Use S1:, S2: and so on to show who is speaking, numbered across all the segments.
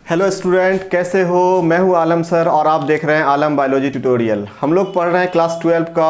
S1: Hello student, कैसे हो। मैं हूं आलम सर और आप देख रहे हैं आलम बायोलॉजी ट्यूटोरियल। हम लोग पढ़ रहे हैं क्लास 12 का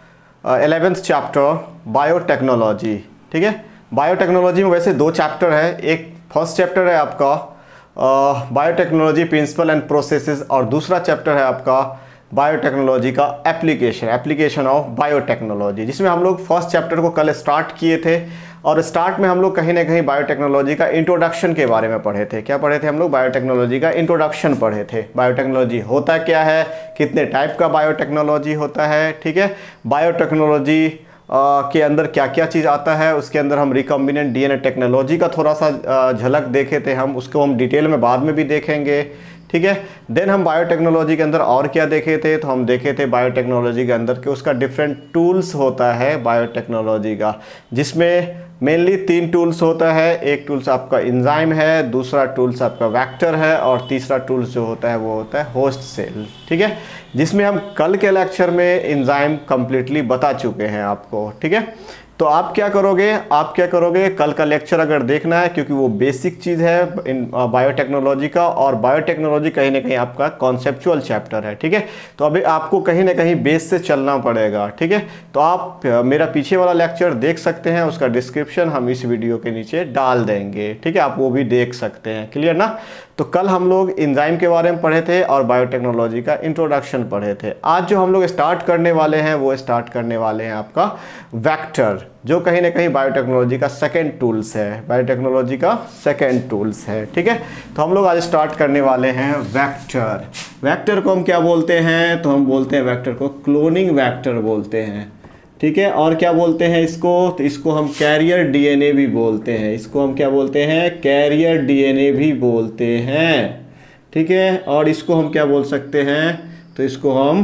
S1: 11th चैप्टर बायोटेक्नोलॉजी। ठीक है, बायोटेक्नोलॉजी में वैसे दो चैप्टर है। एक फर्स्ट चैप्टर है आपका बायोटेक्नोलॉजी प्रिंसिपल एंड प्रोसेसेस और दूसरा चैप्टर है आपका बायोटेक्नोलॉजी का एप्लीकेशन ऑफ बायोटेक्नोलॉजी, जिसमें हम लोग फर्स्ट चैप्टर को कल स्टार्ट किए थे। और स्टार्ट में हम लोग कहीं ना कहीं बायोटेक्नोलॉजी का इंट्रोडक्शन के बारे में पढ़े थे। क्या पढ़े थे हम लोग? बायोटेक्नोलॉजी का इंट्रोडक्शन पढ़े थे। बायोटेक्नोलॉजी होता क्या है, कितने टाइप का बायोटेक्नोलॉजी होता है। ठीक है, बायोटेक्नोलॉजी के अंदर क्या क्या चीज़ आता है, उसके अंदर हम रिकम्बिनेंट डीएनए टेक्नोलॉजी का थोड़ा सा झलक देखे थे। हम उसको हम डिटेल में बाद में भी देखेंगे। ठीक है, देन हम बायोटेक्नोलॉजी के अंदर और क्या देखे थे, तो हम देखे थे बायोटेक्नोलॉजी के अंदर कि उसका डिफरेंट टूल्स होता है बायोटेक्नोलॉजी का, जिसमें मेनली 3 टूल्स होता है। एक टूल्स आपका एंजाइम है, दूसरा टूल्स आपका वेक्टर है और तीसरा टूल्स जो होता है वो होता है होस्ट सेल। ठीक है, जिसमें हम कल के लेक्चर में एंजाइम कंप्लीटली बता चुके हैं आपको। ठीक है, तो आप क्या करोगे कल का लेक्चर अगर देखना है, क्योंकि वो बेसिक चीज़ है इन बायोटेक्नोलॉजी का, और बायोटेक्नोलॉजी कहीं ना कहीं आपका कॉन्सेप्चुअल चैप्टर है। ठीक है, तो अभी आपको कहीं ना कहीं बेस से चलना पड़ेगा। ठीक है, तो आप मेरा पीछे वाला लेक्चर देख सकते हैं, उसका डिस्क्रिप्शन हम इस वीडियो के नीचे डाल देंगे। ठीक है, आप वो भी देख सकते हैं। क्लियर ना? तो कल हम लोग एंजाइम के बारे में पढ़े थे और बायोटेक्नोलॉजी का इंट्रोडक्शन पढ़े थे। आज जो हम लोग स्टार्ट करने वाले हैं वो स्टार्ट करने वाले हैं आपका वेक्टर, जो कहीं ना कहीं बायोटेक्नोलॉजी का सेकंड टूल्स है। बायोटेक्नोलॉजी का सेकंड टूल्स है। ठीक है, तो हम लोग आज स्टार्ट करने वाले हैं वेक्टर। वेक्टर को हम क्या बोलते हैं? तो हम बोलते हैं वेक्टर को क्लोनिंग वेक्टर बोलते हैं। ठीक है, और क्या बोलते हैं इसको? तो इसको हम कैरियर डीएनए भी बोलते हैं। इसको हम क्या बोलते हैं? कैरियर डीएनए भी बोलते हैं। ठीक है, और इसको हम क्या बोल सकते हैं? तो इसको हम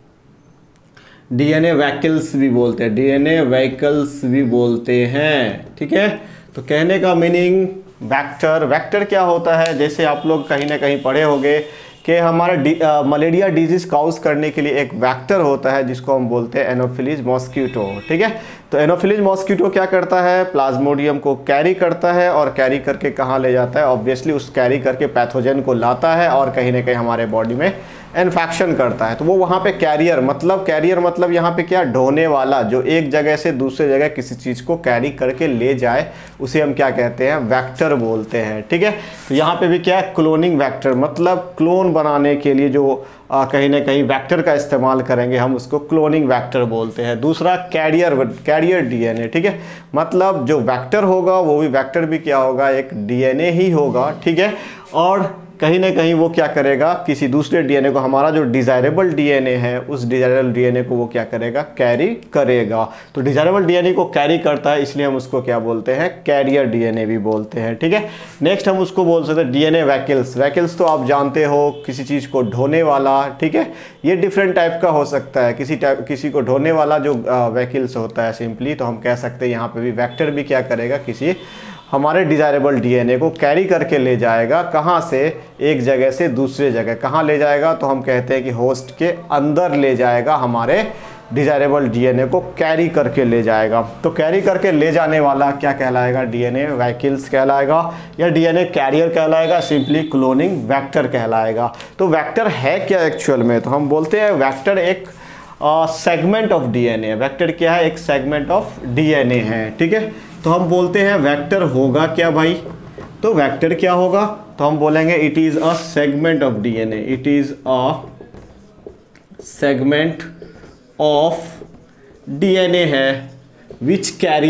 S1: डीएनए व्हीकल्स भी बोलते हैं। डीएनए व्हीकल्स भी बोलते हैं। ठीक है, तो कहने का मीनिंग वेक्टर क्या होता है? जैसे आप लोग कहीं ना कहीं पढ़े होंगे कि हमारा मलेरिया डिजीज काउज करने के लिए एक वेक्टर होता है जिसको हम बोलते हैं एनोफिलीज मॉस्किटो। ठीक है, तो एनोफिलीज मॉस्किटो क्या करता है? प्लाज्मोडियम को कैरी करता है और कैरी करके कहाँ ले जाता है? ऑब्वियसली उस कैरी करके पैथोजन को लाता है और कहीं ना कहीं हमारे बॉडी में इन्फेक्शन करता है। तो वो वहाँ पे कैरियर मतलब यहाँ पे क्या? ढोने वाला, जो एक जगह से दूसरे जगह किसी चीज़ को कैरी करके ले जाए, उसे हम क्या कहते हैं? वेक्टर बोलते हैं। ठीक है, तो यहाँ पे भी क्या है? क्लोनिंग वेक्टर, मतलब क्लोन बनाने के लिए जो कहीं ना कहीं वेक्टर का इस्तेमाल करेंगे, हम उसको क्लोनिंग वेक्टर बोलते हैं। दूसरा कैरियर डीएनए। ठीक है, मतलब जो वेक्टर होगा वो भी वेक्टर भी क्या होगा? एक डीएनए ही होगा। ठीक है, और कहीं ना कहीं वो क्या करेगा? किसी दूसरे डीएनए को, हमारा जो डिज़ायरेबल डीएनए है, उस डिज़ायरेबल डीएनए को वो क्या करेगा? कैरी करेगा। तो डिज़ायरेबल डीएनए को कैरी करता है, इसलिए हम उसको क्या बोलते हैं? कैरियर डीएनए भी बोलते हैं। ठीक है, नेक्स्ट हम उसको बोल सकते हैं डीएनए व्हीकल्स तो आप जानते हो, किसी चीज़ को ढोने वाला। ठीक है, ये डिफरेंट टाइप का हो सकता है। किसी को ढोने वाला जो व्हीकल्स होता है सिंपली, तो हम कह सकते हैं यहाँ पे भी वेक्टर भी क्या करेगा? किसी हमारे डिज़ायरेबल डीएनए को कैरी करके ले जाएगा। कहाँ से? एक जगह से दूसरे जगह। कहाँ ले जाएगा? तो हम कहते हैं कि होस्ट के अंदर ले जाएगा, हमारे डिज़ायरेबल डीएनए को कैरी करके ले जाएगा। तो कैरी करके ले जाने वाला क्या कहलाएगा? डीएनए व्हीकल्स कहलाएगा या डीएनए कैरियर कहलाएगा, सिंपली क्लोनिंग वेक्टर कहलाएगा। तो वेक्टर है क्या एक्चुअल में? तो हम बोलते हैं वेक्टर एक सेगमेंट ऑफ डीएनए। वेक्टर क्या है? एक सेगमेंट ऑफ डीएनए है। ठीक है, तो हम बोलते हैं वेक्टर होगा क्या भाई? तो वेक्टर क्या होगा? तो हम बोलेंगे it is a segment of DNA. It is a segment of DNA है विच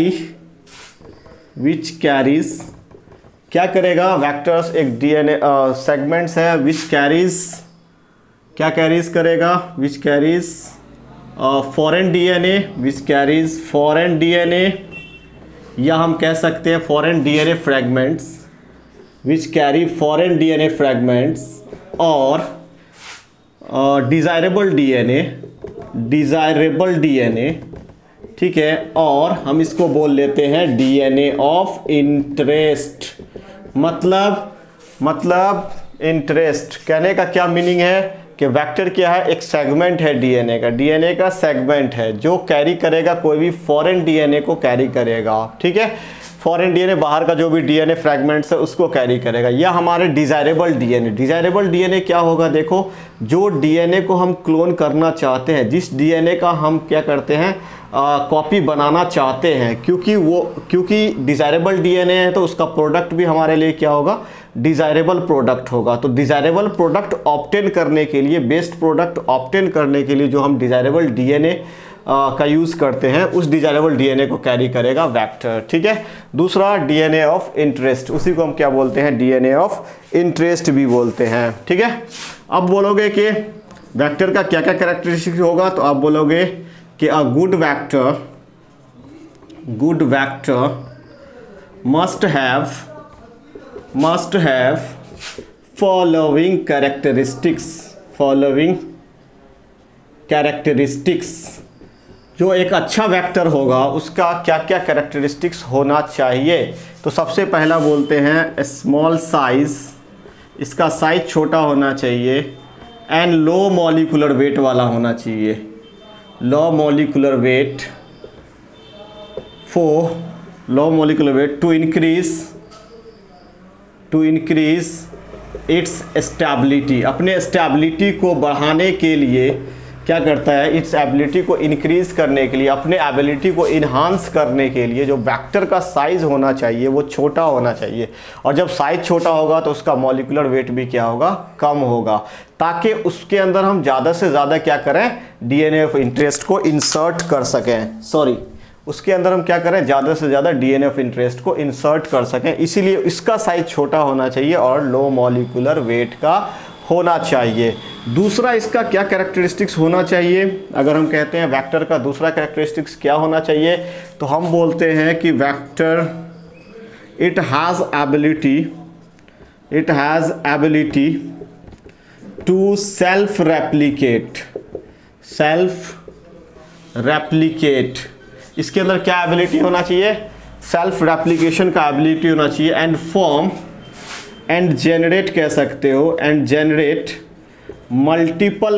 S1: कैरीज क्या करेगा? वेक्टर्स एक डीएनए सेगमेंट्स है विच कैरीज क्या कैरीज करेगा? Which carries foreign DNA, which carries foreign DNA, या हम कह सकते हैं foreign DNA fragments, which carry foreign DNA fragments, और डिज़ायरेबल डीएनए। ठीक है, और हम इसको बोल लेते हैं डीएनए ऑफ इंटरेस्ट। मतलब इंटरेस्ट कहने का क्या मीनिंग है कि वेक्टर क्या है? एक सेगमेंट है डीएनए का सेगमेंट है जो कैरी करेगा, कोई भी फॉरेन डीएनए को कैरी करेगा। ठीक है, फॉरेन डीएनए, बाहर का जो भी डीएनए फ्रैगमेंट्स है उसको कैरी करेगा। यह हमारे डिजायरेबल डीएनए। डिजायरेबल डीएनए क्या होगा, देखो जो डीएनए को हम क्लोन करना चाहते हैं, जिस डीएनए का हम क्या करते हैं कॉपी बनाना चाहते हैं, क्योंकि डिजायरेबल डीएनए है तो उसका प्रोडक्ट भी हमारे लिए क्या होगा, डिजायरेबल प्रोडक्ट होगा। तो डिजायरेबल प्रोडक्ट ऑब्टेन करने के लिए, बेस्ट प्रोडक्ट ऑब्टेन करने के लिए जो हम डिजायरेबल डीएनए का यूज़ करते हैं, उस डिजायरेबल डीएनए को कैरी करेगा वेक्टर। ठीक है। दूसरा डीएनए ऑफ इंटरेस्ट, उसी को हम क्या बोलते हैं, डीएनए ऑफ इंटरेस्ट भी बोलते हैं। ठीक है। अब बोलोगे कि वेक्टर का क्या क्या कैरेक्टरिस्टिक होगा, तो आप बोलोगे कि a good vector must have following characteristics. जो एक अच्छा वेक्टर होगा उसका क्या क्या कैरेक्टरिस्टिक्स होना चाहिए। तो सबसे पहला बोलते हैं स्मॉल साइज, इसका साइज छोटा होना चाहिए, एंड लो मॉलिक्यूलर वेट वाला होना चाहिए। Low molecular weight to increase its stability. अपने स्टेबिलिटी को बढ़ाने के लिए क्या करता है, इट्स एबिलिटी को इंक्रीज करने के लिए, अपने एबिलिटी को इन्हांस करने के लिए जो वेक्टर का साइज होना चाहिए वो छोटा होना चाहिए। और जब साइज छोटा होगा तो उसका मॉलिक्यूलर वेट भी क्या होगा, कम होगा, ताकि उसके अंदर हम ज़्यादा से ज़्यादा क्या करें, डीएनए ऑफ इंटरेस्ट को इंसर्ट कर सकें। उसके अंदर हम क्या करें, ज़्यादा से ज़्यादा डीएनए ऑफ इंटरेस्ट को इंसर्ट कर सकें। इसीलिए इसका साइज छोटा होना चाहिए और लो मॉलिक्यूलर वेट का होना चाहिए। दूसरा इसका क्या कैरेक्टरिस्टिक्स होना चाहिए, अगर हम कहते हैं वेक्टर का दूसरा कैरेक्टरिस्टिक्स क्या होना चाहिए, तो हम बोलते हैं कि vector it has ability to self replicate. इसके अंदर क्या एबिलिटी होना चाहिए, सेल्फ रेप्लिकेशन का एबिलिटी होना चाहिए, एंड फॉर्म एंड जेनरेट कह सकते हो, and generate multiple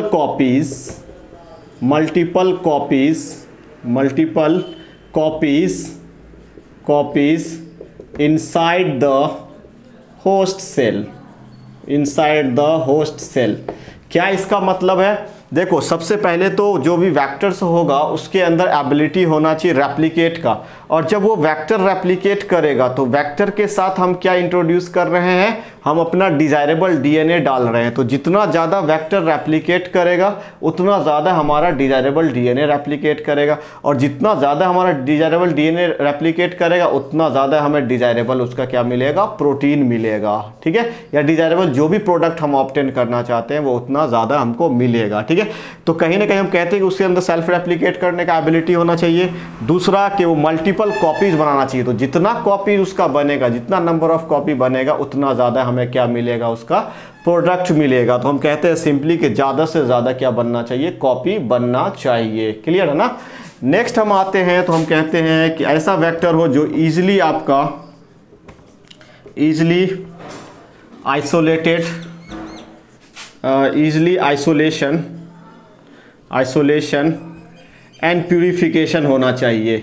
S1: copies inside the host cell. क्या इसका मतलब है, देखो सबसे पहले तो जो भी वेक्टर्स होगा उसके अंदर एबिलिटी होना चाहिए रेप्लिकेट का, और जब वो वेक्टर रेप्लिकेट करेगा तो वेक्टर के साथ हम क्या इंट्रोड्यूस कर रहे हैं, हम अपना डिजायरेबल डीएनए डाल रहे हैं। तो जितना ज़्यादा वेक्टर रेप्लिकेट करेगा उतना ज़्यादा हमारा डिजायरेबल डीएनए रेप्लिकेट करेगा, और जितना ज़्यादा हमारा डिजायरेबल डीएनए रेप्लिकेट करेगा उतना ज़्यादा हमें डिजायरेबल उसका क्या मिलेगा, प्रोटीन मिलेगा। ठीक है, या डिजायरेबल जो भी प्रोडक्ट हम ऑब्टेन करना चाहते हैं वो उतना ज़्यादा हमको मिलेगा। ठीक है, तो कहीं ना कहीं हम कहते हैं कि उसके अंदर सेल्फ रेप्लिकेट करने का एबिलिटी होना चाहिए। दूसरा कि वो मल्टीपल कॉपीज बनाना चाहिए। तो जितना कॉपी उसका बनेगा, जितना नंबर ऑफ कॉपी बनेगा उतना ज़्यादा हमें क्या मिलेगा, उसका प्रोडक्ट मिलेगा। तो हम कहते हैं सिंपली कि ज़्यादा से ज़्यादा क्या बनना चाहिए, कॉपी बनना चाहिए। क्लियर है ना। नेक्स्ट हम आते हैं तो हम कहते हैं कि ऐसा वेक्टर हो जो ईजिली आइसोलेशन एंड प्यूरिफिकेशन होना चाहिए।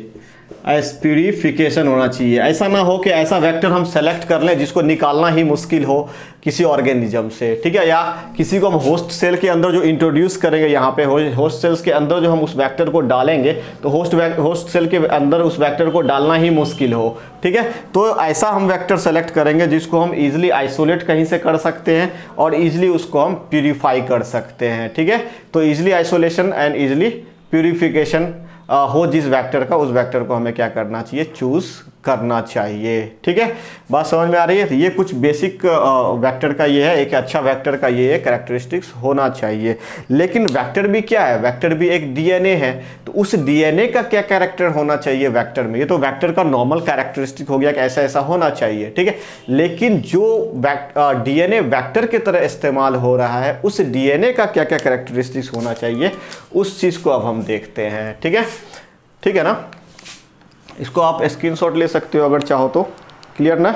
S1: ऐसा ना हो कि ऐसा वेक्टर हम सेलेक्ट कर लें जिसको निकालना ही मुश्किल हो किसी ऑर्गेनिज्म से। ठीक है, या किसी को हम होस्ट सेल के अंदर जो इंट्रोड्यूस करेंगे, यहाँ पे होस्ट सेल्स के अंदर जो हम उस वेक्टर को डालेंगे तो होस्ट सेल के अंदर उस वेक्टर को डालना ही मुश्किल हो। ठीक है, तो ऐसा हम वेक्टर सेलेक्ट करेंगे जिसको हम इजीली आइसोलेट कहीं से कर सकते हैं और इजीली उसको हम प्यूरिफाई कर सकते हैं। ठीक है, तो easily isolation and easily purification हो जिस वेक्टर का, उस वेक्टर को हमें क्या करना चाहिए, चूज करना चाहिए। ठीक है, बात समझ में आ रही है। तो ये कुछ बेसिक वेक्टर का ये है, एक अच्छा वेक्टर का ये कैरेक्टरिस्टिक्स होना चाहिए। लेकिन वेक्टर भी क्या है, वेक्टर भी एक डीएनए है, तो उस डीएनए का क्या कैरेक्टर होना चाहिए वेक्टर में। ये तो वेक्टर का नॉर्मल कैरेक्टरिस्टिक हो गया कि ऐसा ऐसा होना चाहिए। ठीक है, लेकिन जो डीएनए वेक्टर की तरह इस्तेमाल हो रहा है उस डीएनए का क्या क्या कैरेक्टरिस्टिक्स होना चाहिए, उस चीज़ को अब हम देखते हैं। ठीक है ना। इसको आप स्क्रीनशॉट ले सकते हो अगर चाहो तो। क्लियर ना।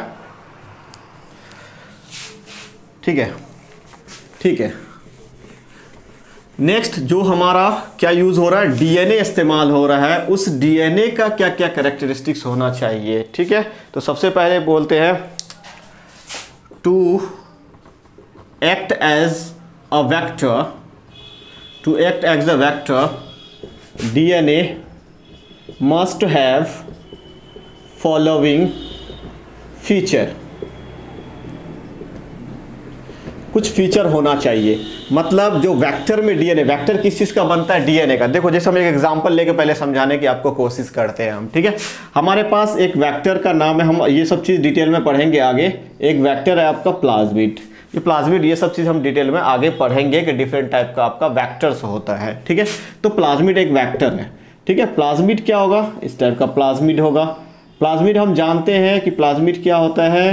S1: ठीक है नेक्स्ट जो हमारा क्या यूज हो रहा है, डीएनए इस्तेमाल हो रहा है, उस डीएनए का क्या क्या कैरेक्टरिस्टिक्स होना चाहिए। ठीक है, तो सबसे पहले बोलते हैं to act as a vector, to act as a vector DNA must have following feature. कुछ फीचर होना चाहिए, मतलब जो वेक्टर में डीएनए, वेक्टर किस चीज़ का बनता है, डीएनए का। देखो जैसे हम एक एग्जांपल लेके पहले समझाने की आपको कोशिश करते हैं हम। ठीक है, हमारे पास एक वेक्टर का नाम है, हम ये सब चीज़ डिटेल में पढ़ेंगे आगे। एक वेक्टर है आपका प्लाज्मिड, ये प्लाज्मिड, ये सब चीज़ हम डिटेल में आगे पढ़ेंगे कि डिफरेंट टाइप का आपका वेक्टर्स होता है। ठीक है, तो प्लाज्मिड एक वेक्टर है। ठीक है, प्लाज्मिड क्या होगा, इस टाइप का प्लाज्मिड होगा। प्लाज्मिड हम जानते हैं कि प्लाज्मिड क्या होता है,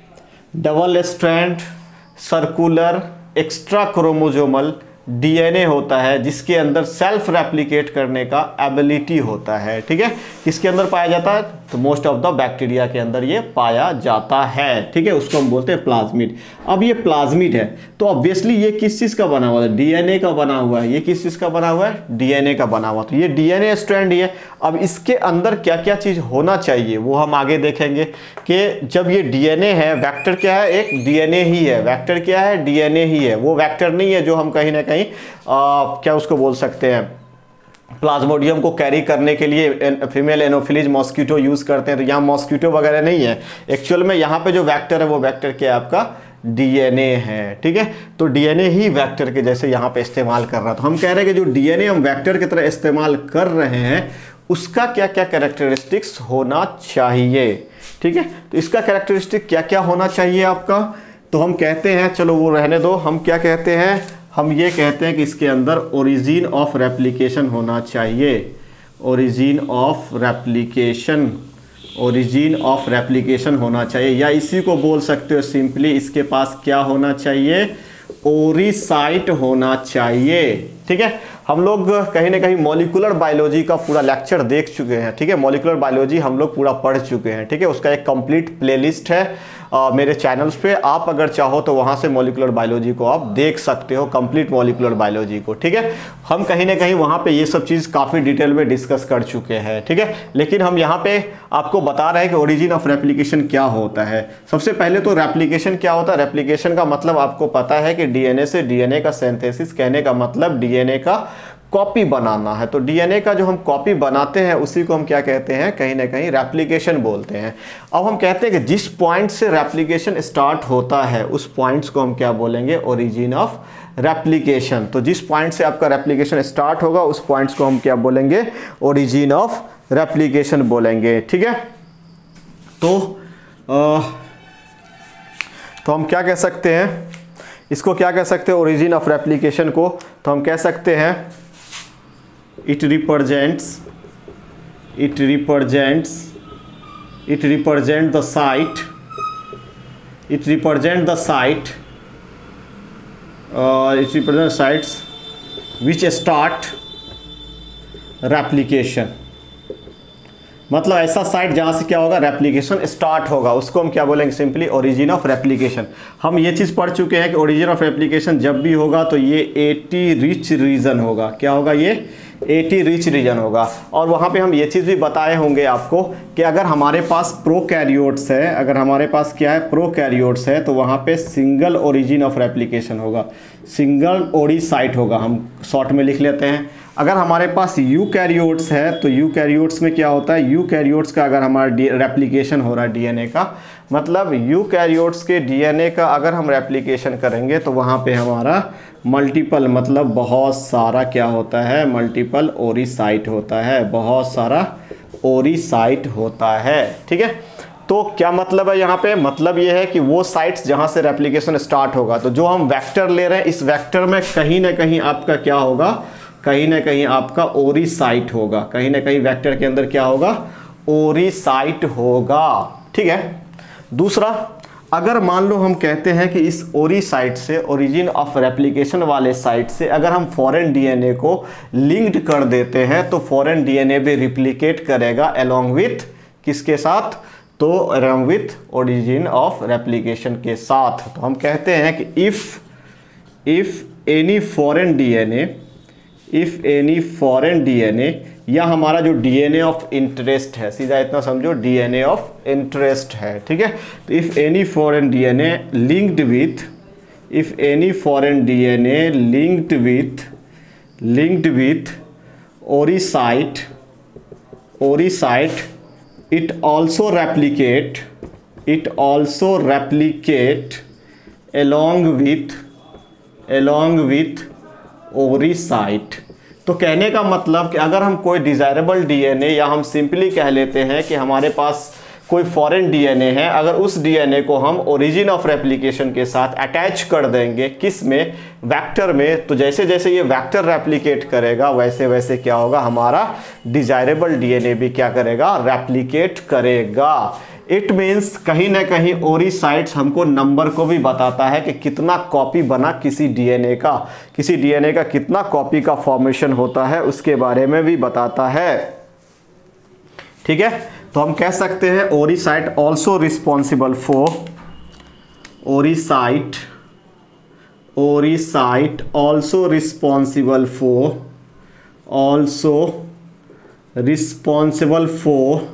S1: double strand circular extra chromosomal DNA होता है, जिसके अंदर सेल्फ रेप्लिकेट करने का एबिलिटी होता है। ठीक है, किसके अंदर पाया जाता है, तो मोस्ट ऑफ द बैक्टीरिया के अंदर ये पाया जाता है। ठीक है, उसको हम बोलते हैं प्लाज्मिड। अब ये प्लाज्मिड है तो ऑब्वियसली ये किस चीज़ का बना हुआ है, डीएनए का बना हुआ है। ये किस चीज़ का बना हुआ है, डीएनए का बना हुआ। तो ये डीएनए स्ट्रैंड ही है। अब इसके अंदर क्या क्या चीज़ होना चाहिए वो हम आगे देखेंगे कि जब ये डीएनए है, वेक्टर क्या है, एक डीएनए ही है। वेक्टर क्या है, डीएनए ही है। वो वेक्टर नहीं है जो हम कहीं ना कहीं क्या उसको बोल सकते हैं, प्लाज्मोडियम को कैरी करने के लिए फीमेल एनोफिलीज मॉस्किटो यूज करते हैं। तो यहाँ मॉस्किटो वगैरह नहीं है एक्चुअल में। यहाँ पे जो वेक्टर है वो वेक्टर क्या है, आपका डीएनए है। ठीक है, तो डीएनए ही वेक्टर के जैसे यहाँ पे इस्तेमाल कर रहा है। तो हम कह रहे हैं कि जो डीएनए हम वेक्टर की तरह इस्तेमाल कर रहे हैं उसका क्या क्या कैरेक्टरिस्टिक्स होना चाहिए। ठीक है, तो इसका कैरेक्टरिस्टिक क्या क्या होना चाहिए आपका, तो हम कहते हैं, चलो वो रहने दो, हम क्या कहते हैं, हम ये कहते हैं कि इसके अंदर ओरिजिन ऑफ रेप्लिकेशन होना चाहिए। Origin of replication, origin of replication होना चाहिए, या इसी को बोल सकते हो सिंपली, इसके पास क्या होना चाहिए, ओरिसाइट होना चाहिए। ठीक है, हम लोग कहीं ना कहीं मॉलिक्यूलर बायोलॉजी का पूरा लेक्चर देख चुके हैं। ठीक है, मॉलिक्यूलर बायोलॉजी हम लोग पूरा पढ़ चुके हैं। ठीक है, उसका एक कंप्लीट प्लेलिस्ट है मेरे चैनल्स पे, आप अगर चाहो तो वहाँ से मॉलिक्यूलर बायोलॉजी को आप देख सकते हो, कंप्लीट मॉलिक्यूलर बायोलॉजी को। ठीक है, हम कहीं ना कहीं वहाँ पे ये सब चीज़ काफ़ी डिटेल में डिस्कस कर चुके हैं। ठीक है, लेकिन हम यहाँ पे आपको बता रहे हैं कि ओरिजिन ऑफ रेप्लिकेशन क्या होता है। सबसे पहले तो रेप्लिकेशन क्या होता है, रेप्लिकेशन का मतलब आपको पता है कि डीएनए से डीएनए का सिंथेसिस, कहने का मतलब डीएनए का कॉपी बनाना है। तो डीएनए का जो हम कॉपी बनाते हैं उसी को हम क्या कहते हैं, कहीं ना कहीं रेप्लिकेशन बोलते हैं। अब हम कहते हैं कि जिस पॉइंट से रेप्लिकेशन स्टार्ट होता है उस पॉइंट्स को हम क्या बोलेंगे, ओरिजिन ऑफ रेप्लिकेशन। तो जिस पॉइंट से आपका रेप्लिकेशन स्टार्ट होगा उस पॉइंट्स को हम क्या बोलेंगे, ओरिजिन ऑफ रेप्लिकेशन बोलेंगे। ठीक है, तो हम क्या कह सकते हैं, इसको क्या कह सकते हैं, ओरिजिन ऑफ रेप्लिकेशन को, तो हम कह सकते हैं it represents the site, it represents the sites which start replication। मतलब ऐसा साइट जहाँ से क्या होगा, रेप्लिकेशन स्टार्ट होगा, उसको हम क्या बोलेंगे, सिंपली ओरिजिन ऑफ रेप्लिकेशन। हम ये चीज़ पढ़ चुके हैं कि ओरिजिन ऑफ रेप्लिकेशन जब भी होगा तो ये 80 रिच रीजन होगा। क्या होगा, ये 80 रिच रीजन होगा। और वहाँ पे हम ये चीज़ भी बताए होंगे आपको कि अगर हमारे पास प्रोकैरियोट्स है, अगर हमारे पास क्या है, प्रोकैरियोट्स है, तो वहाँ पे सिंगल ओरिजिन ऑफ रेप्लिकेशन होगा, सिंगल ओरी साइट होगा, हम शॉर्ट में लिख लेते हैं। अगर हमारे पास यूकैरियोट्स है तो यूकैरियोट्स में क्या होता है, यूकैरियोट्स का अगर हमारा रेप्लिकेशन हो रहा है डीएनए का, मतलब यूकैरियोट्स के डीएनए का अगर हम रेप्लिकेशन करेंगे तो वहाँ पे हमारा मल्टीपल, मतलब बहुत सारा क्या होता है, मल्टीपल ओरिसाइट होता है, बहुत सारा ओरिसाइट होता है। ठीक है, तो क्या मतलब है यहाँ पे, मतलब ये है कि वो साइट्स जहाँ से रेप्लिकेशन स्टार्ट होगा, तो जो हम वेक्टर ले रहे हैं इस वेक्टर में कहीं ना कहीं आपका क्या होगा, कहीं ना कहीं आपका ओरिसाइट होगा, कहीं ना कहीं वेक्टर के अंदर क्या होगा, ओरिसाइट होगा। ठीक है, दूसरा, अगर मान लो हम कहते हैं कि इस ओरिसाइट से, ओरिजिन ऑफ रेप्लिकेशन वाले साइट से अगर हम फॉरेन डीएनए को लिंक्ड कर देते हैं तो फॉरेन डीएनए भी रिप्लिकेट करेगा अलोंग विथ किसके साथ, तो along with origin of replication के साथ। तो हम कहते हैं कि if any foreign DNA if any foreign DNA, या हमारा जो डीएनए ऑफ इंटरेस्ट है, सीधा इतना समझो डीएनए ऑफ इंटरेस्ट है, ठीक है। तो if any foreign DNA linked with, if any foreign DNA linked with ori site, it also replicate along with ori site. तो कहने का मतलब कि अगर हम कोई डिजायरेबल डीएनए, या हम सिंपली कह लेते हैं कि हमारे पास कोई फॉरेन डीएनए है, अगर उस डीएनए को हम ओरिजिन ऑफ रेप्लिकेशन के साथ अटैच कर देंगे, किस में, वेक्टर में, तो जैसे जैसे ये वेक्टर रेप्लिकेट करेगा वैसे वैसे क्या होगा, हमारा डिजायरेबल डीएनए भी क्या करेगा, रेप्लिकेट करेगा। इट मीन्स कहीं ना कहीं ओरिसाइट्स हमको नंबर को भी बताता है कि कितना कॉपी बना किसी डीएनए का, कितना कॉपी का फॉर्मेशन होता है उसके बारे में भी बताता है, ठीक है। तो हम कह सकते हैं ori site also responsible for, ori site also responsible for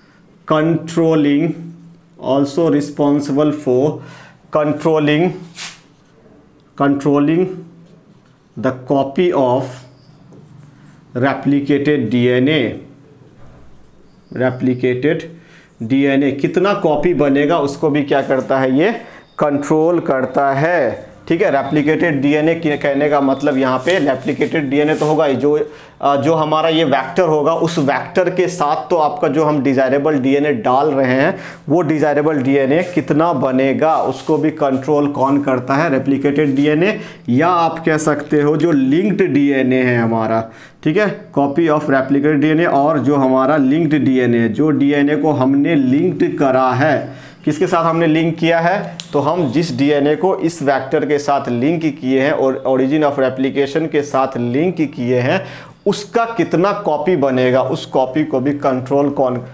S1: controlling the copy of replicated DNA, कितना कॉपी बनेगा उसको भी क्या करता है, ये कंट्रोल करता है, ठीक है। रेप्लिकेटेड डीएनए कहने का मतलब यहाँ पे रेप्लिकेटेड डीएनए तो होगा ही, जो हमारा ये वेक्टर होगा, उस वेक्टर के साथ तो आपका जो हम डिजायरेबल डीएनए डाल रहे हैं वो डिजायरेबल डीएनए कितना बनेगा उसको भी कंट्रोल कौन करता है, रेप्लिकेटेड डीएनए, या आप कह सकते हो जो लिंक्ड डीएनए है हमारा, ठीक है, कॉपी ऑफ रेप्लिकेटेड डीएनए, और जो हमारा लिंक्ड डीएनए, जो डीएनए को हमने लिंक्ड करा है, किसके साथ हमने लिंक किया है, तो हम जिस डीएनए को इस वेक्टर के साथ लिंक किए हैं और ओरिजिन ऑफ रेप्लिकेशन के साथ लिंक किए हैं, उसका कितना कॉपी बनेगा, उस कॉपी को भी कंट्रोल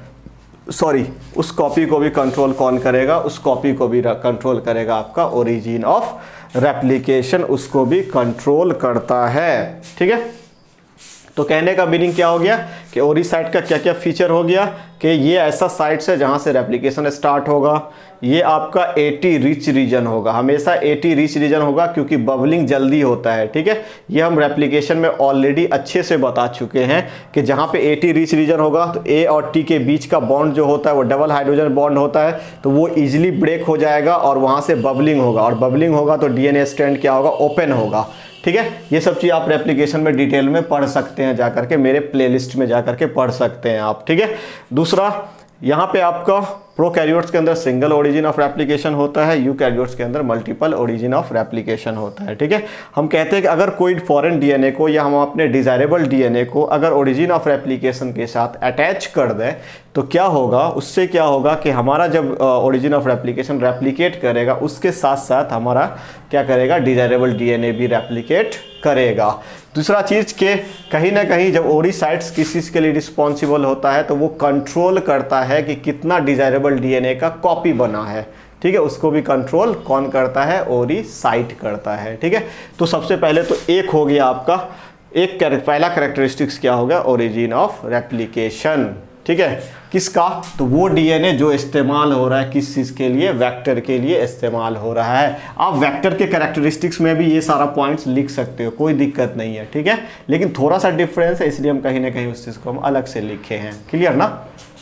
S1: करेगा, उस कॉपी को भी कंट्रोल करेगा आपका ओरिजिन ऑफ रेप्लिकेशन, उसको भी कंट्रोल करता है, ठीक है। तो कहने का मीनिंग क्या हो गया कि ओरिसाइट का क्या क्या फीचर हो गया कि ये ऐसा साइट्स है जहां से रेप्लिकेशन स्टार्ट होगा, ये आपका 80 रिच रीजन होगा, हमेशा 80 रिच रीजन होगा क्योंकि बबलिंग जल्दी होता है, ठीक है। ये हम रेप्लिकेशन में ऑलरेडी अच्छे से बता चुके हैं कि जहां पे 80 रिच रीजन होगा तो ए और टी के बीच का बॉन्ड जो होता है वो डबल हाइड्रोजन बॉन्ड होता है, तो वो इजीली ब्रेक हो जाएगा और वहां से बबलिंग होगा, और बबलिंग होगा तो डीएनए स्ट्रैंड क्या होगा, ओपन होगा, ठीक है। ये सब चीज़ आप रेप्लिकेशन में डिटेल में पढ़ सकते हैं, जाकर के मेरे प्लेलिस्ट में जाकर के पढ़ सकते हैं आप, ठीक है। दूसरा, यहाँ पे आपका प्रोकैरियोट्स के अंदर सिंगल ओरिजिन ऑफ रेप्लिकेशन होता है, यूकैरियोट्स के अंदर मल्टीपल ओरिजिन ऑफ रेप्लिकेशन होता है, ठीक है। हम कहते हैं कि अगर कोई फॉरेन डीएनए को या हम अपने डिजायरेबल डीएनए को अगर ओरिजिन ऑफ रेप्लिकेशन के साथ अटैच कर दें तो क्या होगा, उससे क्या होगा कि हमारा जब ओरिजिन ऑफ रेप्लिकेशन रेप्लिकेट करेगा उसके साथ साथ हमारा क्या करेगा, डिजायरेबल डीएनए भी रेप्लिकेट करेगा। दूसरा चीज़ के कहीं ना कहीं जब ओरिसाइट्स किस चीज़ के लिए रिस्पॉन्सिबल होता है तो वो कंट्रोल करता है कि कितना डिजायरेबल डीएनए का कॉपी बना है, ठीक है, उसको भी कंट्रोल कौन करता है, ओरिसाइट करता है, ठीक है। तो सबसे पहले तो एक हो गया आपका, पहला कैरेक्टरिस्टिक्स क्या होगा, ओरिजिन ऑफ रेप्लिकेशन, ठीक है, किसका, तो वो डीएनए जो इस्तेमाल हो रहा है किस चीज़ के लिए, वेक्टर के लिए इस्तेमाल हो रहा है। आप वेक्टर के कैरेक्टरिस्टिक्स में भी ये सारा पॉइंट्स लिख सकते हो, कोई दिक्कत नहीं है, ठीक है, लेकिन थोड़ा सा डिफरेंस है इसलिए हम कहीं ना कहीं उस चीज़ को हम अलग से लिखे हैं, क्लियर ना।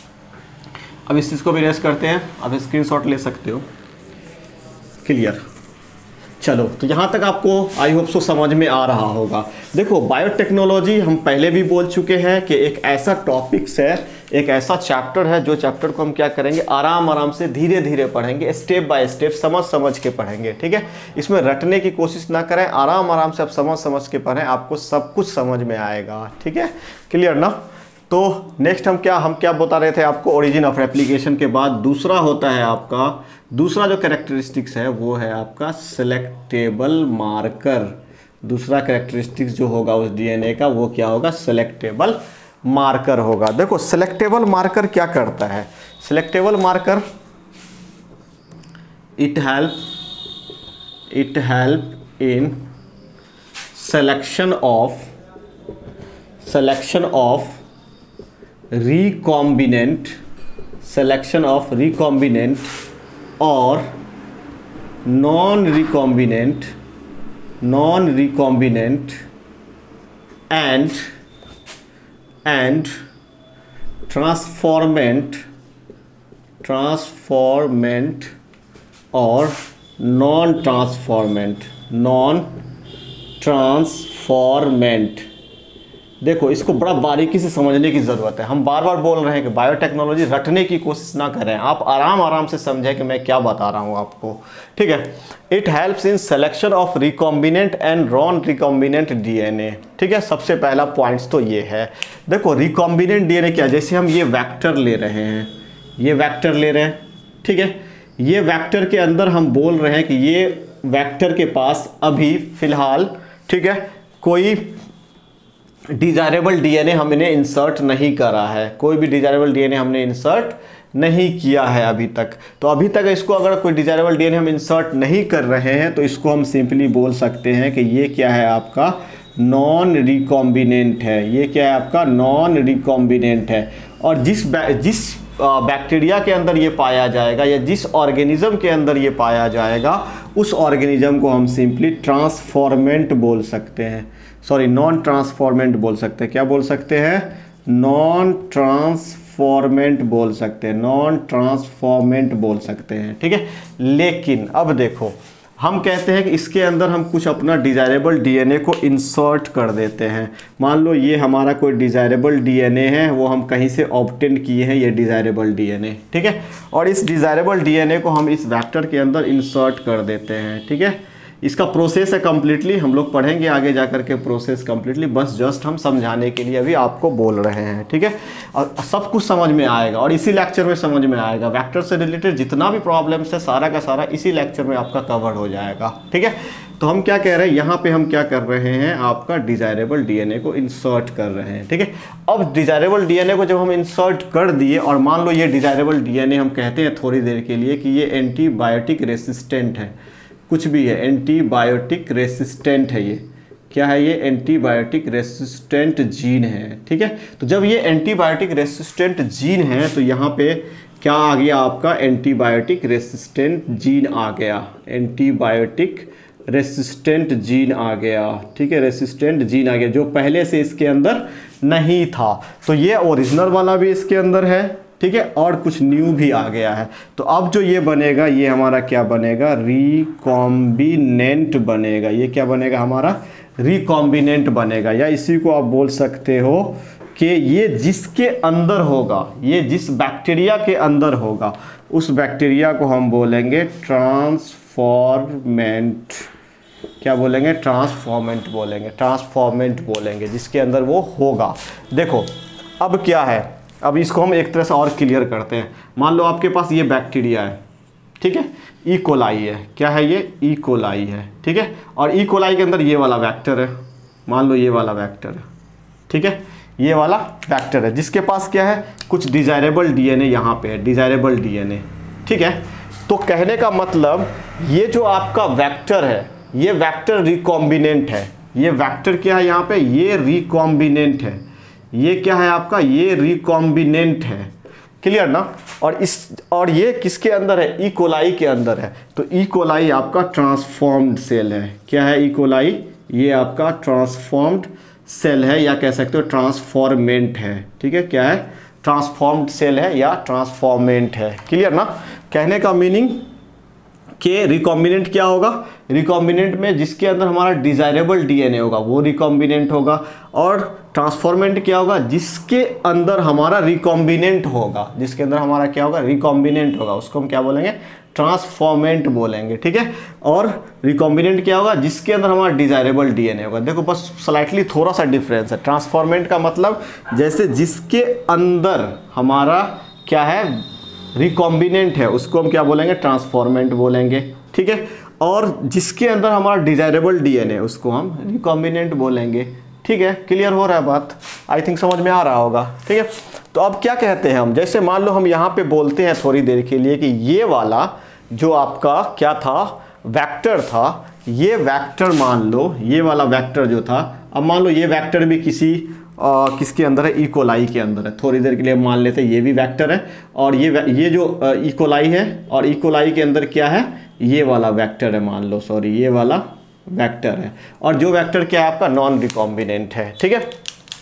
S1: अब इस चीज़ को भी रेस करते हैं, अब स्क्रीनशॉट ले सकते हो, क्लियर। चलो, तो यहाँ तक आपको आई होप सो समझ में आ रहा होगा। देखो, बायोटेक्नोलॉजी हम पहले भी बोल चुके हैं कि एक ऐसा टॉपिक्स है, एक ऐसा चैप्टर है जो चैप्टर को हम क्या करेंगे, आराम से धीरे धीरे पढ़ेंगे, स्टेप बाय स्टेप समझ के पढ़ेंगे, ठीक है। इसमें रटने की कोशिश ना करें, आराम से आप समझ के पढ़ें, आपको सब कुछ समझ में आएगा, ठीक है, क्लियर ना। तो नेक्स्ट हम क्या बता रहे थे आपको, ओरिजिन ऑफ रेप्लिकेशन के बाद दूसरा होता है आपका, दूसरा जो कैरेक्टरिस्टिक्स है वो है आपका सेलेक्टेबल मार्कर। दूसरा कैरेक्टरिस्टिक्स जो होगा उस डीएनए का वो क्या होगा, सेलेक्टेबल मार्कर होगा। देखो, सेलेक्टेबल मार्कर क्या करता है, selectable marker it help in selection of selection of recombinant or non-recombinant and transformant or non-transformant। देखो इसको बड़ा बारीकी से समझने की ज़रूरत है। हम बार बार बोल रहे हैं कि बायोटेक्नोलॉजी रटने की कोशिश ना करें, आप आराम से समझें कि मैं क्या बता रहा हूँ आपको, ठीक है। It helps in selection of recombinant and non recombinant DNA, ठीक है। सबसे पहला पॉइंट्स तो ये है। देखो रिकॉम्बिनेंट डीएनए क्या, जैसे हम ये वेक्टर ले रहे हैं, ये वेक्टर ले रहे हैं, ठीक है। ये वेक्टर के अंदर हम बोल रहे हैं कि ये वेक्टर के पास अभी फिलहाल, ठीक है, कोई डिजायरेबल डीएनए हमने इंसर्ट नहीं करा है, कोई भी डिजायरेबल डीएनए हमने इंसर्ट नहीं किया है अभी तक। तो अभी तक इसको अगर कोई डिजायरेबल डीएनए हम इंसर्ट नहीं कर रहे हैं तो इसको हम सिंपली बोल सकते हैं कि ये क्या है आपका नॉन रिकॉम्बिनेंट है। ये क्या है आपका नॉन रिकॉम्बिनेंट है। और जिस बैक्टीरिया के अंदर ये पाया जाएगा या जिस ऑर्गेनिज्म के अंदर ये पाया जाएगा उस ऑर्गेनिज्म को हम सिंपली ट्रांसफॉर्मेंट बोल सकते हैं, सॉरी नॉन ट्रांसफॉर्मेंट बोल सकते हैं। क्या बोल सकते हैं? नॉन ट्रांसफॉर्मेंट बोल सकते हैं, नॉन ट्रांसफॉर्मेंट बोल सकते हैं, ठीक है। लेकिन अब देखो हम कहते हैं कि इसके अंदर हम कुछ अपना डिजायरेबल डीएनए को इंसर्ट कर देते हैं। मान लो ये हमारा कोई डिजायरेबल डीएनए है, वो हम कहीं से ऑब्टेन किए हैं ये डिजायरेबल डीएनए, ठीक है। और इस डिजायरेबल डीएनए को हम इस वेक्टर के अंदर इंसर्ट कर देते हैं, ठीक है। इसका प्रोसेस है कम्प्लीटली, हम लोग पढ़ेंगे आगे जाकर के प्रोसेस कम्प्लीटली, बस जस्ट हम समझाने के लिए अभी आपको बोल रहे हैं, ठीक है। और सब कुछ समझ में आएगा और इसी लेक्चर में समझ में आएगा। वेक्टर से रिलेटेड जितना भी प्रॉब्लम्स है सारा का सारा इसी लेक्चर में आपका कवर हो जाएगा, ठीक है। तो हम क्या कह रहे हैं, यहाँ पे हम क्या कर रहे हैं, आपका डिजायरेबल डीएनए को इंसर्ट कर रहे हैं, ठीक है। अब डिजायरेबल डीएनए को जब हम इंसर्ट कर दिए और मान लो ये डिजायरेबल डीएनए हम कहते हैं थोड़ी देर के लिए कि ये एंटीबायोटिक रेसिस्टेंट है, कुछ भी है, एंटीबायोटिक रेसिस्टेंट है, ये क्या है, ये एंटीबायोटिक रेसिस्टेंट जीन है, ठीक है। तो जब ये एंटीबायोटिक रेसिस्टेंट जीन है तो यहाँ पे क्या आ गया आपका एंटीबायोटिक रेसिस्टेंट जीन आ गया, एंटीबायोटिक रेसिस्टेंट जीन आ गया, ठीक है, रेसिस्टेंट जीन आ गया जो पहले से इसके अंदर नहीं था। तो ये ओरिजिनल वाला भी इसके अंदर है, ठीक है, और कुछ न्यू भी आ गया है। तो अब जो ये बनेगा ये हमारा क्या बनेगा, रिकॉम्बिनेंट बनेगा। ये क्या बनेगा हमारा रिकॉम्बिनेंट बनेगा, या इसी को आप बोल सकते हो कि ये जिसके अंदर होगा, ये जिस बैक्टीरिया के अंदर होगा उस बैक्टीरिया को हम बोलेंगे ट्रांसफॉर्मेंट। क्या बोलेंगे? ट्रांसफॉर्मेंट बोलेंगे, ट्रांसफॉर्मेंट बोलेंगे जिसके अंदर वो होगा। देखो अब क्या है, अब इसको हम एक तरह से और क्लियर करते हैं। मान लो आपके पास ये बैक्टीरिया है, ठीक है, ई कोलाई है, क्या है ये, ई कोलाई है, ठीक है। और ई कोलाई के अंदर ये वाला वेक्टर है, मान लो ये वाला वेक्टर है, ठीक है, ये वाला वेक्टर है जिसके पास क्या है, कुछ डिजायरेबल डीएनए यहाँ पे है, डिजायरेबल डीएनए, ठीक है। तो कहने का मतलब ये जो आपका वेक्टर है ये वेक्टर रिकॉम्बिनेंट है। ये वेक्टर क्या है यहाँ पे, ये रिकॉम्बिनेंट है। ये क्या है आपका, ये रिकॉम्बिनेंट है, क्लियर ना। और ये किसके अंदर है, ई कोलाई के अंदर है। तो ई कोलाई आपका ट्रांसफॉर्म्ड सेल है। क्या है ई कोलाई, ये आपका ट्रांसफॉर्म्ड सेल है या कह सकते हो ट्रांसफॉर्मेंट है, ठीक है। क्या है, ट्रांसफॉर्म्ड सेल है या ट्रांसफॉर्मेंट है, क्लियर ना। कहने का मीनिंग कि रिकॉम्बिनेंट क्या होगा, रिकॉम्बिनेंट में जिसके अंदर हमारा डिजायरेबल डीएनए होगा वो रिकॉम्बिनेंट होगा। और ट्रांसफॉर्मेंट क्या होगा, जिसके अंदर हमारा रिकॉम्बिनेंट होगा, जिसके अंदर हमारा क्या होगा, रिकॉम्बिनेंट होगा, उसको हम क्या बोलेंगे, ट्रांसफॉर्मेंट बोलेंगे, ठीक है। और रिकॉम्बिनेंट क्या होगा, जिसके अंदर हमारा डिजायरेबल डीएनए होगा। देखो बस स्लाइटली थोड़ा सा डिफरेंस है। ट्रांसफॉर्मेंट का मतलब जैसे जिसके अंदर हमारा क्या है, रिकॉम्बिनेंट है, उसको हम क्या बोलेंगे, ट्रांसफॉर्मेंट बोलेंगे, ठीक है। और जिसके अंदर हमारा डिजायरेबल डीएनए उसको हम रिकॉम्बिनेंट बोलेंगे, ठीक है। क्लियर हो रहा है बात, आई थिंक समझ में आ रहा होगा, ठीक है। तो अब क्या कहते हैं हम, जैसे मान लो हम यहाँ पे बोलते हैं थोड़ी देर के लिए कि ये वाला जो आपका क्या था, वेक्टर था, ये वेक्टर मान लो, ये वाला वेक्टर जो था, अब मान लो ये वेक्टर भी किसी किसके अंदर है, इकोलाई के अंदर है। थोड़ी देर के लिए मान लेते हैं ये भी वेक्टर है, और ये जो इकोलाई है, और इकोलाई के अंदर क्या है, ये वाला वेक्टर है, मान लो, सॉरी, ये वाला वेक्टर है, और जो वेक्टर क्या है आपका, नॉन रिकॉम्बिनेंट है। ठीक है,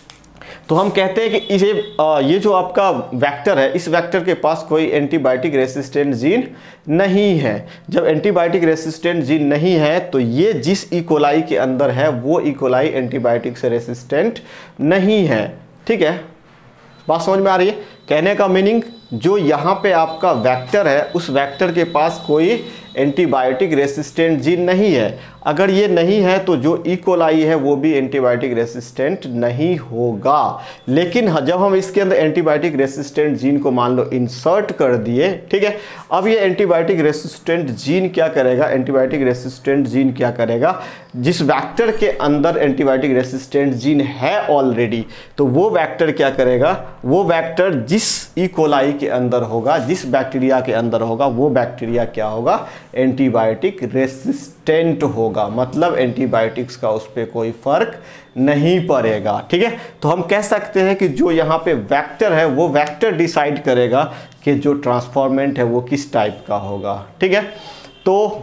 S1: तो हम कहते हैं कि ये जो आपका वेक्टर है, इस वेक्टर के पास कोई एंटीबायोटिक रेसिस्टेंट जीन नहीं है। जब एंटीबायोटिक रेसिस्टेंट जीन नहीं है तो ये जिस इकोलाई के अंदर है वो इकोलाई एंटीबायोटिक से रेसिस्टेंट नहीं है। ठीक है, बात समझ में आ रही है? कहने का मीनिंग, जो यहाँ पे आपका वेक्टर है उस वेक्टर के पास कोई एंटीबायोटिक रेसिस्टेंट जीन नहीं है। अगर ये नहीं है तो जो इकोलाई है वो भी एंटीबायोटिक रेसिस्टेंट नहीं होगा। लेकिन जब हम इसके अंदर एंटीबायोटिक रेसिस्टेंट जीन को मान लो इंसर्ट कर दिए, ठीक है, अब ये एंटीबायोटिक रेसिस्टेंट जीन क्या करेगा, एंटीबायोटिक रेसिस्टेंट जीन क्या करेगा, जिस वेक्टर के अंदर एंटीबायोटिक रेसिस्टेंट जीन है ऑलरेडी, तो वो वेक्टर क्या करेगा, वो वेक्टर जिस इकोलाई के अंदर होगा, जिस बैक्टीरिया के अंदर होगा, वो बैक्टीरिया क्या होगा, एंटीबायोटिक रेसिस्टेंट होगा। मतलब एंटीबायोटिक्स का उस पर कोई फर्क नहीं पड़ेगा। ठीक है, तो हम कह सकते हैं कि जो यहाँ पे वेक्टर है वो वेक्टर डिसाइड करेगा कि जो ट्रांसफॉर्मेंट है वो किस टाइप का होगा। ठीक है, तो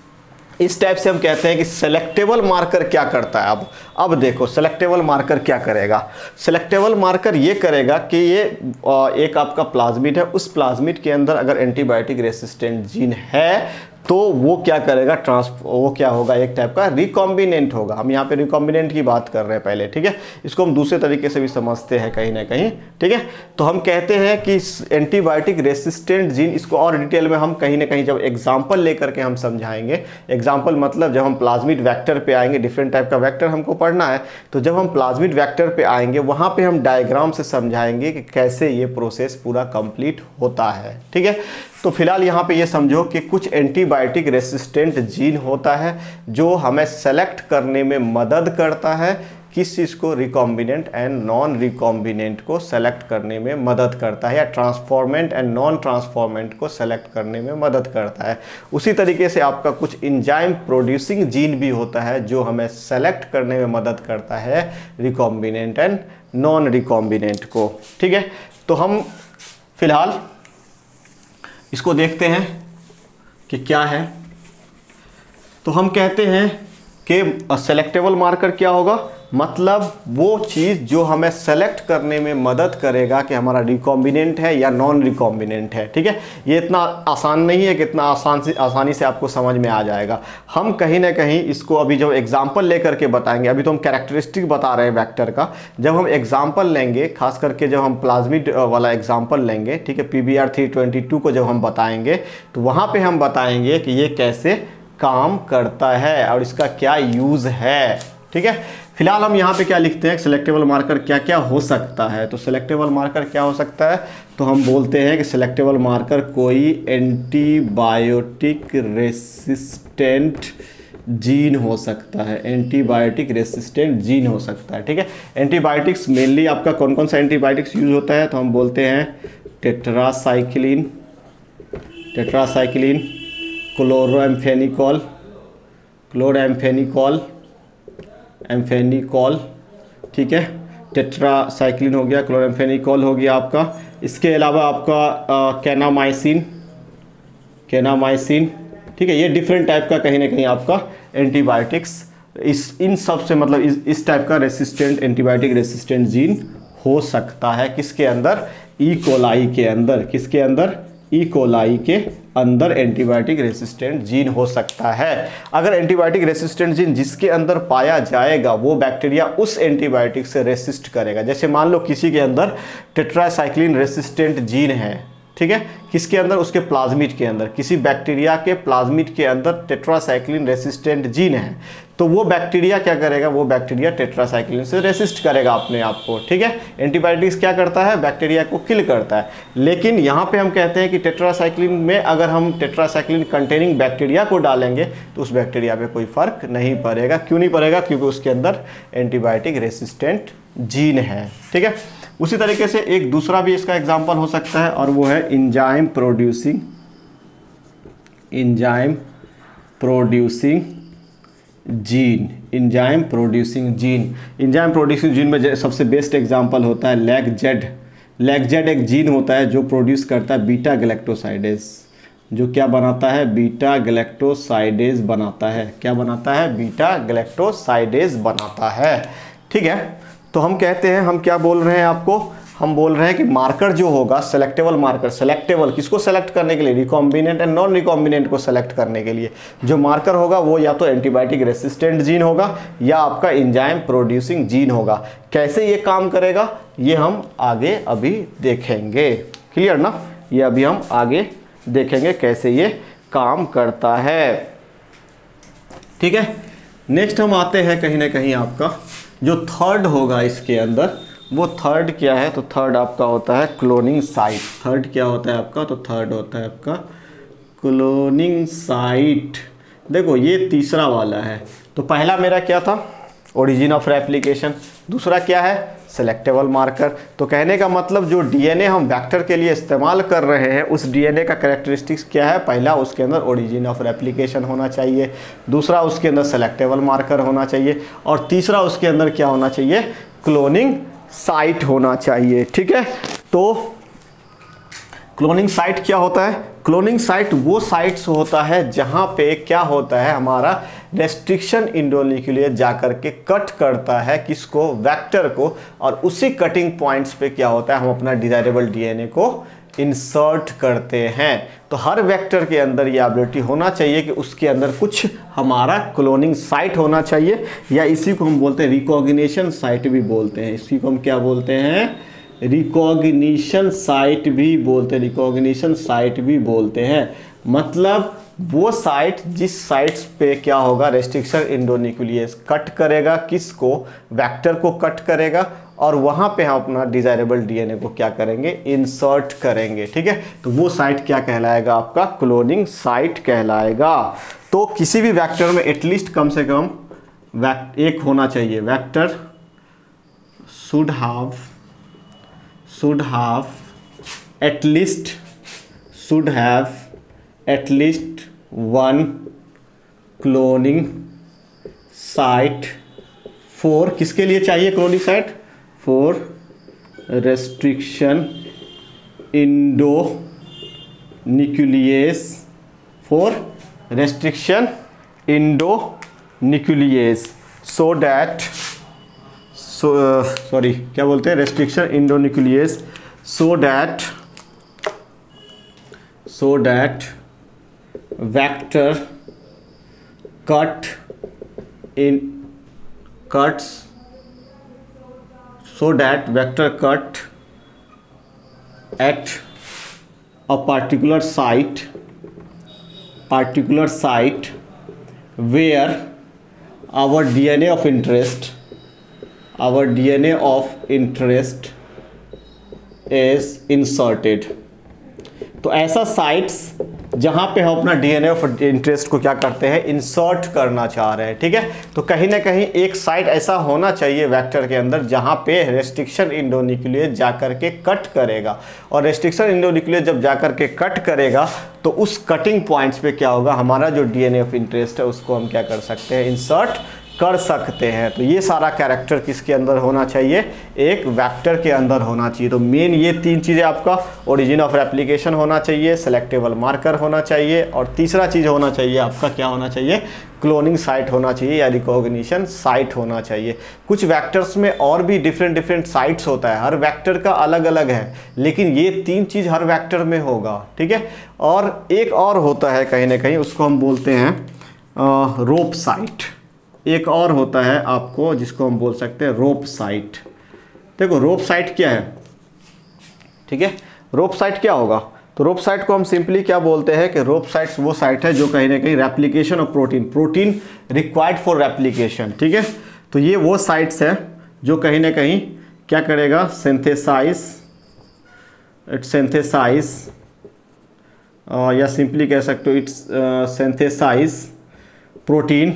S1: इस टाइप से हम कहते हैं कि सेलेक्टेबल मार्कर क्या करता है। अब देखो सेलेक्टेबल मार्कर क्या करेगा। सेलेक्टेबल मार्कर ये करेगा कि ये एक आपका प्लाज्मिड है, उस प्लाज्मिड के अंदर अगर एंटीबायोटिक रेसिस्टेंट जीन है तो वो क्या करेगा, वो क्या होगा, एक टाइप का रिकॉम्बिनेंट होगा। हम यहाँ पे रिकॉम्बिनेंट की बात कर रहे हैं पहले। ठीक है, इसको हम दूसरे तरीके से भी समझते हैं कहीं ना कहीं। ठीक है, तो हम कहते हैं कि एंटीबायोटिक रेसिस्टेंट जीन, इसको और डिटेल में हम कहीं ना कहीं जब एग्जाम्पल लेकर के हम समझाएंगे। एग्जाम्पल मतलब जब हम प्लाज्मिड वेक्टर पे आएंगे, डिफरेंट टाइप का वेक्टर हमको पढ़ना है, तो जब हम प्लाज्मिड वेक्टर पे आएंगे वहाँ पे हम डायग्राम से समझाएंगे कि कैसे ये प्रोसेस पूरा कंप्लीट होता है। ठीक है, तो फिलहाल यहाँ पे ये समझो कि कुछ एंटीबायोटिक रेसिस्टेंट जीन होता है जो हमें सेलेक्ट करने में मदद करता है। किस चीज़ को, रिकॉम्बिनेंट एंड नॉन रिकॉम्बिनेंट को सेलेक्ट करने में मदद करता है, या ट्रांसफॉर्मेंट एंड नॉन ट्रांसफॉर्मेंट को सेलेक्ट करने में मदद करता है। उसी तरीके से आपका कुछ इंजाइम प्रोड्यूसिंग जीन भी होता है जो हमें सेलेक्ट करने में मदद करता है रिकॉम्बिनेंट एंड नॉन रिकॉम्बिनेंट को। ठीक है, तो हम फिलहाल इसको देखते हैं कि क्या है। तो हम कहते हैं कि सेलेक्टेबल मार्कर क्या होगा, मतलब वो चीज़ जो हमें सेलेक्ट करने में मदद करेगा कि हमारा रिकॉम्बिनेंट है या नॉन रिकॉम्बिनेंट है। ठीक है, ये इतना आसान नहीं है कि इतना आसानी से आपको समझ में आ जाएगा। हम कहीं ना कहीं इसको अभी जब एग्जाम्पल लेकर के बताएंगे, अभी तो हम कैरेक्टरिस्टिक बता रहे हैं वेक्टर का, जब हम एग्जाम्पल लेंगे, खास करके जब हम प्लाज्मिड वाला एग्जाम्पल लेंगे, ठीक है, PBr 322 को जब हम बताएंगे तो वहाँ पर हम बताएंगे कि ये कैसे काम करता है और इसका क्या यूज़ है। ठीक है, फिलहाल हम यहाँ पे क्या लिखते हैं, सिलेक्टेबल मार्कर क्या क्या हो सकता है। तो सिलेक्टेबल मार्कर क्या हो सकता है, तो हम बोलते हैं कि सिलेक्टेबल मार्कर कोई एंटीबायोटिक रेसिस्टेंट जीन हो सकता है, एंटीबायोटिक रेसिस्टेंट जीन हो सकता है। ठीक है, एंटीबायोटिक्स मेनली आपका कौन कौन सा एंटीबायोटिक्स यूज होता है, तो हम बोलते हैं टेट्रासाइक्लिन, क्लोरोएम्फेनिकॉल, एम्फेनिकॉल, ठीक है, टेट्रासाइक्लिन हो गया, क्लोरोएम्फेनिकॉल हो गया आपका। इसके अलावा आपका कैनामाइसिन, ठीक है, ये डिफरेंट टाइप का कहीं ना कहीं आपका एंटीबायोटिक्स इन सब से मतलब इस टाइप का रेसिस्टेंट एंटीबायोटिक रेसिस्टेंट जीन हो सकता है। किसके अंदर, इकोलाई के अंदर। किसके अंदर, इकोलाई के अंदर एंटीबायोटिक रेसिस्टेंट जीन हो सकता है। अगर एंटीबायोटिक रेसिस्टेंट जीन जिसके अंदर पाया जाएगा वो बैक्टीरिया उस एंटीबायोटिक से रेसिस्ट करेगा। जैसे मान लो किसी के अंदर टेट्रासाइक्लिन रेसिस्टेंट जीन है, ठीक है, किसके अंदर, उसके प्लाज्मिड के अंदर, किसी बैक्टीरिया के प्लाज्मिड के अंदर टेट्रासाइक्लिन रेसिस्टेंट जीन है, तो वो बैक्टीरिया क्या करेगा, वो बैक्टीरिया टेट्रासाइक्लिन से रेसिस्ट करेगा अपने आप को। ठीक है, एंटीबायोटिक्स क्या करता है, बैक्टीरिया को किल करता है। लेकिन यहाँ पे हम कहते हैं कि टेट्रासाइक्लिन में अगर हम टेट्रासाइक्लिन कंटेनिंग बैक्टीरिया को डालेंगे तो उस बैक्टीरिया पे कोई फर्क नहीं पड़ेगा। क्यों नहीं पड़ेगा, क्योंकि उसके अंदर एंटीबायोटिक रेसिस्टेंट जीन है। ठीक है, उसी तरीके से एक दूसरा भी इसका एग्जाम्पल हो सकता है और वो है enzyme producing gene, enzyme producing gene. Enzyme producing gene में सबसे बेस्ट एग्जांपल होता है लैगजेड। लैगजेड एक जीन होता है जो प्रोड्यूस करता है बीटा गैलेक्टोसाइडेज, जो क्या बनाता है, बीटा गैलेक्टोसाइडेज बनाता है। क्या बनाता है, बीटा गैलेक्टोसाइडेज बनाता है। ठीक है, तो हम कहते हैं, हम क्या बोल रहे हैं आपको, हम बोल रहे हैं कि मार्कर जो होगा सेलेक्टेबल मार्कर, सेलेक्टेबल किसको सेलेक्ट करने के लिए, रिकॉम्बिनेंट एंड नॉन रिकॉम्बिनेंट को सेलेक्ट करने के लिए जो मार्कर होगा वो या तो एंटीबायोटिक रेसिस्टेंट जीन होगा या आपका एंजाइम प्रोड्यूसिंग जीन होगा। कैसे ये काम करेगा ये हम आगे अभी देखेंगे। क्लियर ना, ये अभी हम आगे देखेंगे कैसे ये काम करता है। ठीक है, नेक्स्ट हम आते हैं कहीं ना कहीं आपका जो थर्ड होगा इसके अंदर, वो थर्ड क्या है, तो थर्ड आपका होता है क्लोनिंग साइट। थर्ड क्या होता है आपका, तो थर्ड होता है आपका क्लोनिंग साइट। देखो ये तीसरा वाला है, तो पहला मेरा क्या था, ओरिजिन ऑफ रेप्लिकेशन, दूसरा क्या है, सेलेक्टेबल मार्कर। तो कहने का मतलब जो डीएनए हम वेक्टर के लिए इस्तेमाल कर रहे हैं उस डीएनए का कैरेक्टरिस्टिक्स क्या है, पहला उसके अंदर ओरिजिन ऑफ रेप्लिकेशन होना चाहिए, दूसरा उसके अंदर सेलेक्टेबल मार्कर होना चाहिए, और तीसरा उसके अंदर क्या होना चाहिए, क्लोनिंग साइट होना चाहिए। ठीक है, तो क्लोनिंग साइट क्या होता है, क्लोनिंग साइट वो साइट्स होता है जहां पे क्या होता है, हमारा रेस्ट्रिक्शन इंडोन्यूक्लियस जाकर के कट करता है किसको, वेक्टर को, और उसी कटिंग पॉइंट्स पे क्या होता है, हम अपना डिजायरेबल डीएनए को इंसर्ट करते हैं। तो हर वेक्टर के अंदर ये एबिलिटी होना चाहिए कि उसके अंदर कुछ हमारा क्लोनिंग साइट होना चाहिए, या इसी को हम बोलते हैं रिकॉग्निशन साइट भी बोलते हैं। इसी को हम क्या बोलते हैं, रिकॉग्निशन साइट भी बोलते हैं, रिकॉग्निशन साइट भी बोलते हैं। मतलब वो साइट जिस साइट्स पे क्या होगा, रेस्ट्रिक्शन इंडोन्यूक्लियस कट करेगा किसको, वेक्टर को कट करेगा, और वहां पे हम अपना डिजायरेबल डीएनए को क्या करेंगे, इंसर्ट करेंगे। ठीक है, तो वो साइट क्या कहलाएगा, आपका क्लोनिंग साइट कहलाएगा। तो किसी भी वेक्टर में एटलीस्ट कम से कम एक होना चाहिए, vector should have at least one cloning site for, किसके लिए चाहिए cloning site, for restriction endonuclease, for restriction endonuclease, so that sorry क्या बोलते हैं, restriction endonuclease, so that vector cuts so that vector cut at a particular site where our DNA of interest is inserted। तो ऐसा sites जहां पे हम अपना DNA of interest को क्या करते हैं, इंसर्ट करना चाह रहे हैं। ठीक है, तो कहीं ना कहीं एक साइट ऐसा होना चाहिए वेक्टर के अंदर जहां पे रेस्ट्रिक्शन इंडोन्यूक्लियस जाकर के कट करेगा, और रेस्ट्रिक्शन इंडोन्यूक्लियस जब जाकर के कट करेगा तो उस कटिंग पॉइंट्स पे क्या होगा, हमारा जो डीएनए ऑफ इंटरेस्ट है उसको हम क्या कर सकते हैं, इंसर्ट कर सकते हैं। तो ये सारा कैरेक्टर किसके अंदर होना चाहिए, एक वेक्टर के अंदर होना चाहिए। तो मेन ये तीन चीज़ें, आपका ओरिजिन ऑफ रेप्लिकेशन होना चाहिए, सेलेक्टेबल मार्कर होना चाहिए, और तीसरा चीज़ होना चाहिए आपका क्या होना चाहिए, क्लोनिंग साइट होना चाहिए या रिकॉग्निशन साइट होना चाहिए। कुछ वेक्टर्स में और भी डिफरेंट साइट्स होता है, हर वेक्टर का अलग अलग है, लेकिन ये तीन चीज़ हर वेक्टर में होगा। ठीक है, और एक और होता है कहीं ना कहीं, उसको हम बोलते हैं रोप साइट। एक और होता है आपको जिसको हम बोल सकते हैं रोप साइट। देखो रोप साइट क्या है, ठीक है, रोप साइट क्या होगा, तो रोप साइट को हम सिंपली क्या बोलते हैं कि रोप साइट्स वो साइट है जो कहीं ना कहीं replication of protein required for replication. ठीक है, तो ये वो साइट्स है जो कहीं ना कहीं क्या करेगा, सिंथेसाइज या सिंपली कह सकते हो it's synthesize protein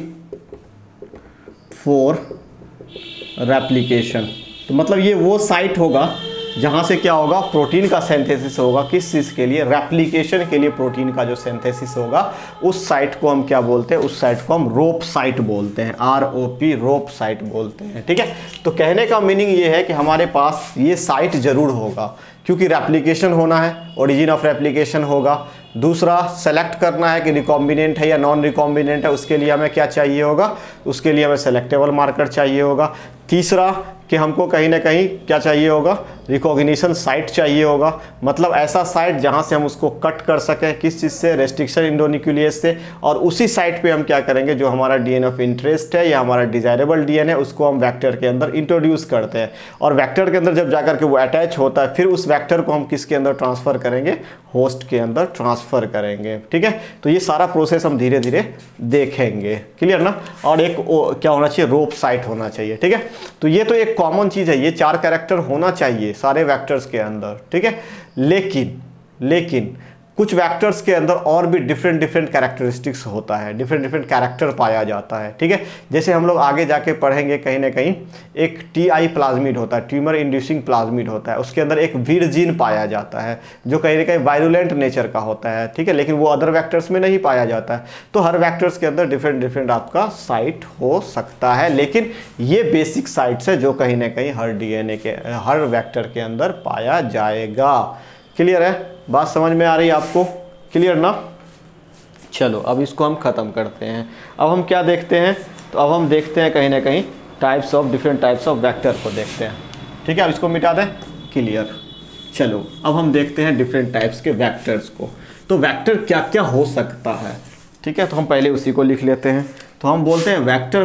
S1: for replication. तो मतलब ये वो साइट होगा जहाँ से क्या होगा, प्रोटीन का सिंथेसिस होगा। किस चीज़ के लिए, रेप्लिकेशन के लिए प्रोटीन का जो सिंथेसिस होगा, उस साइट को हम क्या बोलते हैं, उस साइट को हम रोप साइट बोलते हैं, ROP रोप साइट बोलते हैं। ठीक है, तो कहने का मीनिंग ये है कि हमारे पास ये साइट जरूर होगा, क्योंकि रेप्लिकेशन होना है, ओरिजिन ऑफ रेप्लिकेशन होगा। दूसरा, सेलेक्ट करना है कि रिकॉम्बिनेंट है या नॉन रिकॉम्बिनेंट है, उसके लिए हमें क्या चाहिए होगा, उसके लिए हमें सेलेक्टेबल मार्कर चाहिए होगा। तीसरा कि हमको कहीं ना कहीं क्या चाहिए होगा, रिकॉग्निशन साइट चाहिए होगा, मतलब ऐसा साइट जहां से हम उसको कट कर सकें, किस चीज़ से, रेस्ट्रिक्शन इंडोन्यूक्लियस से, और उसी साइट पे हम क्या करेंगे, जो हमारा डीएनए ऑफ इंटरेस्ट है या हमारा डिजायरेबल डीएनए, उसको हम वेक्टर के अंदर इंट्रोड्यूस करते हैं। और वेक्टर के अंदर जब जाकर के वो अटैच होता है, फिर उस वेक्टर को हम किसके अंदर ट्रांसफ़र करेंगे, होस्ट के अंदर ट्रांसफ़र करेंगे। ठीक है, तो ये सारा प्रोसेस हम धीरे धीरे देखेंगे। क्लियर ना। और एक क्या होना चाहिए, रोप साइट होना चाहिए। ठीक है, तो ये तो एक कॉमन चीज़ है, ये 4 कैरेक्टर होना चाहिए सारे वेक्टर्स के अंदर। ठीक है, लेकिन कुछ वेक्टर्स के अंदर और भी डिफरेंट कैरेक्टरिस्टिक्स होता है, डिफरेंट कैरेक्टर पाया जाता है। ठीक है, जैसे हम लोग आगे जाके पढ़ेंगे कहीं ना कहीं, एक TI प्लाज्मिड होता है, ट्यूमर इंड्यूसिंग प्लाज्मिड होता है, उसके अंदर एक वीर जीन पाया जाता है जो कहीं ना कहीं वायरुलेंट नेचर का होता है। ठीक है, लेकिन वो अदर वेक्टर्स में नहीं पाया जाता है। तो हर वेक्टर्स के अंदर डिफरेंट आपका साइट हो सकता है, लेकिन ये बेसिक साइट्स है जो कहीं ना कहीं हर DNA के, हर वेक्टर के अंदर पाया जाएगा। क्लियर है, बात समझ में आ रही है आपको, क्लियर ना। चलो अब इसको हम ख़त्म करते हैं। अब हम क्या देखते हैं, तो अब हम देखते हैं कहीं ना कहीं डिफरेंट टाइप्स ऑफ वेक्टर को देखते हैं। ठीक है, अब इसको मिटा दें, क्लियर। चलो अब हम देखते हैं डिफरेंट टाइप्स के वेक्टर्स को। तो वेक्टर क्या क्या हो सकता है, ठीक है, तो हम पहले उसी को लिख लेते हैं। तो हम बोलते हैं वेक्टर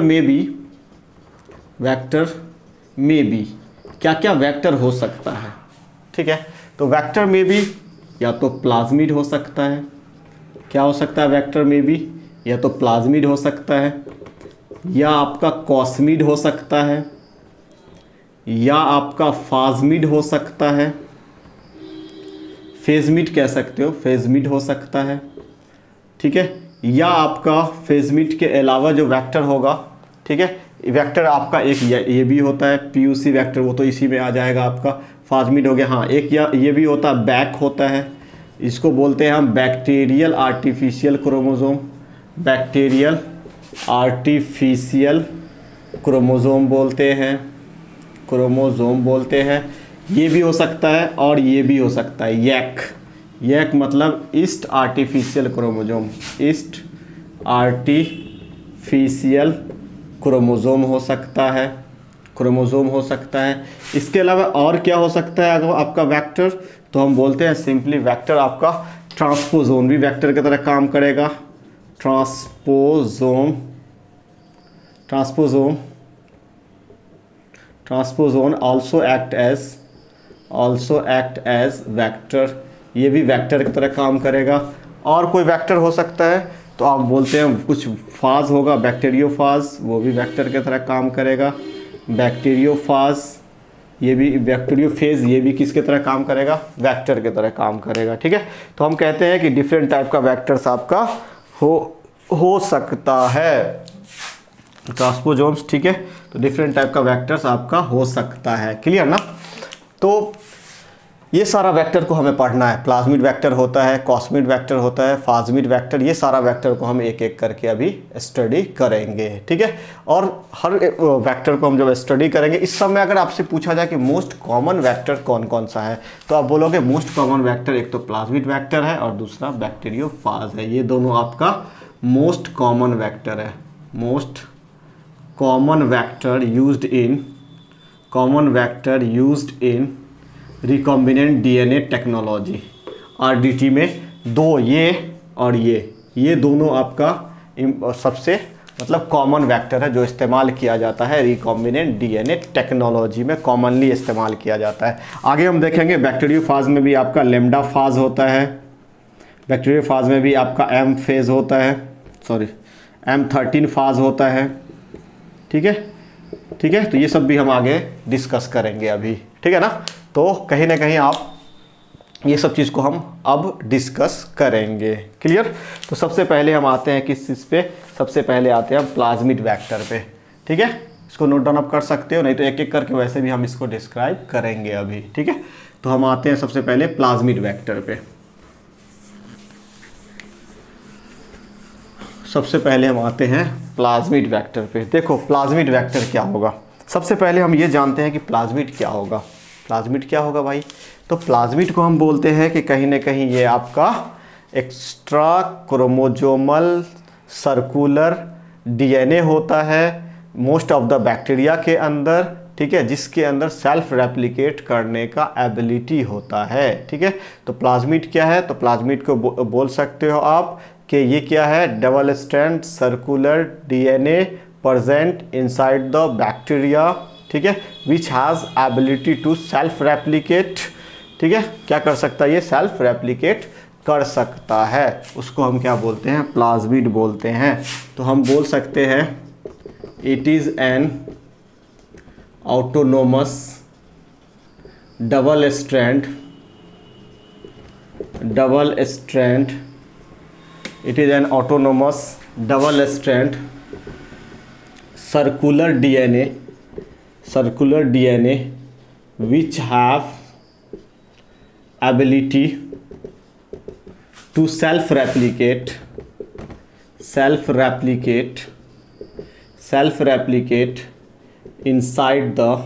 S1: में भी क्या क्या वेक्टर हो सकता है। ठीक है, तो वेक्टर में भी या तो प्लाज्मिड हो सकता है, क्या हो सकता है वेक्टर में भी, या तो प्लाज्मिड हो सकता है, या आपका कॉस्मिड हो सकता है, या आपका फाज्मिड हो सकता है, फेजमिड कह सकते हो, फेजमिड हो सकता है। ठीक है, या आपका फेजमिड के अलावा जो वेक्टर होगा, ठीक है, वेक्टर आपका एक ये भी होता है PUC वेक्टर, वो तो इसी में आ जाएगा आपका, फाज्मिड हो गया। हाँ, एक ये भी होता है, बैक होता है, इसको बोलते हैं हम bacterial artificial chromosome, bacterial artificial chromosome बोलते हैं, क्रोमोसोम बोलते हैं। ये भी हो सकता है और ये भी हो सकता है, यक मतलब yeast artificial chromosome, yeast artificial chromosome हो सकता है, क्रोमोसोम हो सकता है। इसके अलावा और क्या हो सकता है अगर आपका वेक्टर, तो हम बोलते हैं सिंपली वेक्टर आपका ट्रांसपोजोन भी वेक्टर की तरह काम करेगा। Transposon also act as vector, ये भी वेक्टर की तरह काम करेगा। और कोई वेक्टर हो सकता है, तो आप बोलते हैं कुछ फाज होगा, बैक्टीरियोफाज, वो भी वेक्टर की तरह काम करेगा। बैक्टीरियोफाज, ये भी बैक्टीरियोफेज, ये भी किसके तरह काम करेगा, वेक्टर की तरह काम करेगा। ठीक है, तो हम कहते हैं कि डिफरेंट टाइप का वेक्टर्स आपका हो सकता है, ट्रांसपोजोम्स। ठीक है, तो डिफरेंट टाइप का वेक्टर्स आपका हो सकता है। क्लियर ना। तो ये सारा वेक्टर को हमें पढ़ना है, प्लाज्मिड वेक्टर होता है, कॉस्मिड वेक्टर होता है, फाज्मिड वेक्टर, ये सारा वेक्टर को हम एक एक करके अभी स्टडी करेंगे। ठीक है, और हर वेक्टर को हम जब स्टडी करेंगे, इस समय अगर आपसे पूछा जाए कि मोस्ट कॉमन वेक्टर कौन कौन सा है, तो आप बोलोगे मोस्ट कॉमन वेक्टर एक तो प्लाज्मिड वेक्टर है और दूसरा बैक्टीरियोफाज है। ये दोनों आपका मोस्ट कॉमन वेक्टर है, most common vector used in recombinant DNA technology, RDT में दो, ये और ये दोनों आपका सबसे मतलब कॉमन वेक्टर है जो इस्तेमाल किया जाता है रिकॉम्बिनेंट DNA टेक्नोलॉजी में, कॉमनली इस्तेमाल किया जाता है। आगे हम देखेंगे बैक्टीरियोफाज में भी आपका लैम्डा फाज होता है, बैक्टीरियोफाज में भी आपका M फेज होता है, M13 फाज होता है। ठीक है, तो ये सब भी हम आगे डिस्कस करेंगे अभी। ठीक है ना। तो कहीं ना कहीं आप ये सब चीज़ को हम अब डिस्कस करेंगे। क्लियर। तो सबसे पहले हम आते हैं किस चीज़ पे, सबसे पहले आते हैं हम प्लाज्मिड वेक्टर पे। ठीक है, इसको नोट डाउन अप कर सकते हो, नहीं तो एक एक करके वैसे भी हम इसको डिस्क्राइब करेंगे अभी, ठीक है। तो हम आते हैं सबसे पहले प्लाज्मिड वेक्टर पे। सबसे पहले हम आते हैं प्लाज्मिड वेक्टर पे। देखो प्लाज्मिड वेक्टर क्या होगा, सबसे पहले हम ये जानते हैं कि प्लाज्मिड क्या होगा। प्लाज्मिड क्या होगा भाई, तो प्लाज्मिड को हम बोलते हैं कि कहीं ना कहीं ये आपका एक्स्ट्रा क्रोमोजोमल सर्कुलर डीएनए होता है मोस्ट ऑफ द बैक्टीरिया के अंदर, ठीक है, जिसके अंदर सेल्फ रेप्लिकेट करने का एबिलिटी होता है, ठीक है। तो प्लाज्मिड क्या है, तो प्लाज्मिड को बोल सकते हो आप कि ये क्या है, double strand circular DNA present inside the bacteria, ठीक है, which has ability to self replicate, ठीक है, क्या कर सकता है ये, सेल्फ रेप्लिकेट कर सकता है, उसको हम क्या बोलते हैं, प्लाज्मिड बोलते हैं। तो हम बोल सकते हैं it is an autonomous double strand it is an autonomous double strand circular DNA which have ability to self replicate inside the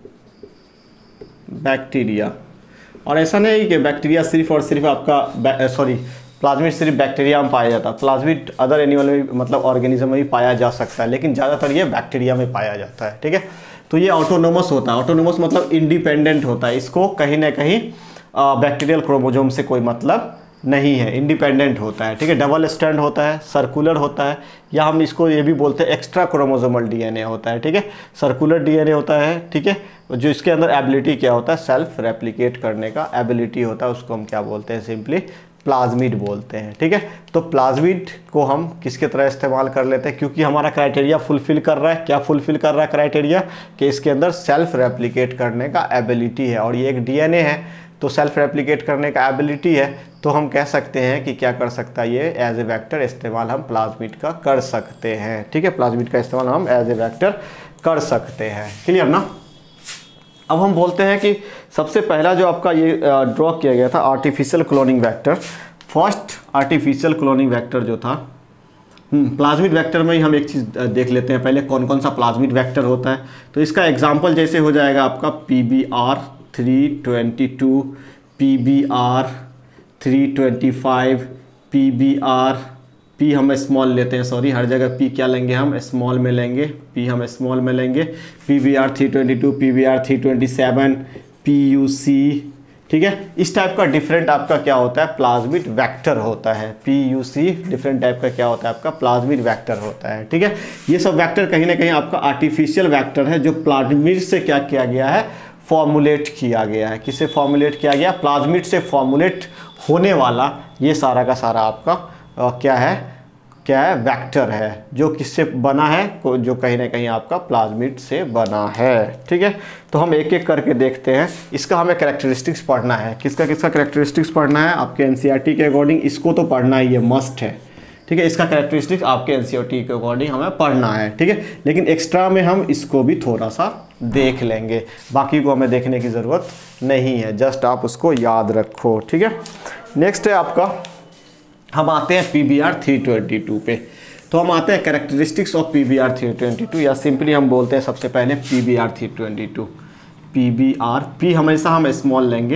S1: bacteria. और ऐसा नहीं कि बैक्टीरिया सिर्फ और सिर्फ आपका प्लाज्मिड सिर्फ बैक्टीरिया में पाया जाता है, प्लाज्मिड अदर एनिमल में मतलब ऑर्गेनिज्म में भी पाया जा सकता है, लेकिन ज़्यादातर ये बैक्टीरिया में पाया जाता है, ठीक है। तो ये ऑटोनोमस होता है, ऑटोनोमस मतलब इंडिपेंडेंट होता है, इसको कहीं ना कहीं बैक्टीरियल क्रोमोजोम से कोई मतलब नहीं है, इंडिपेंडेंट होता है, ठीक है। डबल स्ट्रैंड होता है, सर्कुलर होता है, या हम इसको ये भी बोलते हैं एक्स्ट्रा क्रोमोजोमल डीएनए होता है, ठीक है। सर्कुलर डीएनए होता है, ठीक है, जो इसके अंदर एबिलिटी क्या होता है, सेल्फ रेप्लिकेट करने का एबिलिटी होता है, उसको हम क्या बोलते हैं, सिंपली प्लाज्मिड बोलते हैं, ठीक है। तो प्लाज्मिड को हम किसके तरह इस्तेमाल कर लेते हैं, क्योंकि हमारा क्राइटेरिया फुलफिल कर रहा है, क्या फुलफिल कर रहा है क्राइटेरिया, कि इसके अंदर सेल्फ रेप्लिकेट करने का एबिलिटी है, और ये एक डीएनए है तो सेल्फ रेप्लिकेट करने का एबिलिटी है, तो हम कह सकते हैं कि क्या कर सकता है ये, एज ए वेक्टर इस्तेमाल हम प्लाज्मिड का कर सकते हैं, ठीक है। प्लाज्मिड का इस्तेमाल हम एज ए वेक्टर कर सकते हैं, क्लियर ना। अब हम बोलते हैं कि सबसे पहला जो आपका ये ड्रॉ किया गया था artificial cloning vector, first artificial cloning vector जो था, प्लाज्मिड वेक्टर में ही हम एक चीज़ देख लेते हैं पहले कौन कौन सा प्लाज्मिड वेक्टर होता है। तो इसका एग्जांपल जैसे हो जाएगा आपका PBr322, PBr325, पी हम स्मॉल लेते हैं, सॉरी हर जगह पी क्या लेंगे हम, स्मॉल में लेंगे, पी हम स्मॉल में लेंगे, PBr322, PBr327, PUC, ठीक है। इस टाइप का डिफरेंट आपका क्या होता है, प्लाज्मिड वेक्टर होता है, PUC डिफरेंट टाइप का क्या होता है आपका, प्लाज्मिड वेक्टर होता है, ठीक है। ये सब वेक्टर कहीं ना कहीं आपका आर्टिफिशियल वेक्टर है, जो प्लाज्मिड से क्या किया गया है, फॉर्मुलेट किया गया है। किससे फॉर्मुलेट किया गया, प्लाज्मिड से फॉर्मुलेट होने वाला ये सारा का सारा आपका क्या है वेक्टर है, जो किससे बना है, जो कहीं ना कहीं आपका प्लाज्मिड से बना है, ठीक है। तो हम एक एक करके देखते हैं, इसका हमें कैरेक्टरिस्टिक्स पढ़ना है, किसका कैरेक्टरिस्टिक्स पढ़ना है, आपके एनसीईआरटी के अकॉर्डिंग इसको तो पढ़ना ही है, मस्ट है, ठीक है। इसका कैरेक्टरिस्टिक्स आपके एनसीईआरटी के अकॉर्डिंग हमें पढ़ना है, ठीक है। लेकिन एक्स्ट्रा में हम इसको भी थोड़ा सा देख लेंगे, बाकी को हमें देखने की ज़रूरत नहीं है, जस्ट आप उसको याद रखो, ठीक है। नेक्स्ट है आपका, हम आते हैं PBr322 पे। तो हम आते हैं कैरेक्टरिस्टिक्स ऑफ PBr322, या सिंपली हम बोलते हैं सबसे पहले PBr322, पी हमेशा हम स्मॉल लेंगे,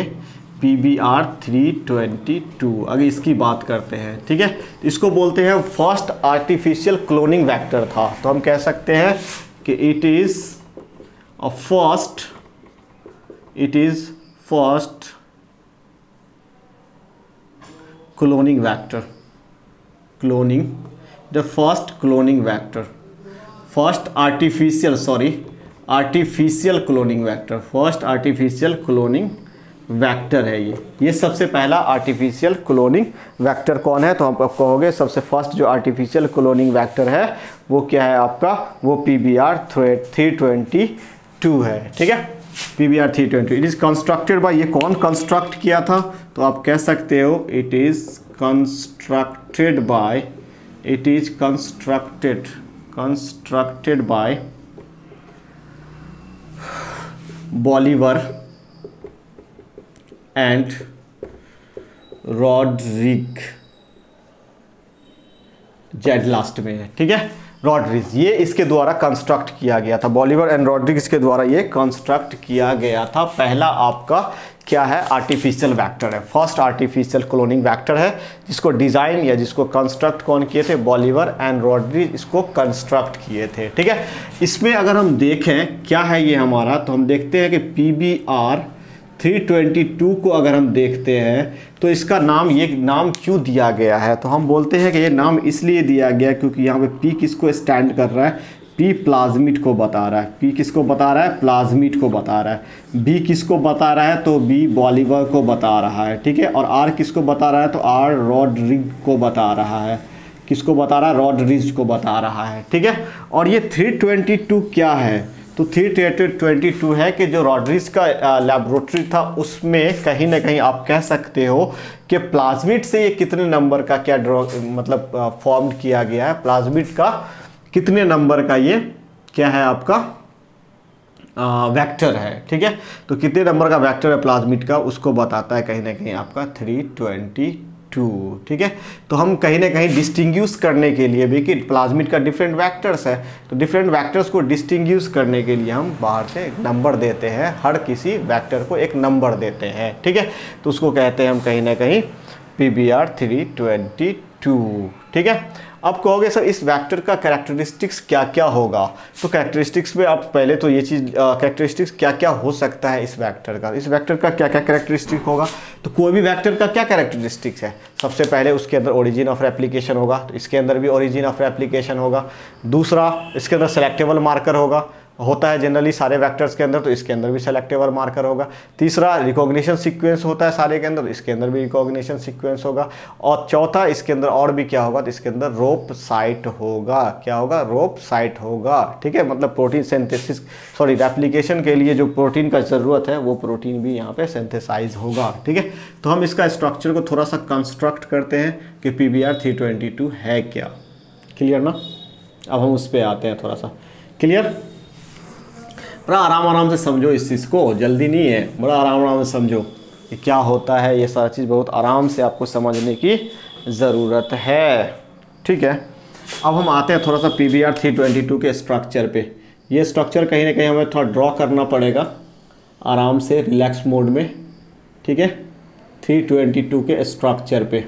S1: PBr322। अगर इसकी बात करते हैं, ठीक है, इसको बोलते हैं फर्स्ट आर्टिफिशियल क्लोनिंग वेक्टर था, तो हम कह सकते हैं कि it is first cloning vector, the first cloning vector, first artificial cloning vector, first artificial cloning vector है ये सबसे पहला artificial cloning vector कौन है, तो हम कहोगे सबसे फर्स्ट जो artificial cloning vector है वो क्या है आपका, वो PBr322 है, ठीक है। PBr322 it is constructed bye, ये कौन कंस्ट्रक्ट किया था, तो आप कह सकते हो it is constructed by Bolivar and Rodriguez, Z last में है, ठीक है, रॉड्रिग्स, ये इसके द्वारा कंस्ट्रक्ट किया गया था, बॉलीवर एंड रॉड्रिग्स के द्वारा ये कंस्ट्रक्ट किया गया था। पहला आपका क्या है, आर्टिफिशियल वेक्टर है, फर्स्ट आर्टिफिशियल क्लोनिंग वेक्टर है, जिसको डिज़ाइन या जिसको कंस्ट्रक्ट कौन किए थे, बॉलीवर एंड रॉड्रिग्स इसको कंस्ट्रक्ट किए थे, ठीक है। इसमें अगर हम देखें क्या है ये हमारा, तो हम देखते हैं कि PBR 322 को अगर हम देखते हैं तो इसका नाम, ये नाम क्यों दिया गया है, तो हम बोलते हैं कि ये नाम इसलिए दिया गया क्योंकि यहाँ पे P किसको स्टैंड कर रहा है, P प्लाज्मिड को बता रहा है, P किसको बता रहा है, प्लाज्मिड को बता रहा है, B किसको बता रहा है, तो B बॉलीवर को बता रहा है, ठीक है, और R किसको बता रहा है, तो R रॉड्रिग को बता रहा है, किसको बता रहा है, रॉड्रिग्स को बता रहा है, ठीक है। और ये 322 क्या है, तो 322 है कि जो रॉड्रिग्स का लैबोरेटरी था उसमें कहीं ना कहीं आप कह सकते हो कि प्लाज्मिड से ये कितने नंबर का क्या मतलब फॉर्म किया गया है, प्लाज्मिड का कितने नंबर का ये क्या है आपका वेक्टर है, ठीक है, तो कितने नंबर का वेक्टर है प्लाज्मिड का उसको बताता है कहीं ना कहीं आपका 322, ठीक है। तो हम कहीं ना कहीं डिस्टिंग्विश करने के लिए भी कि प्लाज्मिड का डिफरेंट वेक्टर्स है, तो डिफरेंट वेक्टर्स को डिस्टिंग्विश करने के लिए हम बाहर से एक नंबर देते हैं, हर किसी वेक्टर को एक नंबर देते हैं, ठीक है, तो उसको कहते हैं हम कहीं ना कहीं PBR 322, ठीक है। अब कहोगे सर इस वेक्टर का कैरेक्टरिस्टिक्स क्या क्या होगा, तो कैरेक्टरिस्टिक्स में आप पहले तो ये चीज़ कैरेक्टरिस्टिक्स क्या क्या हो सकता है इस वेक्टर का, इस वेक्टर का क्या क्या कैरेक्टरिस्टिक होगा, तो कोई भी वेक्टर का क्या कैरेक्टरिस्टिक्स है, सबसे पहले उसके अंदर ओरिजिन ऑफ रेप्लिकेशन होगा, तो इसके अंदर भी ओरिजिन ऑफ रेप्लिकेशन होगा। दूसरा इसके अंदर सेलेक्टेबल मार्कर होता है जनरली सारे वेक्टर्स के अंदर, तो इसके अंदर भी सेलेक्टेबल मार्कर होगा। तीसरा रिकॉग्निशन सीक्वेंस होता है सारे के अंदर, तो इसके अंदर भी रिकॉग्निशन सीक्वेंस होगा। और चौथा इसके अंदर और भी क्या होगा, तो इसके अंदर रोप साइट होगा, क्या होगा, रोप साइट होगा, ठीक है, मतलब प्रोटीन सिंथेसिस रेप्लिकेशन के लिए जो प्रोटीन का ज़रूरत है वो प्रोटीन भी यहाँ पे सिंथेसाइज होगा, ठीक है। तो हम इसका स्ट्रक्चर को थोड़ा सा कंस्ट्रक्ट करते हैं कि PBR 322 है क्या, क्लियर ना। अब हम उस पर आते हैं, थोड़ा सा क्लियर, बड़ा आराम से समझो इस चीज़ को, जल्दी नहीं है, बड़ा आराम से समझो कि क्या होता है, ये सारी चीज़ बहुत आराम से आपको समझने की ज़रूरत है, ठीक है। अब हम आते हैं थोड़ा सा PBR 322 के स्ट्रक्चर पे। ये स्ट्रक्चर कहीं ना कहीं हमें थोड़ा ड्रॉ करना पड़ेगा आराम से, रिलैक्स मोड में, ठीक है। 322 के स्ट्रक्चर पे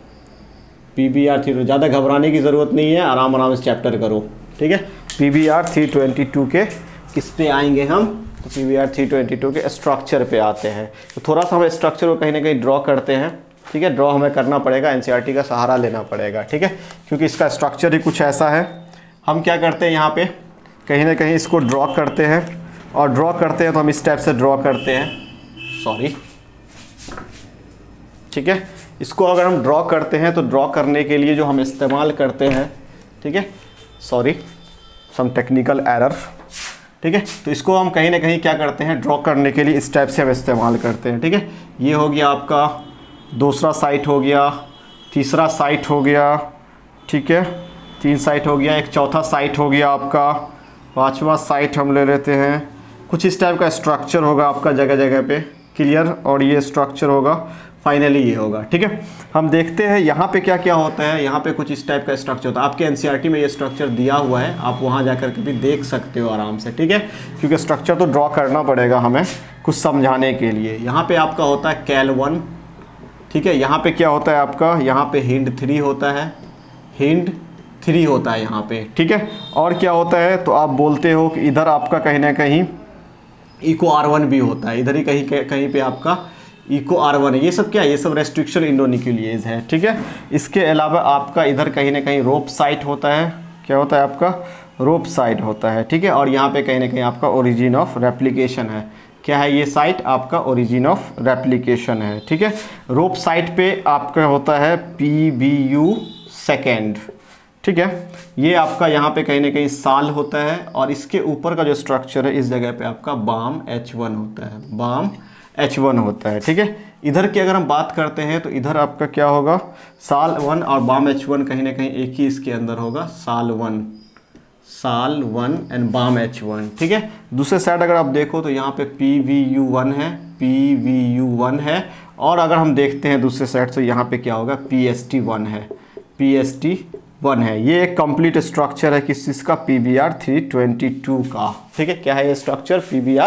S1: PBR 322, ज़्यादा घबराने की ज़रूरत नहीं है, आराम से चैप्टर करो, ठीक है। PBR 322 के किस पे आएंगे हम, तो PBR 322 के स्ट्रक्चर पे आते हैं। तो थोड़ा सा हम स्ट्रक्चर को कहीं ना कहीं ड्रॉ करते हैं, ठीक है, ड्रॉ हमें करना पड़ेगा, NCERT का सहारा लेना पड़ेगा, ठीक है, क्योंकि इसका स्ट्रक्चर ही कुछ ऐसा है। हम क्या करते हैं यहाँ पे कहीं ना कहीं इसको ड्रॉ करते हैं, और ड्रॉ करते हैं तो हम इस टाइप से ड्रॉ करते हैं, ठीक है। इसको अगर हम ड्रॉ करते हैं तो ड्रॉ करने के लिए जो हम इस्तेमाल करते हैं, ठीक है, सम टेक्निकल एरर, ठीक है, तो इसको हम कहीं ना कहीं क्या करते हैं, ड्रॉ करने के लिए इस टाइप से हम इस्तेमाल करते हैं, ठीक है। ये हो गया आपका दूसरा साइट हो गया, तीसरा साइट हो गया, ठीक है, 3 साइट हो गया, एक चौथा साइट हो गया आपका, 5वां साइट हम ले लेते हैं। कुछ इस टाइप का स्ट्रक्चर होगा आपका जगह जगह पे, क्लियर, और ये स्ट्रक्चर होगा, फाइनली ये होगा, ठीक है। हम देखते हैं यहाँ पे क्या क्या होता है, यहाँ पे कुछ इस टाइप का स्ट्रक्चर होता है, आपके NCERT में ये स्ट्रक्चर दिया हुआ है, आप वहाँ जा कर के भी देख सकते हो आराम से, ठीक है, क्योंकि स्ट्रक्चर तो ड्रॉ करना पड़ेगा हमें कुछ समझाने के लिए। यहाँ पे आपका होता है CAL1, ठीक है, यहाँ पे क्या होता है आपका, यहाँ पे HIND3 होता है, HIND3 होता है यहाँ पे, ठीक है। और क्या होता है, तो आप बोलते हो कि इधर आपका कहीं ना कहीं EcoR1 भी होता है, इधर ही कहीं पे आपका EcoR1 है। ये सब क्या है, ये सब रेस्ट्रिक्शन इंडोन्यूक्लियेज है, ठीक है। इसके अलावा आपका इधर कहीं ना कहीं रोप साइट होता है, क्या होता है आपका, रोप साइट होता है, ठीक है। और यहाँ पे कहीं ना कहीं आपका ओरिजिन ऑफ रेप्लिकेशन है, क्या है ये साइट, आपका ओरिजिन ऑफ रेप्लिकेशन है, ठीक है। रोप साइट पे आपका होता है PBU सेकेंड, ठीक है, ये आपका यहाँ पे कहीं ना कहीं साल होता है, और इसके ऊपर का जो स्ट्रक्चर है इस जगह पे आपका BAM H1 होता है, BAM H1 होता है, ठीक है। इधर की अगर हम बात करते हैं तो इधर आपका क्या होगा, SAL1 और BAM H1 कहीं ना कहीं एक ही इसके अंदर होगा, SAL1, साल 1 एंड बाम H1, ठीक है। दूसरे साइड अगर आप देखो तो यहाँ पे PVU1 है, PVU1 है, और अगर हम देखते हैं दूसरे साइड से यहाँ पे क्या होगा, PST1 है, PST1 है। ये एक कंप्लीट स्ट्रक्चर है किस चीज़ का, PBr 322 का, ठीक है। क्या है ये स्ट्रक्चर, PBr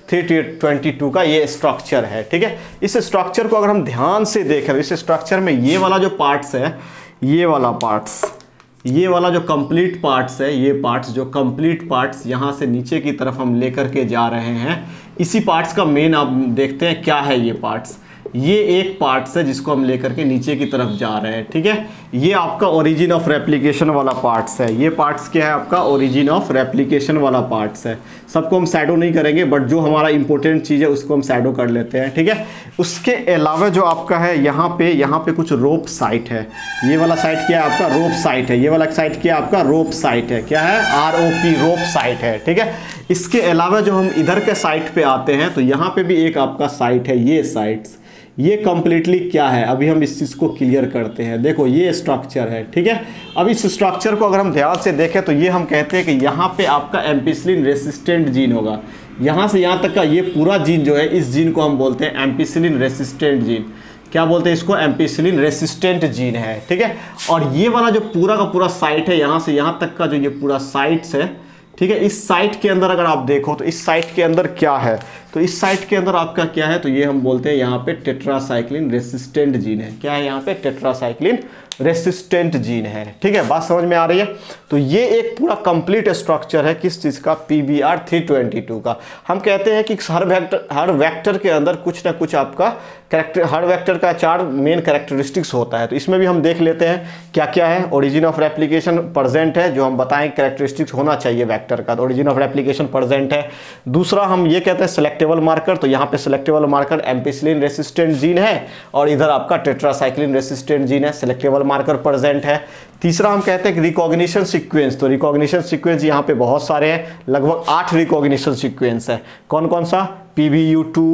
S1: 322 का ये स्ट्रक्चर है, ठीक है। इस स्ट्रक्चर को अगर हम ध्यान से देखें, इस स्ट्रक्चर में ये वाला जो पार्ट्स है, ये वाला पार्ट्स, ये वाला जो कंप्लीट पार्ट्स है, ये पार्ट्स जो कंप्लीट पार्ट्स यहाँ से नीचे की तरफ हम लेकर के जा रहे हैं, इसी पार्ट्स का मेन आप देखते हैं क्या है ये पार्ट्स। ये एक पार्ट्स है जिसको हम लेकर के नीचे की तरफ जा रहे हैं, ठीक है। ये आपका ओरिजिन ऑफ रेप्लिकेशन वाला पार्ट्स है। ये पार्ट्स क्या है आपका, ओरिजिन ऑफ रेप्लिकेशन वाला पार्ट्स है। सबको हम शैडो नहीं करेंगे, बट जो हमारा इंपॉर्टेंट चीज़ है उसको हम शैडो कर लेते हैं, ठीक है। उसके अलावा जो आपका है यहाँ पे कुछ रोप साइट है। ये वाला साइट क्या है आपका, रोप साइट है। ये वाला साइट क्या है आपका, रोप साइट है। क्या है, ROP, रोप साइट है, ठीक है। इसके अलावा जो हम इधर के साइट पे आते हैं तो यहाँ पे भी एक आपका साइट है, ये साइट्स, ये कंप्लीटली क्या है, अभी हम इस चीज़ को क्लियर करते हैं। देखो ये स्ट्रक्चर है, ठीक है। अब इस स्ट्रक्चर को अगर हम ध्यान से देखें तो ये हम कहते हैं कि यहाँ पे आपका एम्पिसिलिन रेसिस्टेंट जीन होगा। यहाँ से यहाँ तक का ये पूरा जीन जो है, इस जीन को हम बोलते हैं एम्पिसिलिन रेसिस्टेंट जीन। क्या बोलते हैं इसको, एम्पिसिलिन रेसिस्टेंट जीन है, ठीक है। और ये वाला जो पूरा का पूरा साइट है, यहाँ से यहाँ तक का जो ये पूरा साइट्स है, ठीक है। इस साइट के अंदर अगर आप देखो तो इस साइट के अंदर क्या है, तो इस साइट के अंदर आपका क्या है, तो ये हम बोलते हैं यहाँ पे टेट्रासाइक्लिन रेसिस्टेंट जीन है। क्या है यहाँ पे, टेट्रासाइक्लिन रेसिस्टेंट जीन है, ठीक है। बात समझ में आ रही है। तो ये एक पूरा कंप्लीट स्ट्रक्चर है किस चीज़ का, PBr 322 का। हम कहते हैं कि हर वेक्टर के अंदर कुछ ना कुछ आपका कैरेक्टर, हर वेक्टर का 4 मेन कैरेक्टरिस्टिक्स होता है। तो इसमें भी हम देख लेते हैं क्या क्या है। ओरिजिन ऑफ रेप्लिकेशन प्रेजेंट है, जो हम बताएं कैरेक्टरिस्टिक्स होना चाहिए वेक्टर का, तो ओरिजिन ऑफ रेप्लिकेशन प्रेजेंट है। दूसरा हम ये कहते हैं सेलेक्टेबल मार्कर, तो यहाँ पे selectable marker ampicillin resistant gene है, और इधर आपका टेट्रासाइक्लिन रेसिस्टेंट जीन है, सेलेक्टेबल मार्कर प्रेजेंट है। तीसरा हम कहते हैं कि रिकॉग्निशन सीक्वेंस, तो रिकॉग्निशन सीक्वेंस यहाँ पे बहुत सारे हैं, लगभग 8 रिकॉग्निशन सीक्वेंस है। कौन कौन सा, PBU2,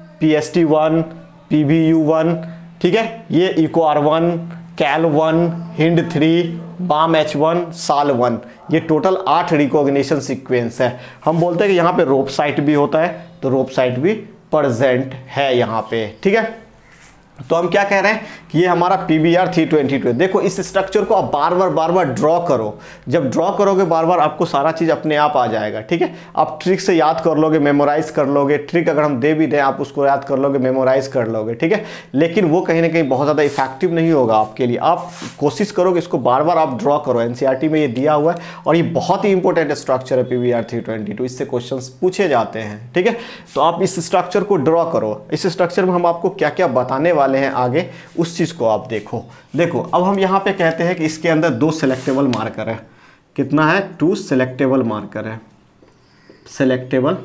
S1: PST1, PBU1, ठीक है। ये EcoR1, CAL1, HIND3, BAM H1, SAL1, ये टोटल 8 रिकॉग्निशन सीक्वेंस है। हम बोलते हैं कि यहाँ पे रोप साइट भी होता है, तो रोप साइट भी प्रेजेंट है यहाँ पे, ठीक है। तो हम क्या कह रहे हैं कि ये हमारा PBr 322। देखो इस स्ट्रक्चर को आप बार बार ड्रॉ करो। जब ड्रॉ करोगे बार बार आपको सारा चीज़ अपने आप आ जाएगा, ठीक है। आप ट्रिक से याद कर लोगे, मेमोराइज कर लोगे। ट्रिक अगर हम दे भी दें आप उसको याद कर लोगे, मेमोराइज कर लोगे, ठीक है। लेकिन वो कहीं ना कहीं बहुत ज़्यादा इफेक्टिव नहीं होगा आपके लिए। आप कोशिश करोगे इसको बार बार आप ड्रॉ करो। NCERT में ये दिया हुआ है और ये बहुत ही इंपॉर्टेंट स्ट्रक्चर है PBr 322, इससे क्वेश्चन पूछे जाते हैं, ठीक है। तो आप इस स्ट्रक्चर को ड्रॉ करो। इस स्ट्रक्चर में हम आपको क्या क्या बताने वाले हैं आगे, उस चीज़ को आप देखो। अब हम यहाँ पे कहते हैं कि इसके अंदर 2 सेलेक्टेबल मार्कर है। कितना है, 2 सेलेक्टेबल मार्कर है, सेलेक्टेबल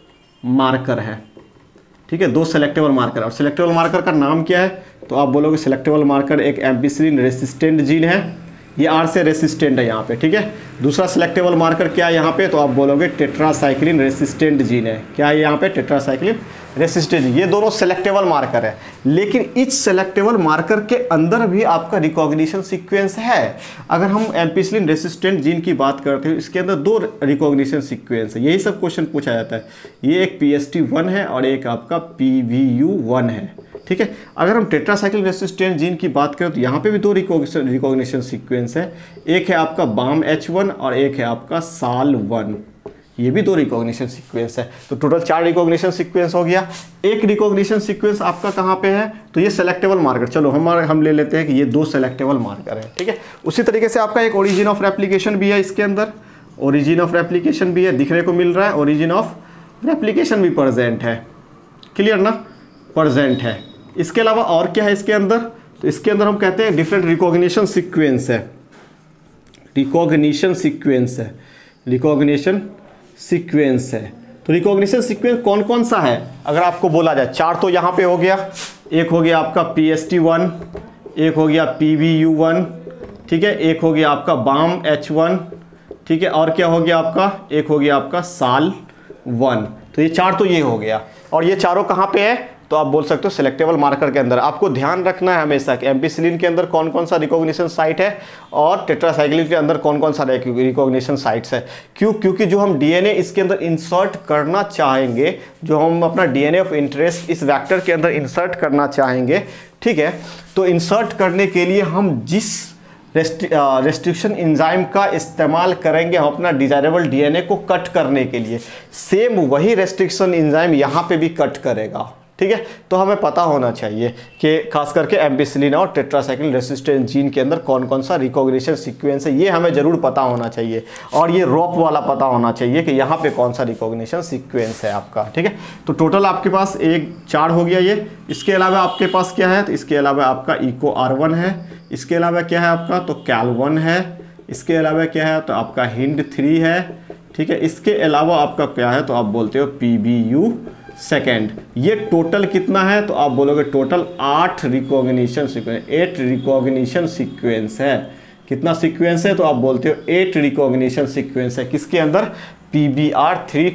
S1: मार्कर है, ठीक है। 2 सेलेक्टेबल मार्कर, और सेलेक्टेबल मार्कर का नाम क्या है, तो आप बोलोगे सेलेक्टेबल मार्कर एक एम्पिसिलिन रेसिस्टेंट जीन है, ये R से रेसिस्टेंट है यहाँ पे, ठीक है। दूसरा सेलेक्टेबल मार्कर क्या है यहाँ पे, तो आप बोलोगे टेट्रासाइक्लिन रेसिस्टेंट जीन है। क्या है यहाँ पे, टेट्रासाइक्लिन रेसिस्टेंट। ये दोनों सेलेक्टेबल मार्कर है, लेकिन इस सेलेक्टेबल मार्कर के अंदर भी आपका रिकॉग्निशन सीक्वेंस है। अगर हम एम्पिसिलिन रेसिस्टेंट जीन की बात करते हैं, इसके अंदर 2 रिकॉग्निशन सीक्वेंस है। यही सब क्वेश्चन पूछा जाता है। ये एक PST1 है और एक आपका PVU1 है, ठीक है। अगर हम टेट्रासाइक्लिन रेसिस्टेंट जीन की बात करें तो यहाँ पे भी 2 रिकॉग्निशन सीक्वेंस है। एक है आपका BAM H1 और एक है आपका SAL1, ये भी 2 रिकॉग्निशन सीक्वेंस है। तो टोटल 4 रिकॉग्निशन सीक्वेंस हो गया। एक रिकॉग्निशन सीक्वेंस आपका कहाँ पे है, तो ये सेलेक्टेबल मार्कर। चलो हम ले लेते हैं कि ये 2 सेलेक्टेबल मार्कर है, ठीक है। उसी तरीके से आपका एक ओरिजिन ऑफ रेप्लिकेशन भी है, इसके अंदर ओरिजिन ऑफ रेप्लिकेशन भी है, दिखने को मिल रहा है। ओरिजिन ऑफ रेप्लिकेशन भी प्रेजेंट है, क्लियर ना, प्रेजेंट है। इसके अलावा और क्या है इसके अंदर, तो इसके अंदर हम कहते हैं डिफरेंट रिकॉग्निशन सीक्वेंस है, रिकॉग्निशन सीक्वेंस है, रिकॉग्निशन सीक्वेंस है। तो रिकॉग्निशन सीक्वेंस कौन कौन सा है, अगर आपको बोला जाए 4 तो यहाँ पे हो गया। एक हो गया आपका PST1, एक हो गया PVU1, ठीक है, एक हो गया आपका BAM H1, ठीक है, और क्या हो गया आपका, एक हो गया आपका SAL1। तो ये 4 तो ये हो गया। और ये चारों कहाँ पे है, तो आप बोल सकते हो सिलेक्टेबल मार्कर के अंदर। आपको ध्यान रखना है हमेशा कि एम्पिसिलिन के अंदर कौन कौन सा रिकॉग्निशन साइट है और टेट्रासाइक्लिन के अंदर कौन कौन सा रिकॉग्निशन साइट्स है। क्योंकि जो हम डीएनए इसके अंदर इंसर्ट करना चाहेंगे, जो हम अपना डीएनए ऑफ इंटरेस्ट इस वेक्टर के अंदर इंसर्ट करना चाहेंगे, ठीक है, तो इंसर्ट करने के लिए हम जिस रेस्ट्रिक्शन एंजाइम का इस्तेमाल करेंगे हम अपना डिजायरेबल डीएनए को कट करने के लिए, सेम वही रेस्ट्रिक्शन एंजाइम यहाँ पे भी कट करेगा, ठीक है। तो हमें पता होना चाहिए कि खास करके एम्पिसिलिन और टेट्रासाइक्लिन रेसिस्टेंट जीन के अंदर कौन कौन सा रिकॉग्निशन सीक्वेंस है, ये हमें जरूर पता होना चाहिए। और ये रोप वाला पता होना चाहिए कि यहाँ पे कौन सा रिकॉग्निशन सीक्वेंस है आपका, ठीक है। तो टोटल आपके पास 4 हो गया ये। इसके अलावा आपके पास क्या है, तो इसके अलावा आपका इको R1 है, इसके अलावा क्या है आपका, तो कैल1 है, इसके अलावा क्या है, तो आपका हिंड 3 है, ठीक है। इसके अलावा आपका क्या है, तो आप बोलते हो PBU सेकेंड। ये टोटल कितना है, तो आप बोलोगे total 8 recognition sequence, 8 recognition sequence है। कितना सीक्वेंस है, तो आप बोलते हो 8 रिकॉग्निशन सीक्वेंस है। किसके अंदर, PBR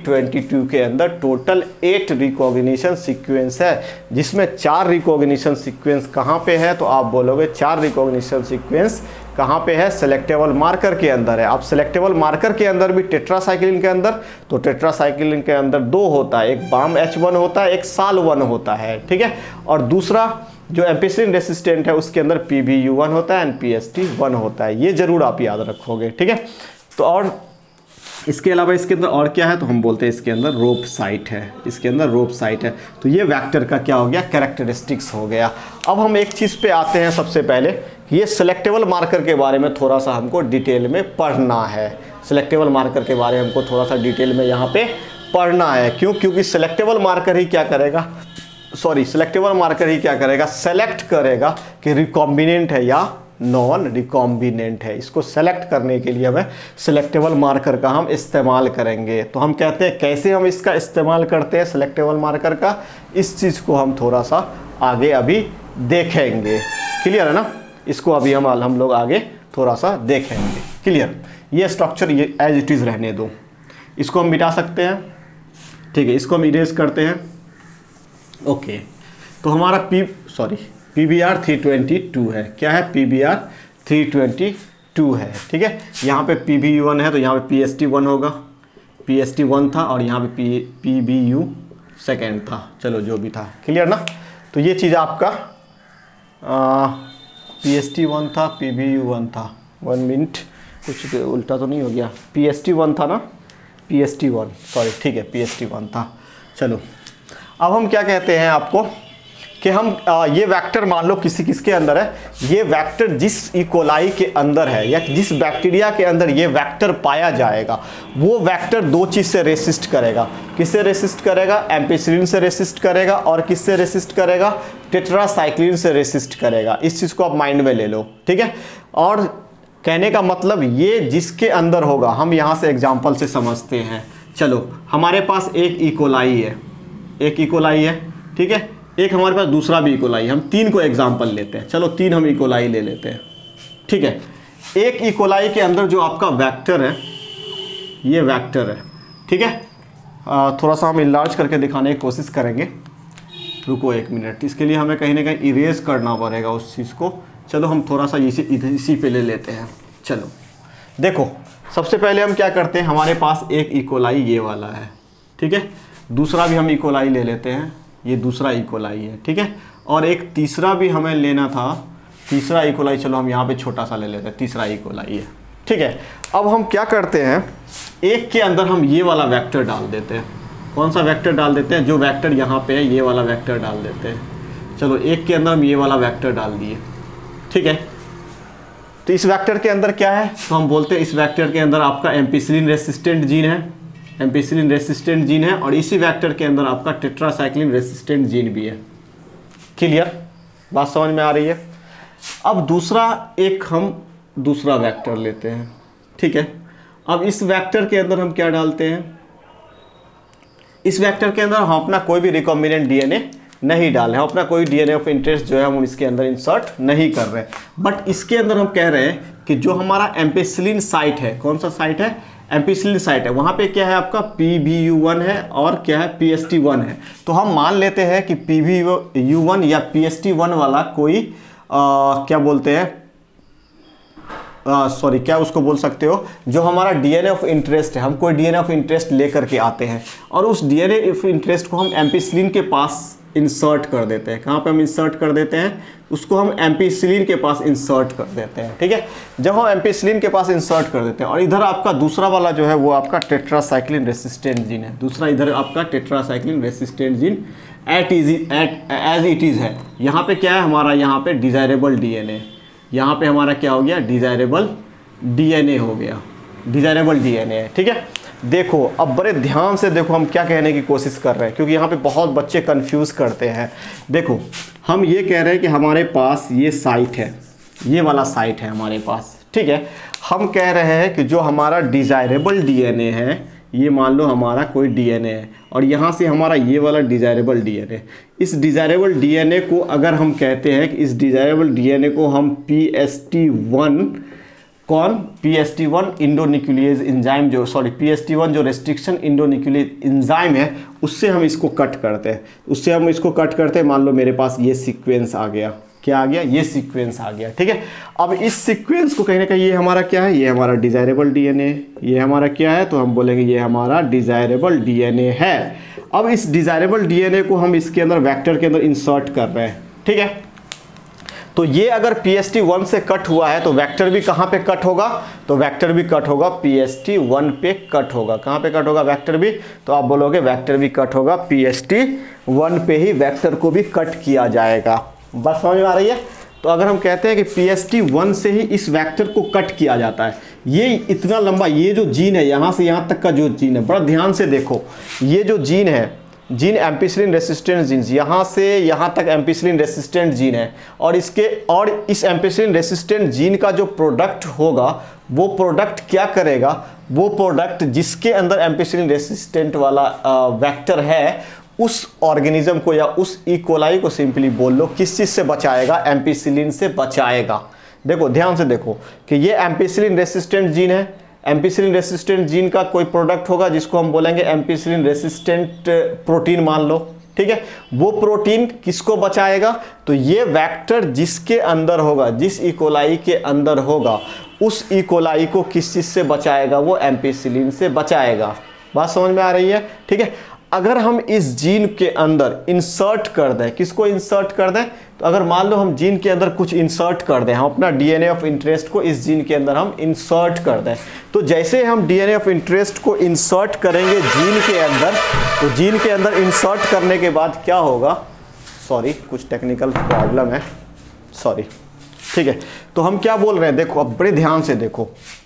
S1: 322 के अंदर टोटल 8 रिकॉग्निशन सीक्वेंस है, जिसमें 4 रिकॉग्निशन सीक्वेंस कहाँ पे है, तो आप बोलोगे 4 रिकॉग्निशन सीक्वेंस कहाँ पे है, सेलेक्टेबल मार्कर के अंदर है। अब सेलेक्टेबल मार्कर के अंदर भी टेट्रासाइक्लिन के अंदर, तो टेट्रासाइक्लिन के अंदर 2 होता है, एक BAM-H1 होता है, एक SAL1 होता है, ठीक है। और दूसरा जो एम्पिसिलिन रेसिस्टेंट है उसके अंदर PBU1 होता है, NPST1 होता है। ये जरूर आप याद रखोगे, ठीक है। तो और इसके अलावा इसके अंदर और क्या है, तो हम बोलते हैं इसके अंदर रोप साइट है, इसके अंदर रोप साइट है। तो ये वेक्टर का क्या हो गया, कैरेक्टरिस्टिक्स हो गया। अब हम एक चीज़ पे आते हैं सबसे पहले, ये सिलेक्टेबल मार्कर के बारे में थोड़ा सा हमको डिटेल में पढ़ना है। सिलेक्टेबल मार्कर के बारे में हमको थोड़ा सा डिटेल में यहाँ पे पढ़ना है। क्यों, क्योंकि सिलेक्टेबल मार्कर ही क्या करेगा, सिलेक्टेबल मार्कर ही क्या करेगा, सेलेक्ट करेगा कि रिकॉम्बिनेंट है या नॉन रिकॉम्बिनेंट है। इसको सेलेक्ट करने के लिए हमें सिलेक्टेबल मार्कर का हम इस्तेमाल करेंगे। तो हम कहते हैं कैसे हम इसका इस्तेमाल करते हैं सिलेक्टेबल मार्कर का, इस चीज़ को हम थोड़ा सा आगे अभी देखेंगे। क्लियर है ना, इसको अभी हम लोग आगे थोड़ा सा देखेंगे। क्लियर, ये स्ट्रक्चर ये एज इट इज़ रहने दो, इसको हम मिटा सकते हैं, ठीक है, इसको हम इरेज करते हैं। ओके, तो हमारा PBR 322 है, क्या है, PBR 322 है, ठीक है। यहाँ पे PBU1 है तो यहाँ पे PST1 होगा, PST1 था और यहाँ पे PBU सेकेंड था, चलो जो भी था। क्लियर ना, तो ये चीज़ आपका PST1 था, PBU1 था, 1 मिनट, कुछ उल्टा तो नहीं हो गया, PST1 था ना, PST1 सॉरी, ठीक है, PST1 था। चलो अब हम क्या कहते हैं आपको कि हम ये वेक्टर मान लो किसके अंदर है, ये वेक्टर जिस इकोलाई के अंदर है या जिस बैक्टीरिया के अंदर ये वेक्टर पाया जाएगा, वो वेक्टर 2 चीज़ से रेसिस्ट करेगा। किससे रेसिस्ट करेगा, एम्पिसिलिन से रेसिस्ट करेगा, और किससे रेसिस्ट करेगा, टेट्रासाइक्लिन से रेसिस्ट करेगा। इस चीज़ को आप माइंड में ले लो, ठीक है। और कहने का मतलब ये जिसके अंदर होगा, हम यहाँ से एग्जाम्पल से समझते हैं। चलो हमारे पास एक इकोलाई है, एक इकोलाई है, ठीक है, एक हमारे पास दूसरा भी इकोलाई, हम 3 को एग्जाम्पल लेते हैं। चलो 3 हम इकोलाई ले लेते हैं, ठीक है। एक इकोलाई के अंदर जो आपका वेक्टर है, ये वेक्टर है, ठीक है। थोड़ा सा हम इनलार्ज करके दिखाने की कोशिश करेंगे, रुको 1 मिनट, इसके लिए हमें कहीं ना कहीं इरेज करना पड़ेगा उस चीज़ को। चलो हम थोड़ा सा इसी पे ले लेते हैं। चलो देखो, सबसे पहले हम क्या करते हैं, हमारे पास एक इकोलाई ये वाला है, ठीक है, दूसरा भी हम इकोलाई ले लेते हैं, ये दूसरा इकोलाई है, ठीक है, और एक तीसरा भी हमें लेना था, तीसरा इकोलाई, चलो हम यहाँ पे छोटा सा ले लेते हैं, तीसरा इकोलाई है, ठीक है। अब हम क्या करते हैं, एक के अंदर हम ये वाला वेक्टर डाल देते हैं। कौन सा वेक्टर डाल देते हैं, जो वेक्टर यहाँ पे है ये वाला वेक्टर डाल देते हैं। चलो एक के अंदर हम ये वाला वेक्टर डाल दिए, ठीक है। तो इस वेक्टर के अंदर क्या है, तो हम बोलते हैं इस वेक्टर के अंदर आपका एम्पिसिलिन रेसिस्टेंट जीन है, एम्पिसिलिन रेसिस्टेंट जीन है, और इसी वेक्टर के अंदर आपका टेट्रासाइक्लिन रेसिस्टेंट जीन भी है। क्लियर, बात समझ में आ रही है। अब दूसरा एक हम दूसरा वेक्टर लेते हैं, ठीक है। अब इस वेक्टर के अंदर हम क्या डालते हैं, इस वेक्टर के अंदर हम अपना कोई भी रिकॉम्बिनेंट डीएनए नहीं डाल रहे हैं, अपना कोई डीएनए ऑफ इंटरेस्ट जो है हम इसके अंदर इंसर्ट नहीं कर रहे हैं। बट इसके अंदर हम कह रहे हैं कि जो हमारा एम्पिसिलिन साइट है, कौन सा साइट है, एम्पिसिलिन साइट है, वहाँ पे क्या है आपका PBU1 है और क्या है PST1 है। तो हम मान लेते हैं कि PBU1 या PST1 वाला कोई क्या बोलते हैं, सॉरी क्या उसको बोल सकते हो, जो हमारा डीएनए ऑफ इंटरेस्ट है। हम कोई डीएनए ऑफ इंटरेस्ट लेकर के आते हैं और उस डीएनए ऑफ इंटरेस्ट को हम एम्पिसिलिन के पास इंसर्ट कर देते हैं। कहाँ पे हम इंसर्ट कर देते हैं, उसको हम एम्पिसिलिन के पास इंसर्ट कर देते हैं, ठीक है। जब हम एम्पिसिलिन के पास इंसर्ट कर देते हैं और इधर आपका दूसरा वाला जो है वो आपका टेट्रासाइक्लिन रेसिस्टेंट जीन है, दूसरा इधर आपका tetracycline resistant gene as it is है। यहाँ पे क्या है हमारा, यहाँ पे डिजायरेबल डीएनए, यहाँ पे हमारा क्या हो गया, डिजायरेबल डीएनए हो गया, डिजायरेबल डीएनए है, ठीक है। देखो अब बड़े ध्यान से देखो हम क्या कहने की कोशिश कर रहे हैं, क्योंकि यहाँ पे बहुत बच्चे कंफ्यूज करते हैं। देखो हम ये कह रहे हैं कि हमारे पास ये साइट है, ये वाला साइट है हमारे पास, ठीक है। हम कह रहे हैं कि जो हमारा डिजायरेबल डीएनए है, ये मान लो हमारा कोई डीएनए है और यहाँ से हमारा ये वाला डिजायरेबल डीएनए, इस डिजायरेबल डीएनए को अगर हम कहते हैं कि इस डिजायरेबल डीएनए को हम PST1 PST1 इंडोन्यूक्लियेज एंजाइम जो PST1 जो रेस्ट्रिक्शन इंडोन्यूक्लियेज एंजाइम है, उससे हम इसको कट करते हैं। उससे हम इसको कट करते हैं, मान लो मेरे पास ये सीक्वेंस आ गया, क्या आ गया, ये सीक्वेंस आ गया, ठीक है। अब इस सीक्वेंस को कहीं ना कहीं ये हमारा क्या है, ये हमारा डिजायरेबल डीएनए, ये हमारा क्या है, तो हम बोलेंगे ये हमारा डिजायरेबल डीएनए है। अब इस डिजायरेबल डीएनए को हम इसके अंदर वेक्टर के अंदर इंसर्ट कर रहे हैं, ठीक है। तो ये अगर PST1 से कट हुआ है तो वेक्टर भी कहाँ पे कट होगा, तो वेक्टर भी कट होगा PST1 पे कट होगा। कहाँ पे कट होगा वेक्टर भी, तो आप बोलोगे वेक्टर भी कट होगा PST1 पे ही वेक्टर को भी कट किया जाएगा। बस समझ में आ रही है। तो अगर हम कहते हैं कि PST1 से ही इस वेक्टर को कट किया जाता है, ये इतना लंबा, ये जो जीन है यहाँ से यहाँ तक का जो जीन है, बड़ा ध्यान से देखो, ये जो जीन है, जीन एम्पिसिलिन रेसिस्टेंट जीन्स, यहाँ से यहाँ तक एम्पिसिलिन रेसिस्टेंट जीन है और इस एम्पिसिलिन रेसिस्टेंट जीन का जो प्रोडक्ट होगा, वो प्रोडक्ट क्या करेगा, वो प्रोडक्ट जिसके अंदर एम्पिसिलिन रेसिस्टेंट वाला वेक्टर है, उस ऑर्गेनिज्म को या उस इकोलाई को सिंपली बोल लो किस चीज़ से बचाएगा, एम्पिसिलिन से बचाएगा। देखो ध्यान से देखो कि ये एम्पिसिलिन रेसिस्टेंट जीन है, एम्पिसिलिन रेसिस्टेंट जीन का कोई प्रोडक्ट होगा जिसको हम बोलेंगे एम्पिसिलिन रेसिस्टेंट प्रोटीन मान लो, ठीक है। वो प्रोटीन किसको बचाएगा, तो ये वेक्टर जिसके अंदर होगा, जिस इकोलाई के अंदर होगा, उस इकोलाई को किस चीज़ से बचाएगा, वो एम्पिसिलिन से बचाएगा। बात समझ में आ रही है, ठीक है। अगर हम इस जीन के अंदर इंसर्ट कर दें, किसको इंसर्ट कर दें, तो अगर मान लो हम जीन के अंदर कुछ इंसर्ट कर दें, हम अपना डीएनए ऑफ इंटरेस्ट को इस जीन के अंदर हम इंसर्ट कर दें, तो जैसे हम डीएनए ऑफ इंटरेस्ट को इंसर्ट करेंगे जीन के अंदर, तो जीन के अंदर इंसर्ट करने के बाद क्या होगा, सॉरी कुछ टेक्निकल प्रॉब्लम है, सॉरी, ठीक है। तो हम क्या बोल रहे हैं, देखो अब बड़े ध्यान से देखो,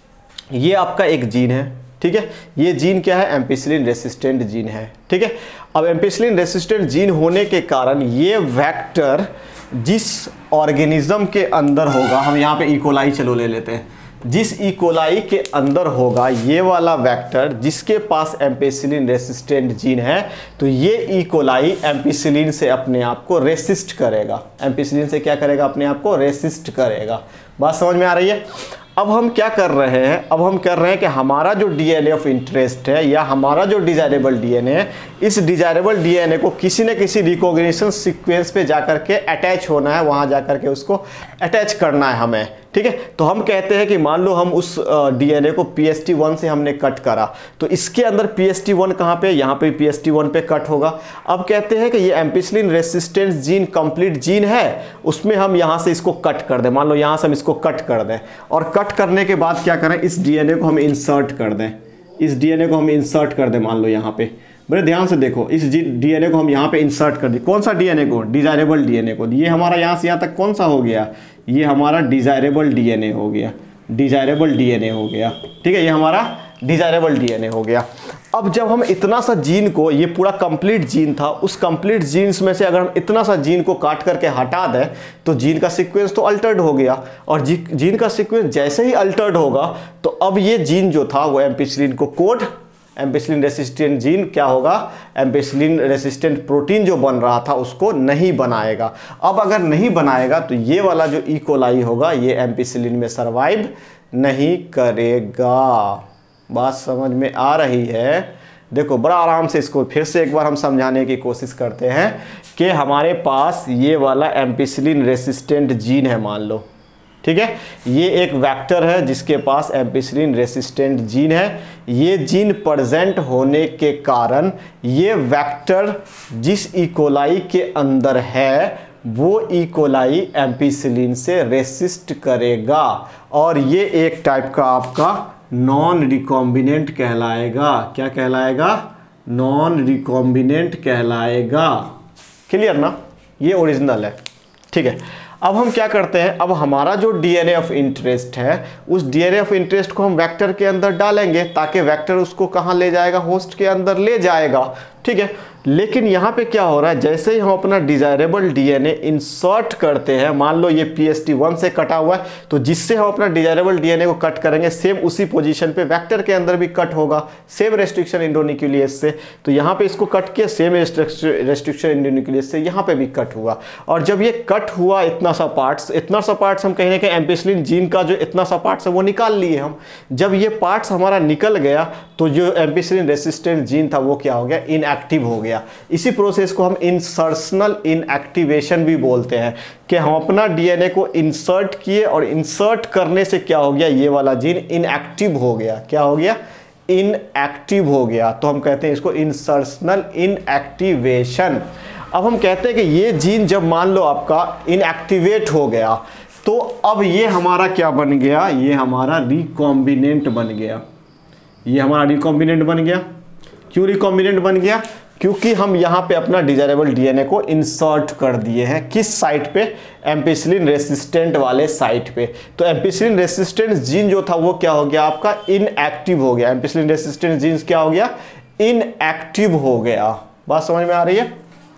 S1: ये आपका एक जीन है, ठीक है। ये जीन क्या है, एम्पिसिलिन रेसिस्टेंट जीन है, ठीक है। अब एम्पिसिलिन रेसिस्टेंट जीन होने के कारण ये वेक्टर जिस ऑर्गेनिज्म के अंदर होगा, हम यहाँ पे इकोलाई चलो ले लेते हैं, जिस इकोलाई के अंदर होगा ये वाला वेक्टर जिसके पास एम्पिसिलिन रेसिस्टेंट जीन है, तो ये इकोलाई एम्पिसिलिन से अपने आप को रेसिस्ट करेगा, एम्पिसिलिन से क्या करेगा, अपने आप को रेसिस्ट करेगा। बात समझ में आ रही है। अब हम क्या कर रहे हैं, अब हम कर रहे हैं कि हमारा जो डीएनए ऑफ इंटरेस्ट है या हमारा जो डिजायरेबल डीएनए है, इस डिजायरेबल डीएनए को किसी न किसी रिकॉग्निशन सीक्वेंस पे जाकर के अटैच होना है, वहां जाकर के उसको अटैच करना है हमें, ठीक है। तो हम कहते हैं कि मान लो हम उस डीएनए को PST1 से हमने कट करा, तो इसके अंदर PST1 कहाँ पे, यहाँ पे PST1 पे कट होगा। अब कहते हैं कि ये ampicillin resistant gene complete gene है, उसमें हम यहाँ से इसको कट कर दें, मान लो यहाँ से हम इसको कट कर दें, और कट करने के बाद क्या करें, इस डीएनए को हम इंसर्ट कर दें, इस डीएनए को हम इंसर्ट कर दें, मान लो यहाँ पे, बड़े ध्यान से देखो, इस डीएनए को हम यहाँ पे इंसर्ट कर दें, कौन सा डीएनए को, डिजायरेबल डीएनए को। ये हमारा यहाँ से यहाँ तक कौन सा हो गया, ये हमारा डिजायरेबल डीएनए हो गया, डिजायरेबल डीएनए हो गया, ठीक है, ये हमारा डिजायरेबल डीएनए हो गया। अब जब हम इतना सा जीन को, ये पूरा कंप्लीट जीन था, उस कंप्लीट जीन्स में से अगर हम इतना सा जीन को काट करके हटा दें, तो जीन का सीक्वेंस तो अल्टर्ड हो गया, और जीन का सीक्वेंस जैसे ही अल्टर्ड होगा, तो अब ये जीन जो था वो एम्पिसिलिन को कोड, एम्पिसिलिन रेसिस्टेंट जीन क्या होगा, एम्पिसिलिन रेसिस्टेंट प्रोटीन जो बन रहा था उसको नहीं बनाएगा। अब अगर नहीं बनाएगा तो ये वाला जो इकोलाई होगा ये एम्पिसिलिन में सर्वाइव नहीं करेगा। बात समझ में आ रही है? देखो बड़ा आराम से इसको फिर से एक बार हम समझाने की कोशिश करते हैं कि हमारे पास ये वाला एम्पिसिलिन रेसिस्टेंट जीन है, मान लो, ठीक है। ये एक वेक्टर है जिसके पास एम्पिसिलिन रेसिस्टेंट जीन है। ये जीन प्रेजेंट होने के कारण ये वेक्टर जिस इकोलाई के अंदर है वो इकोलाई एम्पिसिलिन से रेसिस्ट करेगा और ये एक टाइप का आपका नॉन रिकॉम्बिनेंट कहलाएगा। क्या कहलाएगा? नॉन रिकॉम्बिनेंट कहलाएगा। क्लियर ना? ये ओरिजिनल है, ठीक है। अब हम क्या करते हैं, अब हमारा जो डीएनए ऑफ इंटरेस्ट है उस डीएनए ऑफ इंटरेस्ट को हम वेक्टर के अंदर डालेंगे ताकि वेक्टर उसको कहाँ ले जाएगा? होस्ट के अंदर ले जाएगा, ठीक है। लेकिन यहाँ पे क्या हो रहा है, जैसे ही हम अपना डिजायरेबल डीएनए इंसर्ट करते हैं, मान लो ये PST1 से कटा हुआ है, तो जिससे हम अपना डिजायरेबल डीएनए को कट करेंगे सेम उसी पोजीशन पे वेक्टर के अंदर भी कट होगा, सेम रेस्ट्रिक्शन इंडोन्यूक्लियस से। तो यहाँ पे इसको कट किया, सेम रेस्ट्रिक्शन इंडोन्यूक्लियस से यहाँ पे भी कट हुआ। और जब ये कट हुआ इतना सा पार्ट्स हम कहीं ना कहीं एम्पिसिलिन जीन का जो इतना सा पार्ट्स है वो निकाल लिए हम। जब ये पार्ट्स हमारा निकल गया तो जो एम्पिसिलिन रेसिस्टेंट जीन था वो क्या हो गया? इनएक्टिव हो गया। इसी प्रोसेस को हम इंसर्शनल इनएक्टिवेशन भी बोलते हैं कि हम अपना डीएनए को इंसर्ट किए और इंसर्ट करने से क्या हो गया? ये वाला जीन इनएक्टिव हो गया। क्या हो गया? इनएक्टिव हो गया। तो हम कहते हैं इसको इंसर्शनल इनएक्टिवेशन। अब हम कहते हैं कि ये जीन जब मान लो आपका इनएक्टिवेट हो गया तो अब ये हमारा क्या बन गया? ये हमारा रिकॉम्बिनेंट बन गया। ये हमारा रिकॉम्बिनेंट बन गया। क्यों रिकॉम्बिनेंट बन गया? क्योंकि हम यहाँ पे अपना डिजायरेबल डीएनए को इंसर्ट कर दिए हैं। किस साइट पे? एम्पिसिलिन रेसिस्टेंट वाले साइट पे। तो एम्पिसिलिन रेसिस्टेंट जीन जो था वो क्या हो गया? आपका इनएक्टिव हो गया। एम्पिसिलिन रेसिस्टेंट जीन क्या हो गया? इनएक्टिव हो गया। बात समझ में आ रही है?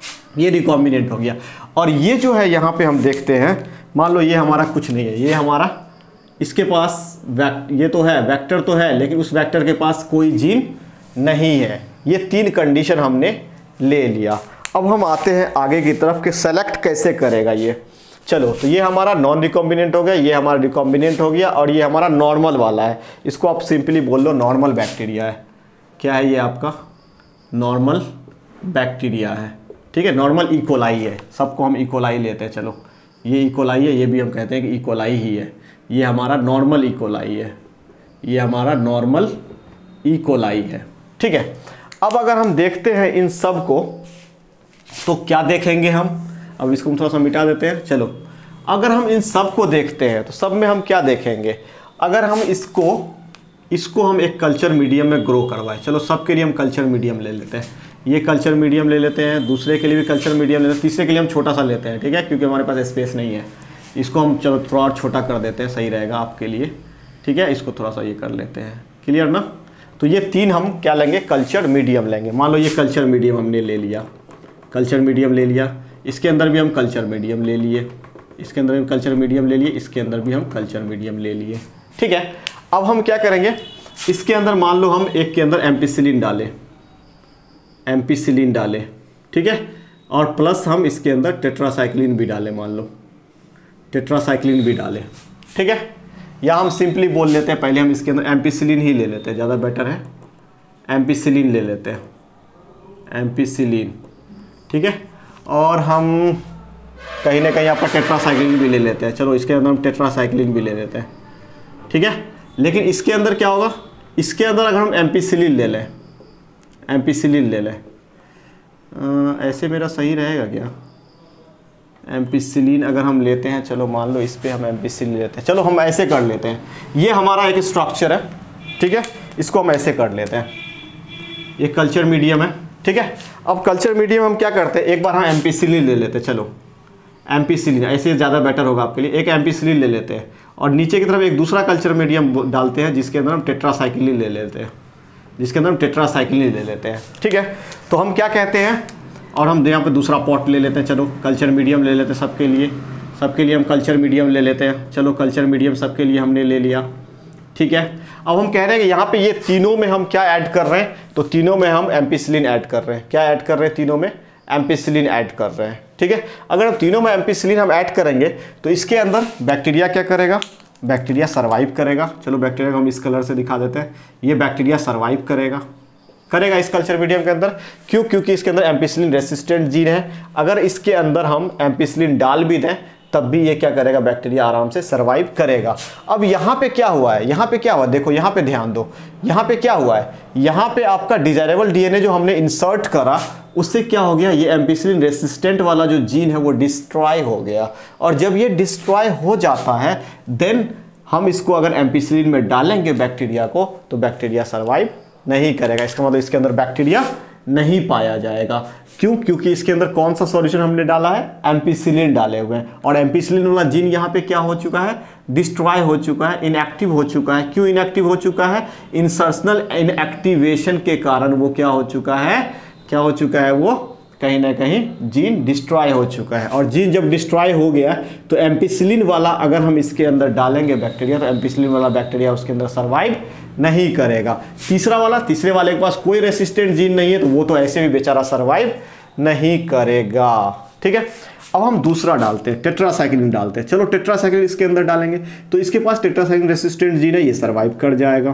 S1: ये रिकॉम्बिनेंट हो गया। और ये जो है यहाँ पे हम देखते हैं, मान लो ये हमारा कुछ नहीं है, ये हमारा, इसके पास ये तो है, वेक्टर तो है, लेकिन उस वेक्टर के पास कोई जीन नहीं है। ये तीन कंडीशन हमने ले लिया। अब हम आते हैं आगे की तरफ कि सेलेक्ट कैसे करेगा ये। चलो, तो ये हमारा नॉन रिकॉम्बिनेंट हो गया, ये हमारा रिकॉम्बिनेंट हो गया और ये हमारा नॉर्मल वाला है। इसको आप सिंपली बोल लो नॉर्मल बैक्टीरिया है। क्या है ये? आपका नॉर्मल बैक्टीरिया है, ठीक है। नॉर्मल इकोलाई है, सबको हम इकोलाई लेते हैं। चलो, ये इकोलाई है, ये भी हम कहते हैं कि इकोलाई ही है। ये हमारा नॉर्मल इकोलाई है, ये हमारा नॉर्मल इकोलाई है, ठीक है। अब अगर हम देखते हैं इन सब को तो क्या देखेंगे हम? अब इसको हम थोड़ा सा मिटा देते हैं। चलो, अगर हम इन सब को देखते हैं तो सब में हम क्या देखेंगे? अगर हम इसको हम एक कल्चर मीडियम में ग्रो करवाएं। चलो, सबके लिए हम कल्चर मीडियम ले लेते हैं। ये कल्चर मीडियम ले लेते हैं, दूसरे के लिए भी कल्चर मीडियम ले लेते हैं, तीसरे के लिए हम छोटा सा लेते हैं, ठीक है, क्योंकि हमारे पास स्पेस नहीं है। इसको हम चलो थोड़ा और छोटा कर देते हैं, सही रहेगा आपके लिए, ठीक है। इसको थोड़ा सा ये कर लेते हैं, क्लियर ना? तो ये तीन हम क्या लेंगे? कल्चर मीडियम लेंगे। मान लो ये कल्चर मीडियम हमने ले लिया, कल्चर मीडियम ले लिया, इसके अंदर भी हम कल्चर मीडियम ले लिए, इसके अंदर भी कल्चर मीडियम ले लिए, इसके अंदर भी हम कल्चर मीडियम ले लिए, ठीक है। अब हम क्या करेंगे? इसके अंदर मान लो हम एक के अंदर एम्पिसिलिन डालें, ठीक है, और प्लस हम इसके अंदर टेट्रासाइक्लिन भी डालें, मान लो टेट्रासाइक्लिन भी डालें, ठीक है। या हम सिंपली बोल लेते हैं, पहले हम इसके अंदर एम्पिसिलिन ही ले लेते हैं, ज़्यादा बेटर है। एम्पिसिलिन ले लेते हैं, एम्पिसिलिन, ठीक है। और हम कहीं ना कहीं यहाँ पर टेट्रासाइक्लिन भी ले लेते हैं। चलो, इसके अंदर हम टेट्रासाइक्लिन भी ले लेते हैं, ठीक है। लेकिन इसके अंदर क्या होगा? इसके अंदर अगर हम एम्पिसिलिन ले लें, ऐसे मेरा सही रहेगा क्या? एम्पिसिलिन अगर हम लेते हैं, चलो मान लो इस पे हम एम्पिसिलिन लेते हैं, चलो हम ऐसे कर लेते हैं। ये हमारा एक स्ट्रक्चर है, ठीक है, इसको हम ऐसे कर लेते हैं। ये कल्चर मीडियम है, ठीक है। अब कल्चर मीडियम हम क्या करते हैं? एक बार हम एम्पिसिलिन ले लेते हैं। चलो, एम्पिसिलिन ऐसे ज़्यादा बेटर होगा आपके लिए। एक एम्पिसिलिन ले लेते हैं और नीचे की तरफ एक दूसरा कल्चर मीडियम डालते हैं जिसके अंदर हम टेट्रासाइक्लिन ले लेते हैं, ठीक है। तो हम क्या कहते हैं? और हम यहाँ पे दूसरा पॉट ले लेते हैं। चलो, कल्चर मीडियम ले लेते हैं सबके लिए हम कल्चर मीडियम ले लेते हैं। चलो, कल्चर मीडियम सबके लिए हमने ले लिया, ठीक है। अब हम कह रहे हैं कि यहाँ पे ये तीनों में हम क्या ऐड कर रहे हैं? तो तीनों में हम एम्पिसिलिन ऐड कर रहे हैं। क्या ऐड कर रहे हैं? तीनों में एम्पिसिलिन ऐड कर रहे हैं, ठीक है। अगर हम तीनों में एम्पिसिलिन हम ऐड करेंगे तो इसके अंदर बैक्टीरिया क्या करेगा? बैक्टीरिया सर्वाइव करेगा। चलो बैक्टीरिया को हम इस कलर से दिखा देते हैं। ये बैक्टीरिया सर्वाइव करेगा इस कल्चर मीडियम के अंदर। क्यों? क्योंकि इसके अंदर एम्पिसिलिन रेसिस्टेंट जीन है। अगर इसके अंदर हम एम्पिसिलिन डाल भी दें तब भी ये क्या करेगा, बैक्टीरिया आराम से सर्वाइव करेगा। अब यहाँ पे क्या हुआ है, यहाँ पे क्या हुआ, देखो यहाँ पे ध्यान दो, यहाँ पे क्या हुआ है, यहाँ पे आपका डिजायरेबल डीएनए जो हमने इंसर्ट करा उससे क्या हो गया, ये एम्पिसिलिन रेसिस्टेंट वाला जो जीन है वो डिस्ट्रॉय हो गया। और जब ये डिस्ट्रॉय हो जाता है देन हम इसको अगर एम्पिसिलिन में डालेंगे बैक्टीरिया को तो बैक्टीरिया सर्वाइव नहीं करेगा। इसका मतलब इसके अंदर बैक्टीरिया नहीं पाया जाएगा। क्यों? क्योंकि इसके अंदर कौन सा सॉल्यूशन हमने डाला है, एम्पिसिलिन डाले हुए हैं। और एम्पिसिलिन वाला जीन यहाँ पे क्या हो चुका है, डिस्ट्रॉय हो चुका है, इनएक्टिव हो चुका है। क्यों इनएक्टिव हो चुका है, इंसर्शनल इनएक्टिवेशन के कारण वो क्या हो चुका है, वो कहीं ना कहीं जीन डिस्ट्रॉय हो चुका है। और जीन जब डिस्ट्रॉय हो गया तो एम्पिसिलिन वाला अगर हम इसके अंदर डालेंगे बैक्टीरिया तो एम्पिसिलिन वाला बैक्टीरिया उसके अंदर सर्वाइव नहीं करेगा। तीसरे वाले के पास कोई रेसिस्टेंट जीन नहीं है तो वो तो ऐसे भी बेचारा सर्वाइव नहीं करेगा। ठीक है, अब हम दूसरा डालते हैं, टेट्रासाइक्लिन डालते हैं। चलो टेट्रासाइक्लिन इसके अंदर डालेंगे तो इसके पास टेट्रासाइक्लिन रेसिस्टेंट जीन है, ये सर्वाइव कर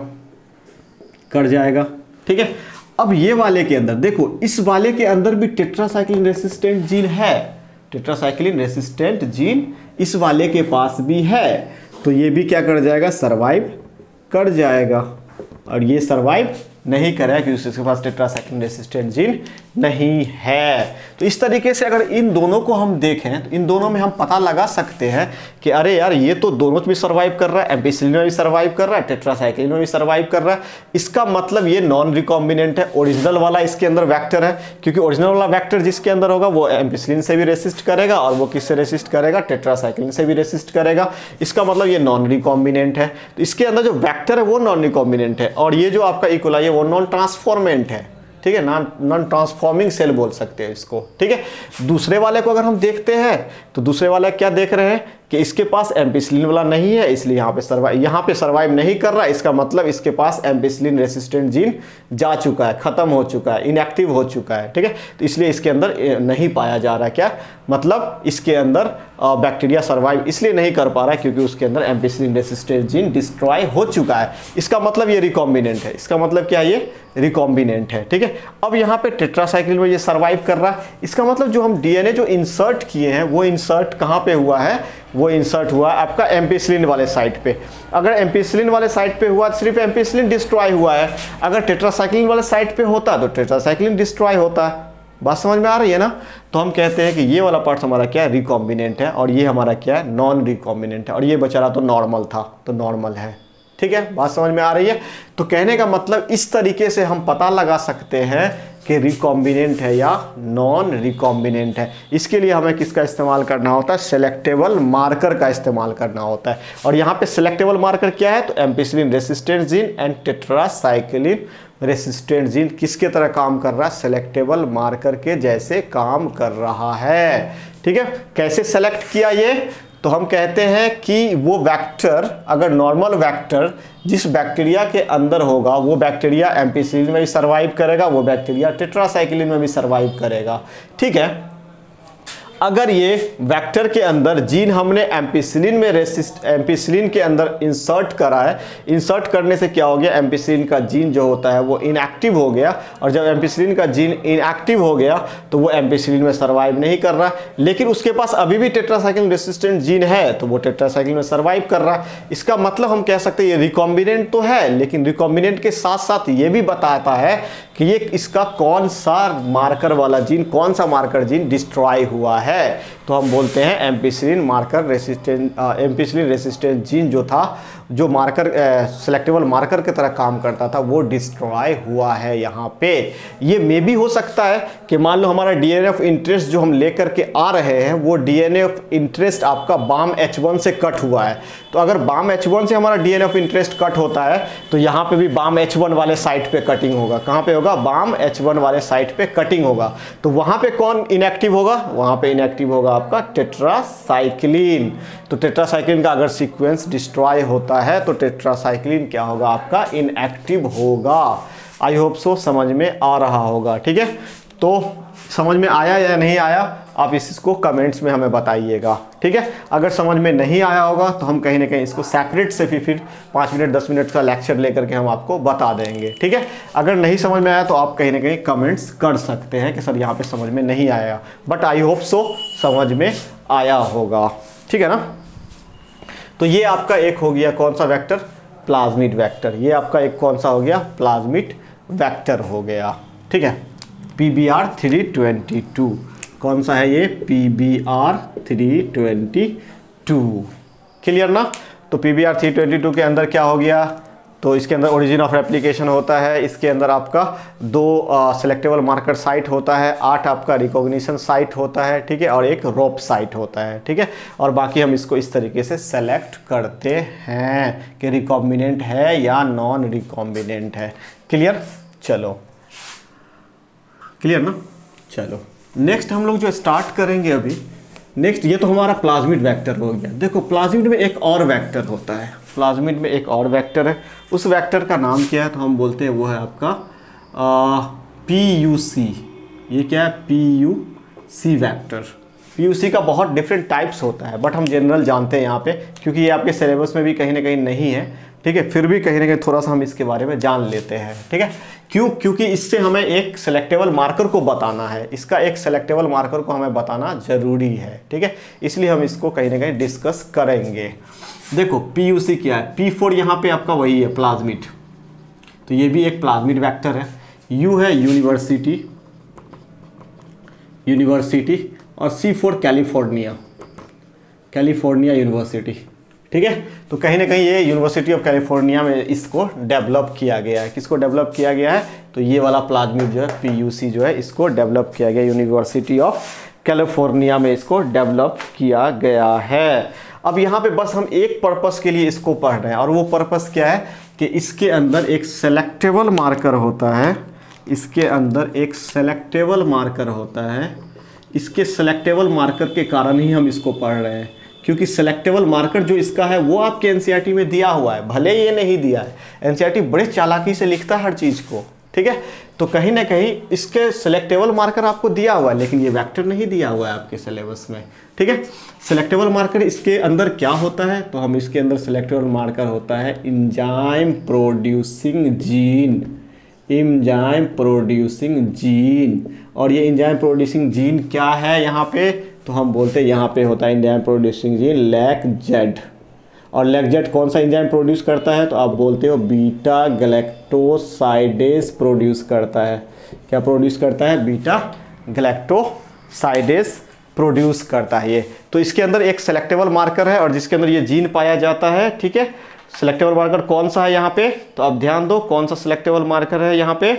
S1: जाएगा। ठीक है, अब ये वाले के अंदर देखो, इस वाले के अंदर भी टेट्रासाइक्लिन रेसिस्टेंट जीन है, टेट्रासाइक्लिन रेसिस्टेंट जीन इस वाले के पास भी है, तो ये भी क्या कर जाएगा, सर्वाइव कर जाएगा। और ये सर्वाइव नहीं करेगा क्योंकि उसके पास टेट्रासाइक्लिन रेसिस्टेंट जीन नहीं है। तो इस तरीके से अगर इन दोनों को हम देखें तो इन दोनों में हम पता लगा सकते हैं कि अरे यार ये तो दोनों में सर्वाइव कर रहा है, एम्पिसिलिन में भी सर्वाइव कर रहा है, टेट्रासाइक्लिन में भी सर्वाइव कर रहा है। इसका मतलब ये नॉन रिकॉम्बिनेंट है। ओरिजिनल वाला इसके अंदर वेक्टर है, क्योंकि ओरिजिनल वाला वेक्टर जिसके अंदर होगा वो एम्पिसिलिन से भी रेसिस्ट करेगा और वो किससे रेसिस्ट करेगा, टेट्रासाइक्लिन से भी रेसिस्ट करेगा। इसका मतलब ये नॉन रिकॉम्बिनेंट है। तो इसके अंदर जो वेक्टर है वो नॉन रिकॉम्बिनेंट है और ये जो आपका इकोलाई है वो नॉन ट्रांसफॉर्मेंट है। ठीक है, नॉन ट्रांसफॉर्मिंग सेल बोल सकते हैं इसको। ठीक है, दूसरे वाले को अगर हम देखते हैं तो दूसरे वाला क्या देख रहे हैं कि इसके पास एम्पिसिलिन वाला नहीं है, इसलिए यहाँ पे सर्वाइव नहीं कर रहा। इसका मतलब इसके पास एम्पिसिलिन रेसिस्टेंट जीन जा चुका है, खत्म हो चुका है, इनएक्टिव हो चुका है। ठीक है, तो इसलिए इसके अंदर नहीं पाया जा रहा। क्या मतलब, इसके अंदर बैक्टीरिया सर्वाइव इसलिए नहीं कर पा रहा है क्योंकि उसके अंदर एम्पिसिलिन रेसिस्टेंट जीन डिस्ट्रॉय हो चुका है। इसका मतलब ये रिकॉम्बिनेंट है। इसका मतलब क्या है, ये रिकॉम्बिनेंट है। ठीक है, अब यहाँ पे टेट्रासाइक्लिन में ये सर्वाइव कर रहा है। इसका मतलब जो हम डीएनए जो इंसर्ट किए हैं वो इंसर्ट कहाँ पे हुआ है, वो इंसर्ट हुआ आपका एम्पिसिलिन वाले साइट पे। अगर एम्पिसिलिन वाले साइट पे हुआ तो सिर्फ एम्पिसिलिन डिस्ट्रॉय हुआ है। अगर टेट्रासाइक्लिन वाले साइट पे होता तो टेट्रासाइक्लिन डिस्ट्रॉय होता है। बात समझ में आ रही है ना? तो हम कहते हैं कि ये वाला पार्ट हमारा क्या है, रिकॉम्बिनेंट है, और ये हमारा क्या है, नॉन रिकॉम्बिनेंट है। और ये बेचारा तो नॉर्मल था, तो नॉर्मल है। ठीक है, बात समझ में आ रही है? तो कहने का मतलब इस तरीके से हम पता लगा सकते हैं कि रिकॉम्बिनेंट है या नॉन रिकॉम्बिनेंट है। इसके लिए हमें किसका इस्तेमाल करना होता है, सेलेक्टेबल मार्कर का इस्तेमाल करना होता है। और यहाँ पे सेलेक्टेबल मार्कर क्या है, तो ampicillin resistant gene and tetracycline resistant gene किसके तरह काम कर रहा है, सेलेक्टेबल मार्कर के जैसे काम कर रहा है। ठीक है, कैसे सेलेक्ट किया ये, तो हम कहते हैं कि वो वेक्टर, अगर नॉर्मल वेक्टर जिस बैक्टीरिया के अंदर होगा वो बैक्टीरिया एम्पिसिलिन में भी सर्वाइव करेगा, वो बैक्टीरिया टेट्रासाइक्लिन में भी सर्वाइव करेगा। ठीक है, अगर ये वेक्टर के अंदर जीन हमने एम्पिसिलिन के अंदर इंसर्ट करा है, इंसर्ट करने से क्या हो गया, एम्पिसिलिन का जीन जो होता है वो इनएक्टिव हो गया। और जब एम्पिसिलिन का जीन इनएक्टिव हो गया तो वो एम्पिसिलिन में सर्वाइव नहीं कर रहा, लेकिन उसके पास अभी भी टेट्रासाइक्लिन रेसिस्टेंट जीन है तो वो टेट्रासाइक्लिन में सर्वाइव कर रहा है। इसका मतलब हम कह सकते हैं ये रिकॉम्बिनेंट तो है, लेकिन रिकॉम्बिनेंट के साथ साथ ये भी बताता है कि ये इसका कौन सा मार्कर वाला जीन, कौन सा मार्कर जीन डिस्ट्रॉय हुआ है। तो हम बोलते हैं एम्पिसिलिन रेसिस्टेंट जीन जो था, जो मार्कर सेलेक्टेबल मार्कर की तरह काम करता था, वो डिस्ट्रॉय हुआ है यहाँ पे। ये मे भी हो सकता है कि मान लो हमारा डीएनए ऑफ इंटरेस्ट जो हम लेकर के आ रहे हैं वो डीएनए ऑफ इंटरेस्ट आपका बाम H1 से कट हुआ है। तो अगर बाम H1 से हमारा डीएनए ऑफ इंटरेस्ट कट होता है तो यहाँ पे भी बाम H1 वाले साइट पे कटिंग होगा। कहाँ पे होगा, बाम H1 वाले साइट पे कटिंग होगा। तो वहाँ पे कौन इनएक्टिव होगा, वहाँ पे इनएक्टिव होगा आपका टेट्रासाइक्लिन। तो टेट्रासाइक्लिन का अगर सीक्वेंस डिस्ट्रॉय होता है तो टेट्रासाइक्लिन क्या होगा, आपका इनएक्टिव होगा। आई होप सो समझ में आ रहा होगा। ठीक है, तो समझ में आया या नहीं आया आप इसको कमेंट्स में हमें बताइएगा, ठीक है। अगर समझ में नहीं आया होगा तो हम कहीं ना कहीं इसको सेपरेट से फिर 5 मिनट 10 मिनट का लेक्चर लेकर के हम आपको बता देंगे, ठीक है। अगर नहीं समझ में आया तो आप कहीं ना कहीं कमेंट्स कर सकते हैं कि सर यहाँ पे समझ में नहीं आया, बट आई होप सो समझ में आया होगा, ठीक है ना। तो ये आपका एक हो गया कौन सा वेक्टर, प्लाज्मिड वेक्टर। ये आपका एक कौन सा हो गया, प्लाज्मिड वेक्टर हो गया, ठीक है। PBR 322 कौन सा है ये, PBR 322, क्लियर ना। तो PBR 322 के अंदर क्या हो गया, तो इसके अंदर ओरिजिन ऑफ रेप्लिकेशन होता है, इसके अंदर आपका 2 सेलेक्टेबल मार्कर साइट होता है, 8 आपका रिकॉग्निशन साइट होता है, ठीक है, और एक रोप साइट होता है, ठीक है। और बाकी हम इसको इस तरीके से सेलेक्ट करते हैं कि रिकॉम्बिनेंट है या नॉन रिकॉम्बिनेंट है, क्लियर। चलो क्लियर ना। चलो नेक्स्ट हम लोग जो स्टार्ट करेंगे अभी, नेक्स्ट ये तो हमारा प्लाज्मिड वेक्टर हो गया। देखो प्लाज्मिड में एक और वेक्टर होता है, प्लाज्मिड में एक और वेक्टर है, उस वेक्टर का नाम क्या है, तो हम बोलते हैं वो है आपका PUC। ये क्या है, PUC वेक्टर। PUC का बहुत डिफरेंट टाइप्स होता है, बट हम जनरल जानते हैं यहाँ पे, क्योंकि ये आपके सिलेबस में भी कहीं ना कहीं नहीं है, ठीक है। फिर भी कहीं ना कहीं थोड़ा सा हम इसके बारे में जान लेते हैं, ठीक है। क्यों, क्योंकि इससे हमें एक सेलेक्टेबल मार्कर को बताना है, इसका एक सेलेक्टेबल मार्कर को हमें बताना जरूरी है, ठीक है। इसलिए हम इसको कहीं ना कहीं डिस्कस करेंगे। देखो PUC क्या है, P4 यहाँ पे आपका वही है प्लाज्मिड, तो ये भी एक प्लाज्मिड वेक्टर है। U है यूनिवर्सिटी, और C4 कैलिफोर्निया यूनिवर्सिटी, ठीक है। तो कहीं ना कहीं ये यूनिवर्सिटी ऑफ कैलिफोर्निया में इसको डेवलप किया गया है। किसको डेवलप किया गया है, तो ये वाला प्लाज्मिड जो है PUC जो है इसको डेवलप किया गया, यूनिवर्सिटी ऑफ कैलिफोर्निया में इसको डेवलप किया गया है। अब यहाँ पे बस हम एक पर्पस के लिए इसको पढ़ रहे हैं, और वो पर्पस क्या है कि इसके अंदर एक सेलेक्टेबल मार्कर होता है, इसके अंदर एक सेलेक्टेबल मार्कर होता है। इसके सेलेक्टेबल मार्कर के कारण ही हम इसको पढ़ रहे हैं, क्योंकि सेलेक्टेबल मार्कर जो इसका है वो आपके एनसीईआरटी में दिया हुआ है, भले ये नहीं दिया है, एनसीईआरटी बड़े चालाकी से लिखता है हर चीज़ को, ठीक है। तो कहीं ना कहीं इसके सेलेक्टेबल मार्कर आपको दिया हुआ है, लेकिन ये वेक्टर नहीं दिया हुआ है आपके सिलेबस में, ठीक है। सेलेक्टेबल मार्कर इसके अंदर क्या होता है, तो हम इसके अंदर सेलेक्टेबल मार्कर होता है एंजाइम प्रोड्यूसिंग जीन, और ये एंजाइम प्रोड्यूसिंग जीन क्या है यहाँ पे, तो हम बोलते हैं यहाँ पे होता है एंजाइम प्रोड्यूसिंग जीन लैक-जेड। और लैक-जेड कौन सा एंजाइम प्रोड्यूस करता है, तो आप बोलते हो बीटा गैलेक्टोसाइडेज प्रोड्यूस करता है। क्या प्रोड्यूस करता है, बीटा गैलेक्टोसाइडेज प्रोड्यूस करता है ये। तो इसके अंदर एक सेलेक्टेबल मार्कर है और जिसके अंदर ये जीन पाया जाता है, ठीक है। सेलेक्टेबल मार्कर कौन सा है यहाँ पे, तो आप ध्यान दो कौन सा सेलेक्टेबल मार्कर है यहाँ पे,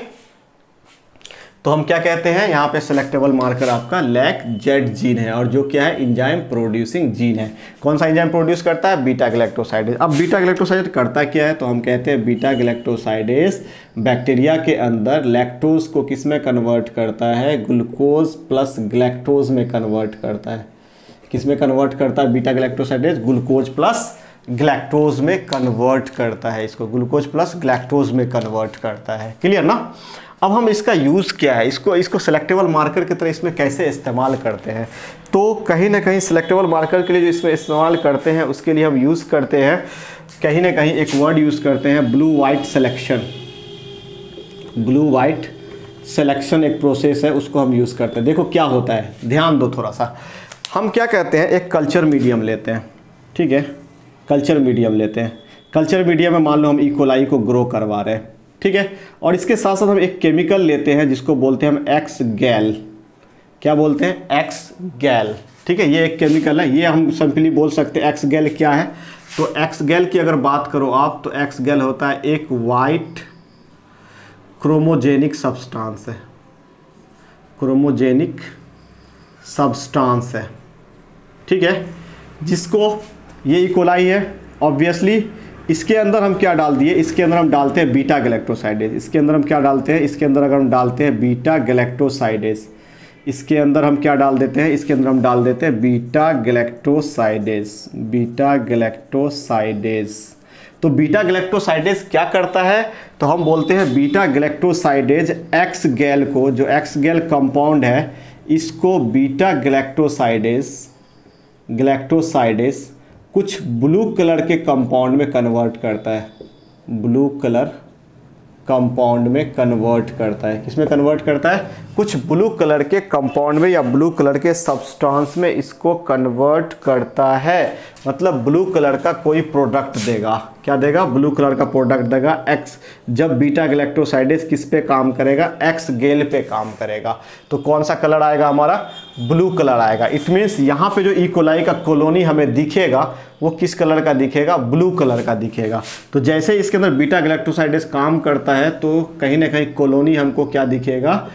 S1: तो हम क्या कहते हैं यहाँ पे सेलेक्टेबल मार्कर आपका लैक-जेड जीन है, और जो क्या है एंजाइम प्रोड्यूसिंग जीन है। कौन सा एंजाइम प्रोड्यूस करता है, बीटा गैलेक्टोसाइडेज। अब बीटा गैलेक्टोसाइडेज करता क्या है, तो हम कहते हैं बीटा गैलेक्टोसाइडेज बैक्टीरिया के अंदर लैक्टोज को किस में कन्वर्ट करता है, ग्लूकोज प्लस ग्लैक्टोज में कन्वर्ट करता है। किस में कन्वर्ट करता है beta galactosidase, glucose plus galactose में कन्वर्ट करता है, इसको ग्लूकोज प्लस ग्लैक्टोज में कन्वर्ट करता है, क्लियर ना। अब हम इसका यूज़ क्या है, इसको सेलेक्टेबल मार्कर की तरह इसमें कैसे इस्तेमाल करते हैं, तो कहीं ना कहीं सेलेक्टेबल मार्कर के लिए जो इसमें इस्तेमाल करते हैं उसके लिए हम यूज़ करते हैं, कहीं ना कहीं एक वर्ड यूज़ करते हैं blue white selection. Blue white selection एक प्रोसेस है, उसको हम यूज़ करते हैं। देखो क्या होता है, ध्यान दो थोड़ा सा। हम क्या कहते हैं, एक कल्चर मीडियम लेते हैं, ठीक है, कल्चर मीडियम लेते हैं। कल्चर मीडियम में मान लो हम इकोलाई को ग्रो करवा रहे हैं, ठीक है, और इसके साथ साथ हम एक केमिकल लेते हैं जिसको बोलते हैं हम एक्स गैल। क्या बोलते हैं, एक्स गैल, ठीक है। ये एक केमिकल है, ये हम सिंपली बोल सकते हैं एक्स गैल क्या है। तो एक्स गैल की अगर बात करो आप, तो एक्स गैल होता है एक वाइट क्रोमोजेनिक सब्सटेंस है, क्रोमोजेनिक सब्सटेंस है, ठीक है, जिसको ये इकोलाई है ऑब्वियसली। इसके अंदर हम क्या डाल दिए, इसके अंदर हम डालते हैं बीटा गैलेक्टोसाइडेज। इसके अंदर हम क्या डालते हैं, इसके अंदर अगर हम डालते हैं बीटा गैलेक्टोसाइडेज, इसके अंदर हम क्या डाल देते हैं, इसके अंदर हम डाल देते हैं बीटा गैलेक्टोसाइडेज, बीटा गैलेक्टोसाइडेज। तो बीटा गैलेक्टोसाइडेज क्या करता है, तो हम बोलते हैं बीटा गैलेक्टोसाइडेज एक्स गैल को, जो एक्स गैल कंपाउंड है, इसको बीटा गैलेक्टोसाइडेस कुछ ब्लू कलर के कंपाउंड में कन्वर्ट करता है, ब्लू कलर कंपाउंड में कन्वर्ट करता है। किसमें कन्वर्ट करता है? कुछ ब्लू कलर के कंपाउंड में या ब्लू कलर के सब्सटेंस में इसको कन्वर्ट करता है। मतलब ब्लू कलर का कोई प्रोडक्ट देगा। क्या देगा? ब्लू कलर का प्रोडक्ट देगा एक्स। जब बीटा गैलेक्टोसाइडेस किस पे काम करेगा? एक्स गेल पे काम करेगा। तो कौन सा कलर आएगा हमारा? ब्लू कलर आएगा। इट मीन्स यहाँ पे जो ई कोलाई का कॉलोनी हमें दिखेगा वो किस कलर का दिखेगा? ब्लू कलर का दिखेगा। तो जैसे इसके अंदर बीटा गैलेक्टोसाइडेस काम करता है तो कहीं ना कहीं कॉलोनी हमको क्या दिखेगा?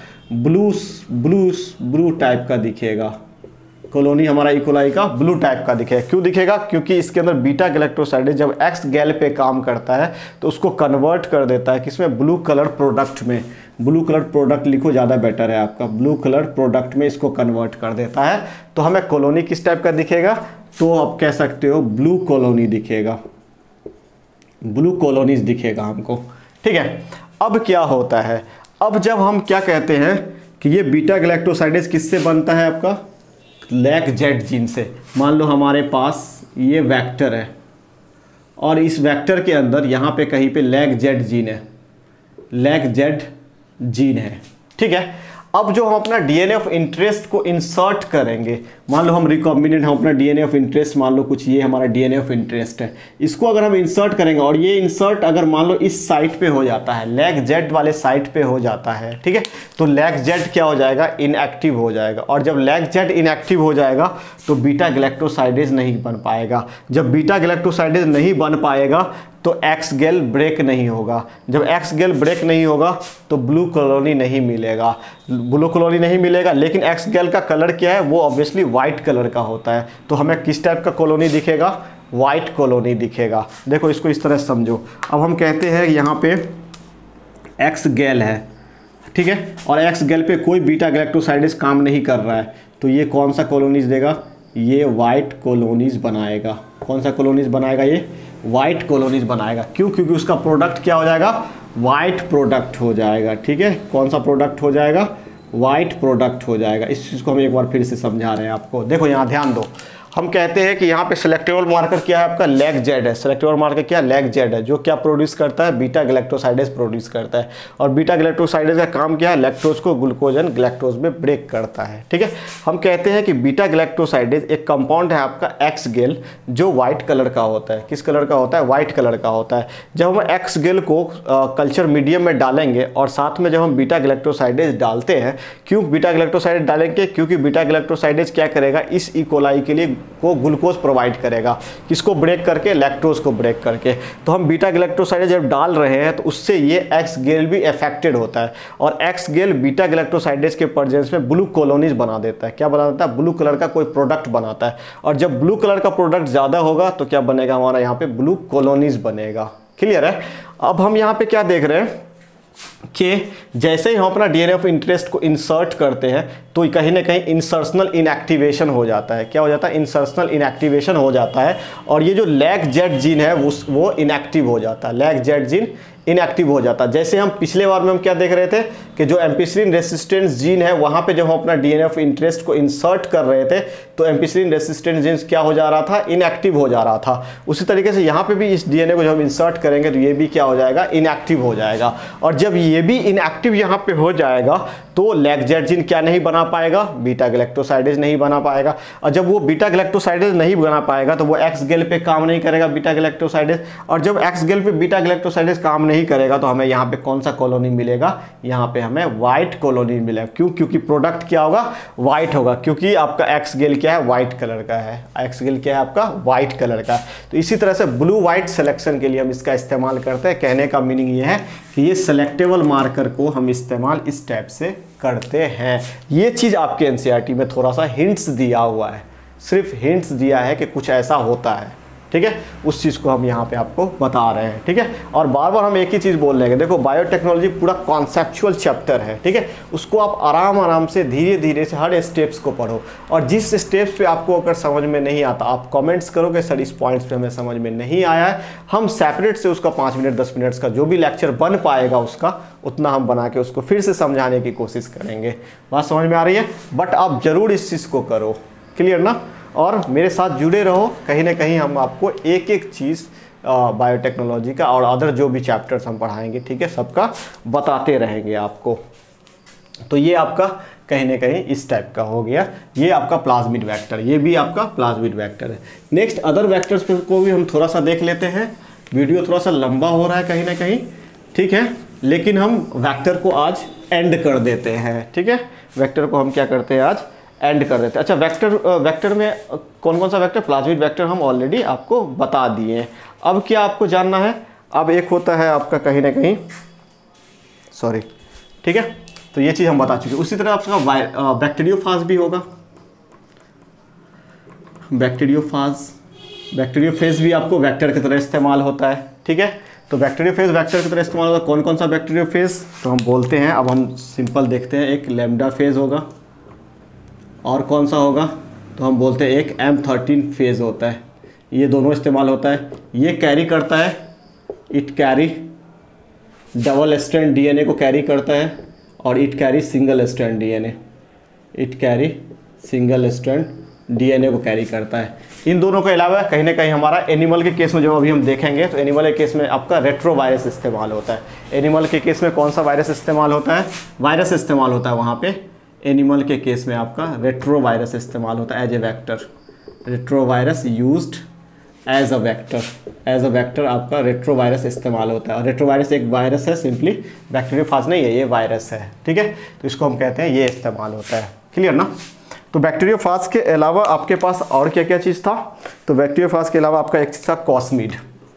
S1: ब्लू टाइप का दिखेगा। कॉलोनी हमारा ई कोलाई का ब्लू टाइप का दिखेगा। क्यों दिखेगा? क्योंकि इसके अंदर बीटा गैलेक्टोसाइडेस जब एक्स गैल पे काम करता है तो उसको कन्वर्ट कर देता है किसमें? ब्लू कलर प्रोडक्ट में। ब्लू कलर प्रोडक्ट लिखो, ज़्यादा बेटर है आपका। ब्लू कलर प्रोडक्ट में इसको कन्वर्ट कर देता है। तो हमें कॉलोनी किस टाइप का दिखेगा? तो आप कह सकते हो ब्लू कॉलोनी दिखेगा, ब्लू कॉलोनीज दिखेगा हमको। ठीक है। अब क्या होता है? अब जब हम क्या कहते हैं कि ये बीटा गैलेक्टोसाइडेस किससे बनता है? आपका लैक जेड जीन से। मान लो हमारे पास ये वेक्टर है और इस वेक्टर के अंदर यहाँ पे कहीं पे लैक जेड जीन है, लैक जेड जीन है। ठीक है। अब जो हम अपना डीएनए ऑफ इंटरेस्ट को इंसर्ट करेंगे, मान लो हम रिकॉम्बिनेंट, हम अपना डीएनए ऑफ इंटरेस्ट, मान लो कुछ ये हमारा डीएनए ऑफ इंटरेस्ट है, इसको अगर हम इंसर्ट करेंगे और ये इंसर्ट अगर मान लो इस साइट पे हो जाता है, लैक जेड वाले साइट पे हो जाता है, ठीक है, तो लैक जेड क्या हो जाएगा? इनएक्टिव हो जाएगा। और जब लैक जेड इनएक्टिव हो जाएगा तो बीटा गैलेक्टोसाइडेस नहीं बन पाएगा। जब बीटा गैलेक्टोसाइडेस नहीं बन पाएगा तो एक्स गेल ब्रेक नहीं होगा। जब एक्स गेल ब्रेक नहीं होगा तो ब्लू कॉलोनी नहीं मिलेगा, ब्लू कॉलोनी नहीं मिलेगा। लेकिन एक्स गेल का कलर क्या है? वो ऑब्वियसली वाइट कलर का होता है। तो हमें किस टाइप का कॉलोनी दिखेगा? वाइट कॉलोनी दिखेगा। देखो इसको इस तरह समझो। अब हम कहते हैं यहाँ पे एक्स गेल है, ठीक है, और एक्स गेल पे कोई बीटा गैलेक्टोसाइडेस काम नहीं कर रहा है, तो ये कौन सा कॉलोनीज देगा? ये वाइट कॉलोनीज बनाएगा। कौन सा कॉलोनीज बनाएगा? ये वाइट कॉलोनीज बनाएगा। क्यों? क्योंकि उसका प्रोडक्ट क्या हो जाएगा? वाइट प्रोडक्ट हो जाएगा। ठीक है। कौन सा प्रोडक्ट हो जाएगा? वाइट प्रोडक्ट हो जाएगा। इस चीज़ को हम एक बार फिर से समझा रहे हैं आपको। देखो यहाँ ध्यान दो। हम कहते हैं कि यहाँ पे सेलेक्टेबल मार्कर क्या है? आपका लैक जेड है। सेलेक्टेबल मार्कर क्या? लैक जेड है, जो क्या प्रोड्यूस करता है? बीटा गैलेक्टोसाइडेस प्रोड्यूस करता है। और बीटा गैलेक्टोसाइडेस का काम क्या है? लैक्टोज को ग्लूकोज एंड गैलेक्टोज में ब्रेक करता है। ठीक है। हम कहते हैं कि बीटा गैलेक्टोसाइडेस एक कंपाउंड है आपका एक्स गेल, जो व्हाइट कलर का होता है। किस कलर का होता है? व्हाइट कलर का होता है। जब हम एक्स गेल को कल्चर मीडियम में डालेंगे और साथ में जब हम बीटा गैलेक्टोसाइडेस डालते हैं, क्यों बीटा गैलेक्टोसाइडेस डालेंगे? क्योंकि बीटा गैलेक्टोसाइडेस क्या करेगा? इस ई कोलाई के लिए को ग्लूकोज प्रोवाइड करेगा। किसको ब्रेक करके? लैक्टोज को ब्रेक करके। तो हम बीटा गैलेक्टोसाइडेस जब डाल रहे हैं तो उससे ये एक्स गेल भी अफेक्टेड होता है। और एक्स गेल बीटा गैलेक्टोसाइडेस के प्रेजेंस में ब्लू कॉलोनीज बना देता है। क्या बना देता है? ब्लू कलर का कोई प्रोडक्ट बनाता है। और जब ब्लू कलर का प्रोडक्ट ज़्यादा होगा तो क्या बनेगा? हमारा यहाँ पे ब्लू कॉलोनीज बनेगा। क्लियर है? अब हम यहाँ पे क्या देख रहे हैं कि जैसे ही हम अपना डीएनए ऑफ इंटरेस्ट को इंसर्ट करते हैं तो कहीं ना कहीं इंसर्शनल इनएक्टिवेशन हो जाता है। क्या हो जाता है? इंसर्शनल इनएक्टिवेशन हो जाता है। और ये जो लैक जेड जीन है वो इनएक्टिव हो जाता है। लैक जेड जीन इनएक्टिव हो जाता है। जैसे हम पिछले बार में हम क्या देख रहे थे कि जो एम्पिसिलिन रेसिस्टेंस जीन है वहाँ पे जब हम अपना डीएनए ऑफ इंटरेस्ट को इंसर्ट कर रहे थे तो एम्पिसिलिन रेसिस्टेंस जीन क्या हो जा रहा था? इनएक्टिव हो जा रहा था। उसी तरीके से यहाँ पे भी इस डीएनए को जब हम इंसर्ट करेंगे तो ये भी क्या हो जाएगा? इनएक्टिव हो जाएगा। और जब ये भी इनएक्टिव यहाँ पे हो जाएगा तो लैक जेड जीन क्या नहीं बना पाएगा? बीटा गैलेक्टोसाइडेस नहीं बना पाएगा। और जब वो बीटा गैलेक्टोसाइडेस नहीं बना पाएगा तो वो एक्स गेल पे काम नहीं करेगा बीटा गैलेक्टोसाइडेस। और जब एक्स गेल पे बीटा गैलेक्टोसाइडेस काम नहीं करेगा तो हमें यहाँ पे कौन सा कॉलोनी मिलेगा? यहाँ पे हमें व्हाइट कॉलोनी मिलेगा। क्यों? क्योंकि प्रोडक्ट क्या होगा? व्हाइट होगा। क्योंकि आपका एक्स गेल क्या है? व्हाइट कलर का है। एक्स गेल क्या है आपका? व्हाइट कलर का। तो इसी तरह से ब्लू व्हाइट सिलेक्शन के लिए हम इसका इस्तेमाल करते हैं। कहने का मीनिंग ये है कि ये सेलेक्टेबल मार्कर को हम इस्तेमाल इस टाइप से करते हैं। ये चीज़ आपके एनसीईआरटी में थोड़ा सा हिंट्स दिया हुआ है, सिर्फ हिंट्स दिया है कि कुछ ऐसा होता है। ठीक है, उस चीज़ को हम यहाँ पे आपको बता रहे हैं। ठीक है, और बार बार हम एक ही चीज़ बोल रहे हैं, देखो बायोटेक्नोलॉजी पूरा कॉन्सेप्चुअल चैप्टर है। ठीक है, उसको आप आराम से धीरे धीरे से हर स्टेप्स को पढ़ो, और जिस स्टेप्स पे आपको अगर समझ में नहीं आता आप कमेंट्स करो कि सर इस पॉइंट्स पे हमें समझ में नहीं आया है, हम सेपरेट से उसका 5 मिनट 10 मिनट्स का जो भी लेक्चर बन पाएगा उसका उतना हम बना के उसको फिर से समझाने की कोशिश करेंगे। बात समझ में आ रही है? बट आप ज़रूर इस चीज़ को करो, क्लियर ना? और मेरे साथ जुड़े रहो, कहीं ना कहीं हम आपको एक एक चीज़ बायोटेक्नोलॉजी का और अदर जो भी चैप्टर्स हम पढ़ाएंगे, ठीक है, सबका बताते रहेंगे आपको। तो ये आपका कहीं ना कहीं इस टाइप का हो गया, ये आपका प्लाज्मिड वेक्टर, ये भी आपका प्लाज्मिड वेक्टर है। नेक्स्ट अदर वेक्टर्स को भी हम थोड़ा सा देख लेते हैं। वीडियो थोड़ा सा लंबा हो रहा है कहीं ना कहीं, ठीक है, लेकिन हम वेक्टर को आज एंड कर देते हैं। ठीक है, वेक्टर को हम क्या करते हैं, आज एंड कर देते हैं। अच्छा, वेक्टर में कौन कौन सा वेक्टर, प्लाज्मिड वेक्टर हम ऑलरेडी आपको बता दिए हैं। अब क्या आपको जानना है, अब एक होता है आपका कहीं ना कहीं, सॉरी, ठीक है, तो ये चीज़ हम बता चुके हैं। उसी तरह आपका बैक्टीरियोफाज भी होगा, बैक्टीरियोफेज भी आपको वेक्टर की तरह इस्तेमाल होता है। ठीक है, तो बैक्टीरियोफेज वेक्टर की तरह इस्तेमाल होगा। कौन कौन सा बैक्टीरियोफेज, तो हम बोलते हैं, अब हम सिंपल देखते हैं, एक लैम्डा फेज होगा, और कौन सा होगा, तो हम बोलते हैं एक M13 फेज होता है। ये दोनों इस्तेमाल होता है। ये कैरी करता है, it carry double strand DNA को कैरी करता है, और it carry single strand DNA, it carry single strand DNA को कैरी करता है। इन दोनों के अलावा कहीं ना कहीं हमारा एनिमल के केस में जो अभी हम देखेंगे, तो एनिमल के केस में आपका रेट्रोवायरस इस्तेमाल होता है। एनिमल के केस में कौन सा वायरस इस्तेमाल होता है, वायरस इस्तेमाल होता है वहाँ पे। एनिमल के केस में आपका रेट्रोवायरस इस्तेमाल होता है as a vector, retrovirus used as a vector, आपका रेट्रोवायरस इस्तेमाल होता है। और रेट्रोवायरस एक वायरस है, सिंपली बैक्टीरियोफाज नहीं है, ये वायरस है। ठीक है, तो इसको हम कहते हैं, ये इस्तेमाल होता है। क्लियर ना? तो बैक्टीरियोफाज के अलावा आपके पास और क्या क्या चीज़ था, तो बैक्टीरियोफाज के अलावा आपका एक चीज़ था कॉस्मिड।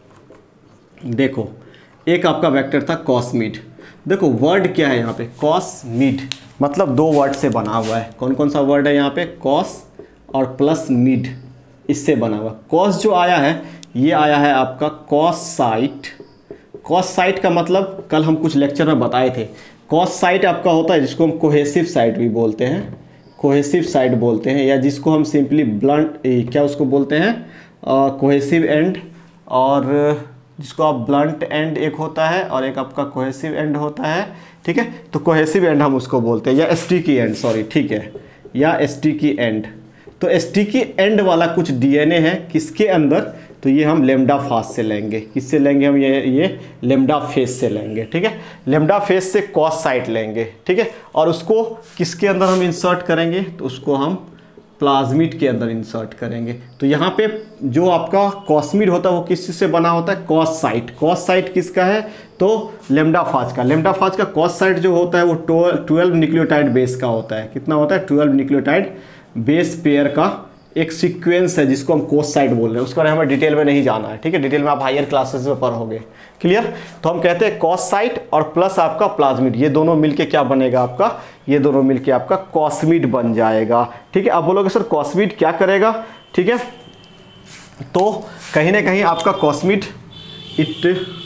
S1: देखो, एक आपका वेक्टर था कॉस्मिड। देखो वर्ड क्या है यहाँ पे, कॉस्मिड, मतलब 2 वर्ड से बना हुआ है। कौन कौन सा वर्ड है यहाँ पे, कॉस और प्लस मिड, इससे बना हुआ। कॉस जो आया है, ये आया है आपका कॉस साइट। कॉस साइट का मतलब कल हम कुछ लेक्चर में बताए थे। कॉस साइट आपका होता है जिसको हम कोहेसिव साइट भी बोलते हैं, कोहेसिव साइट बोलते हैं, या जिसको हम सिंपली ब्लंट, क्या उसको बोलते हैं, कोहेसिव एंड, और जिसको आप ब्लंट एंड एक होता है, और एक आपका कोहेसिव एंड होता है। ठीक है, तो कोहेसिव एंड हम उसको बोलते हैं, या स्टिकी एंड, सॉरी, ठीक है, या स्टिकी एंड। तो स्टिकी एंड वाला कुछ DNA है किसके अंदर, तो ये हम लैम्डा फाज से लेंगे। किससे लेंगे हम, ये लैम्डा फेज से लेंगे। ठीक है, लैम्डा फेज से कॉस साइट लेंगे। ठीक है, और उसको किसके अंदर हम इंसर्ट करेंगे, तो उसको हम प्लाज्मिड के अंदर इंसर्ट करेंगे। तो यहाँ पे जो आपका कॉस्मिड होता है वो किस चीज़ से बना होता है, कॉस साइट। कॉस साइट किसका है, तो लैम्डा फाज का। लैम्डा फाज का कॉस साइट जो होता है वो 12 न्यूक्लियोटाइड बेस का होता है। कितना होता है, 12 न्यूक्लियोटाइड बेस पेयर का एक सीक्वेंस है, जिसको हम कॉस साइट बोल रहे हैं। उसके बारे में हमें डिटेल में नहीं जाना है। ठीक है, डिटेल में आप हायर क्लासेस में पढ़ोगे। क्लियर? तो हम कहते हैं कॉस साइट और प्लस आपका प्लाज्मिड, ये दोनों मिलके क्या बनेगा आपका, ये दोनों मिलके आपका कॉस्मिड बन जाएगा। ठीक है, आप बोलोगे सर कॉस्मिड क्या करेगा। ठीक है, तो कहीं ना कहीं आपका cosmid it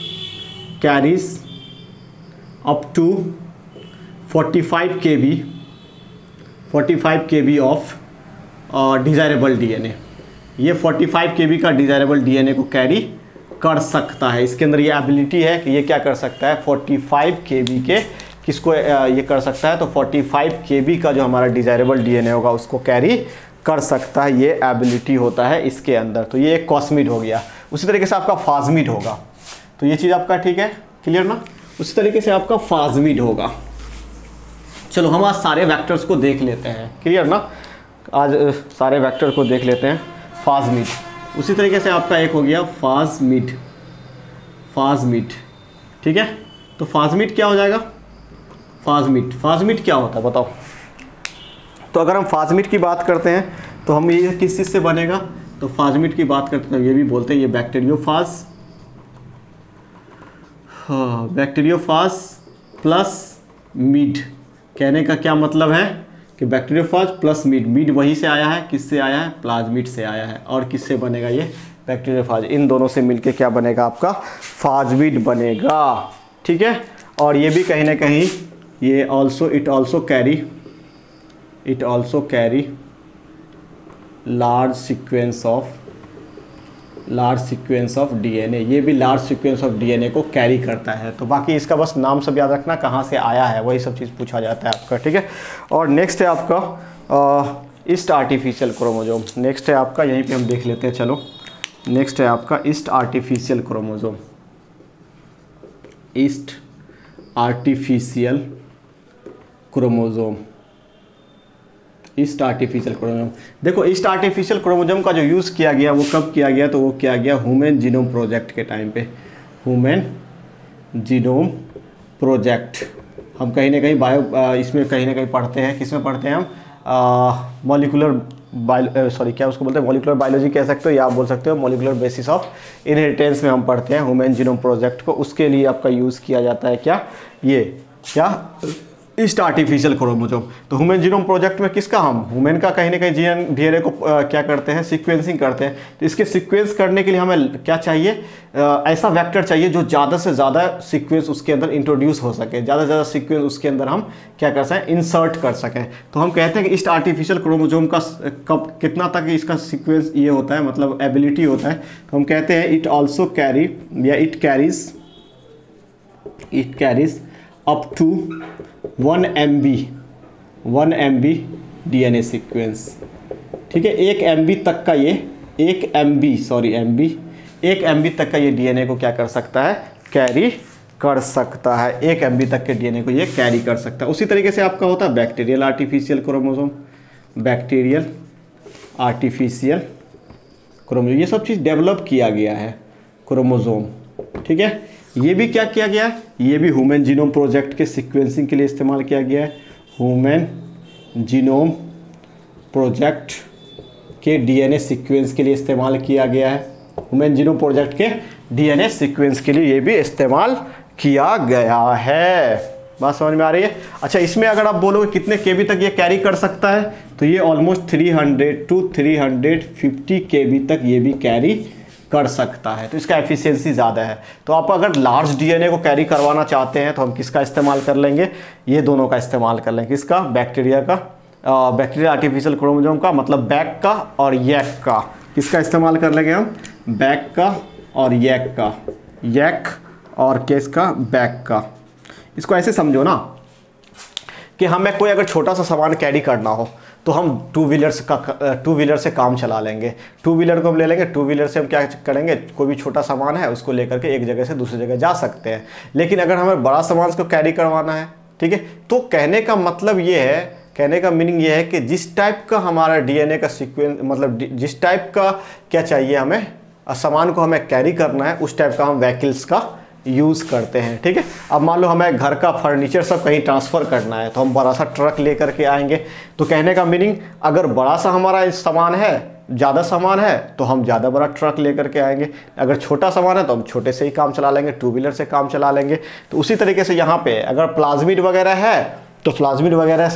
S1: carries up to 45 kb of desirable DNA। ये 45 kb का डिज़ायरेबल DNA को कैरी कर सकता है। इसके अंदर ये एबिलिटी है कि ये क्या कर सकता है, 45 kb के किसको ये कर सकता है, तो 45 kb का जो हमारा डिज़ायरेबल DNA होगा उसको कैरी कर सकता है। ये एबिलिटी होता है इसके अंदर। तो ये एक कॉस्मिड हो गया। उसी तरीके से आपका फाज्मिड होगा, तो ये चीज़ आपका ठीक है, क्लियर ना? उसी तरीके से आपका फाज्मिड होगा। चलो हम आज सारे वेक्टर्स को देख लेते हैं, क्लियर ना? आज सारे वेक्टर को देख लेते हैं। फाज्मिड, उसी तरीके से आपका एक हो गया फाज्मिड। ठीक है, तो फाज्मिड क्या हो जाएगा, फाज्मिड क्या होता है बताओ। तो अगर हम फाज्मिड की बात करते हैं तो हम ये किस चीज़ से बनेगा, तो फाज्मिड की बात करते हैं ये भी बोलते हैं ये बैक्टीरियोफाज, हाँ, बैक्टीरियोफाज प्लस मिड। कहने का क्या मतलब है कि बैक्टीरियोफाज प्लस मिड, मिड वहीं से आया है, किससे आया है, प्लाज्मिड से आया है। और किससे बनेगा, ये बैक्टीरियोफाज, इन दोनों से मिलके क्या बनेगा आपका फाजमिड बनेगा। ठीक है, और ये भी कहीं ना कहीं ये it also carry large sequence of DNA, ये भी लार्ज सीक्वेंस ऑफ डीएनए को कैरी करता है। तो बाकी इसका बस नाम सब याद रखना, कहाँ से आया है वही सब चीज़ पूछा जाता है आपका। ठीक है, और नेक्स्ट है आपका ईस्ट आर्टिफिशियल क्रोमोजोम। नेक्स्ट है आपका, यहीं पे हम देख लेते हैं, चलो नेक्स्ट है आपका yeast artificial chromosome. Yeast artificial chromosome, yeast artificial chromosome. देखो ईस्ट आर्टिफिशियल क्रोमोजोम का जो यूज़ किया गया वो कब किया गया, तो वो किया गया ह्यूमन जीनोम प्रोजेक्ट के टाइम पे। ह्यूमन जीनोम प्रोजेक्ट हम कहीं ना कहीं इसमें कहीं ना कहीं पढ़ते हैं, किसमें पढ़ते हैं हम, मॉलिकुलर क्या उसको बोलते हैं, मॉलिकुलर बायोलॉजी कह सकते हो या आप बोल सकते हो मॉलिकुलर बेसिस ऑफ इनहेरिटेंस में हम पढ़ते हैं ह्यूमन जीनोम प्रोजेक्ट को। उसके लिए आपका यूज़ किया जाता है क्या, ये क्या ईस्ट आर्टिफिशियल क्रोमोजोम। तो ह्यूमन जीनोम प्रोजेक्ट में किसका, हम ह्यूमन का कहीं ना कहीं डीएनए को क्या करते हैं, सीक्वेंसिंग करते हैं। तो इसके सीक्वेंस करने के लिए हमें क्या चाहिए, ऐसा वेक्टर चाहिए जो ज़्यादा से ज़्यादा सीक्वेंस उसके अंदर इंट्रोड्यूस हो सके, ज़्यादा से ज़्यादा सीक्वेंस उसके अंदर हम क्या कर सकें, इंसर्ट कर सकें। तो हम कहते हैं कि ईस्ट आर्टिफिशियल क्रोमोजोम का कब कितना तक इसका सीक्वेंस ये होता है, मतलब एबिलिटी होता है। तो हम कहते हैं इट ऑल्सो कैरी या it carries up to 1 MB DNA sequence. ठीक है, 1 MB तक का ये 1 MB तक का ये डीएनए को क्या कर सकता है, कैरी कर सकता है। 1 MB तक के डीएनए को ये कैरी कर सकता है। उसी तरीके से आपका होता है bacterial artificial chromosome, bacterial artificial chromosome, ये सब चीज़ डेवलप किया गया है क्रोमोजोम। ठीक है, ये भी क्या किया गया है, ये भी ह्यूमन जीनोम प्रोजेक्ट के सीक्वेंसिंग के लिए इस्तेमाल किया गया है। ह्यूमन जीनोम प्रोजेक्ट के डीएनए सीक्वेंस के लिए इस्तेमाल किया गया है। ह्यूमन जीनोम प्रोजेक्ट के डीएनए सीक्वेंस के लिए ये भी इस्तेमाल किया गया है। बात समझ में आ रही है। अच्छा, इसमें अगर आप बोलोगे कितने केबी तक ये कैरी कर सकता है, तो ये ऑलमोस्ट 300 to 350 केबी तक ये भी कैरी कर सकता है। तो इसका एफिशिएंसी ज़्यादा है। तो आप अगर लार्ज डीएनए को कैरी करवाना चाहते हैं तो हम किसका इस्तेमाल कर लेंगे, ये दोनों का इस्तेमाल कर लेंगे। किसका, बैक्टीरिया आर्टिफिशियल क्रोमोजोम का, मतलब बैक का और यैक का। किसका इस्तेमाल कर लेंगे हम, बैक का और यैक का, यैक और किसका, बैक का। इसको ऐसे समझो ना कि हमें कोई अगर छोटा सा सामान कैरी करना हो तो हम टू व्हीलर से काम चला लेंगे। टू व्हीलर को हम ले लेंगे, टू व्हीलर से हम क्या करेंगे, कोई भी छोटा सामान है उसको लेकर के एक जगह से दूसरी जगह जा सकते हैं। लेकिन अगर हमें बड़ा सामान को कैरी करवाना है, ठीक है, तो कहने का मतलब ये है, कहने का मीनिंग ये है कि जिस टाइप का हमारा डीएनए का सीक्वेंस, मतलब जिस टाइप का क्या चाहिए हमें, सामान को हमें कैरी करना है, उस टाइप का हम व्हीकल्स का यूज़ करते हैं। ठीक है, अब मान लो हमें घर का फर्नीचर सब कहीं ट्रांसफ़र करना है तो हम बड़ा सा ट्रक लेकर के आएंगे। तो कहने का मीनिंग, अगर बड़ा सा हमारा सामान है, ज़्यादा सामान है, तो हम ज़्यादा बड़ा ट्रक लेकर के आएंगे। अगर छोटा सामान है तो हम छोटे से ही काम चला लेंगे, टू व्हीलर से काम चला लेंगे। तो उसी तरीके से यहाँ पे अगर प्लाज्मिड वगैरह है तो प्लाज्मिड वगैरह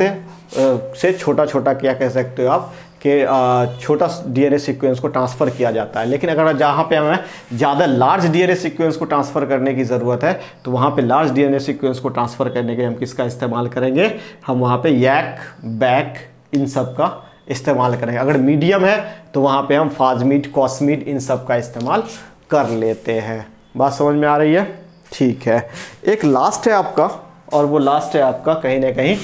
S1: से छोटा छोटा क्या कह सकते हो आप कि छोटा डीएनए सीक्वेंस को ट्रांसफ़र किया जाता है। लेकिन अगर जहाँ पे हमें ज़्यादा लार्ज डीएनए सीक्वेंस को ट्रांसफ़र करने की ज़रूरत है तो वहाँ पे लार्ज डीएनए सीक्वेंस को ट्रांसफ़र करने के लिए हम किसका इस्तेमाल करेंगे, हम वहाँ पे यैक, बैक, इन सब का इस्तेमाल करेंगे। अगर मीडियम है तो वहाँ पे हम फाजमिड, कॉस्मिड, इन सब का इस्तेमाल कर लेते हैं। बात समझ में आ रही है। ठीक है, एक लास्ट है आपका, और वो लास्ट है आपका कहीं ना कहीं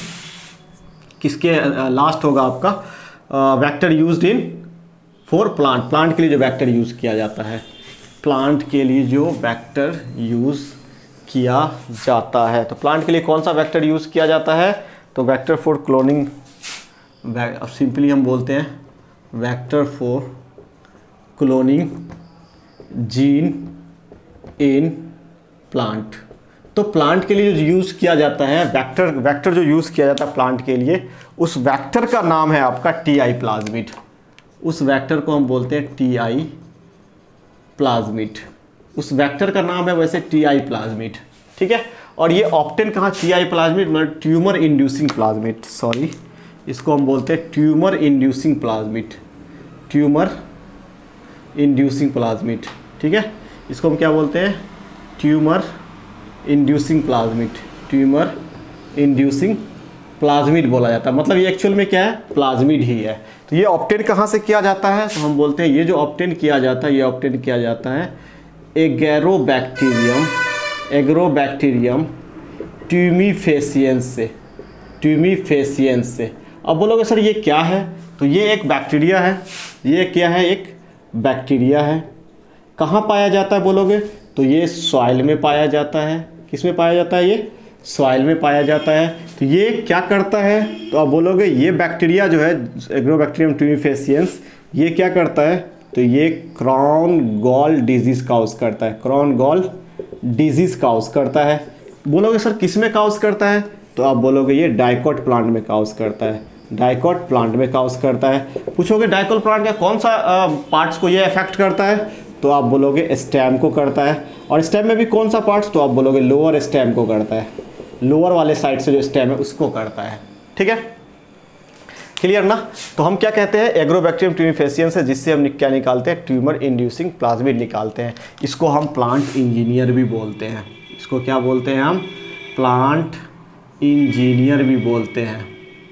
S1: किसके लास्ट होगा आपका, vector used in for plant. Plant के लिए जो वेक्टर यूज़ किया जाता है, प्लांट के लिए जो वेक्टर यूज़ किया जाता है, तो प्लांट के लिए कौन सा वेक्टर यूज़ किया जाता है, तो वेक्टर फॉर क्लोनिंग, अब सिंपली हम बोलते हैं vector for cloning gene in plant. तो प्लांट के लिए जो यूज़ किया जाता है वेक्टर जो यूज़ किया जाता है प्लांट के लिए, उस वेक्टर का नाम है आपका टीआई प्लाज्मिड। उस वेक्टर को हम बोलते हैं टीआई प्लाज्मिड। उस वेक्टर का नाम है वैसे टीआई प्लाज्मिड। ठीक है, और ये ऑप्टेन कहाँ, टीआई प्लाज्मिड मतलब ट्यूमर इंड्यूसिंग प्लाज्मिड, सॉरी, इसको हम बोलते हैं tumour inducing plasmid. Tumour inducing plasmid, ठीक है। इसको हम क्या बोलते हैं, tumour inducing plasmid, tumour inducing plasmid बोला जाता है। मतलब ये एक्चुअल में क्या है, प्लाज्मिड ही है। तो ये ऑब्टेन कहाँ से किया जाता है, तो हम बोलते हैं ये जो ऑब्टेन किया जाता है, ये ऑब्टेन किया जाता है एग्रोबैक्टीरियम ट्यूमीफेसियंस से, ट्यूमीफेसियंस से। अब बोलोगे सर ये क्या है, तो ये एक बैक्टीरिया है, ये क्या है, एक बैक्टीरिया है। कहाँ पाया जाता है बोलोगे, तो ये सॉइल में पाया जाता है। किस में पाया जाता है, ये सॉइल में पाया जाता है। तो ये क्या करता है, तो आप बोलोगे ये बैक्टीरिया जो है एग्रोबैक्टीरियम ट्यूमीफेसियंस, ये क्या करता है, तो ये क्रॉन गॉल डिजीज काउज करता है, क्रॉन गॉल डिजीज काउज करता है। बोलोगे सर किस में काउज करता है, तो आप बोलोगे ये डाइकोट प्लांट में काउज करता है, डाइकोट प्लांट में काउज करता है। पूछोगे डाइकोट प्लांट का कौन सा पार्ट्स को ये अफेक्ट करता है, तो आप बोलोगे स्टेम को करता है। और स्टेम में भी कौन सा पार्ट्स, तो आप बोलोगे लोअर स्टेम को करता है, लोअर वाले साइड से जो स्टेम है उसको करता है, ठीक है, क्लियर ना। तो हम क्या कहते हैं, एग्रोबैक्टीरियम ट्यूमीफेसियंस है, जिससे हम क्या निकालते हैं, ट्यूमर इंड्यूसिंग प्लाज्मिड निकालते हैं। इसको हम प्लांट इंजीनियर भी बोलते हैं, इसको क्या बोलते हैं हम, प्लांट इंजीनियर भी बोलते हैं,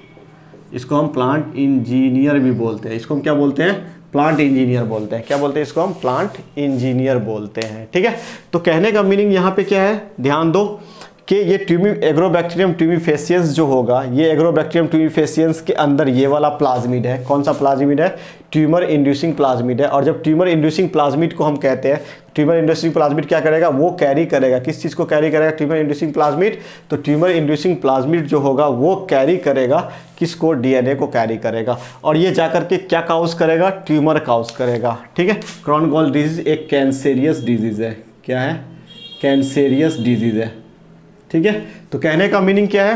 S1: इसको हम प्लांट इंजीनियर भी बोलते हैं। इसको हम क्या बोलते हैं, प्लांट इंजीनियर बोलते हैं। क्या बोलते हैं इसको हम, प्लांट इंजीनियर बोलते हैं, ठीक है। तो कहने का मीनिंग यहाँ पे क्या है, ध्यान दो कि ये एग्रोबैक्टीरियम ट्यूमीफेसियंस जो होगा, ये एग्रोबैक्टीरियम ट्यूमीफेसियंस के अंदर ये वाला प्लाज्मिड है। कौन सा प्लाज्मिड है, ट्यूमर इंड्यूसिंग प्लाज्मिड है। और जब ट्यूमर इंड्यूसिंग प्लाज्मिड को हम कहते हैं, ट्यूमर इंड्यूसिंग प्लाज्मिड क्या करेगा, वो कैरी करेगा, किस चीज़ को कैरी करेगा, ट्यूमर इंड्यूसिंग प्लाज्मिड। तो ट्यूमर इंड्यूसिंग प्लाज्मिड जो होगा वो कैरी करेगा किसको, डीएनए को कैरी करेगा। और ये जाकर के क्या काउज करेगा, ट्यूमर काउज करेगा, ठीक है। क्रॉन गॉल डिजीज एक कैंसेरियस डिजीज है, क्या है, कैंसेरियस डिजीज है, ठीक है। तो कहने का मीनिंग क्या है,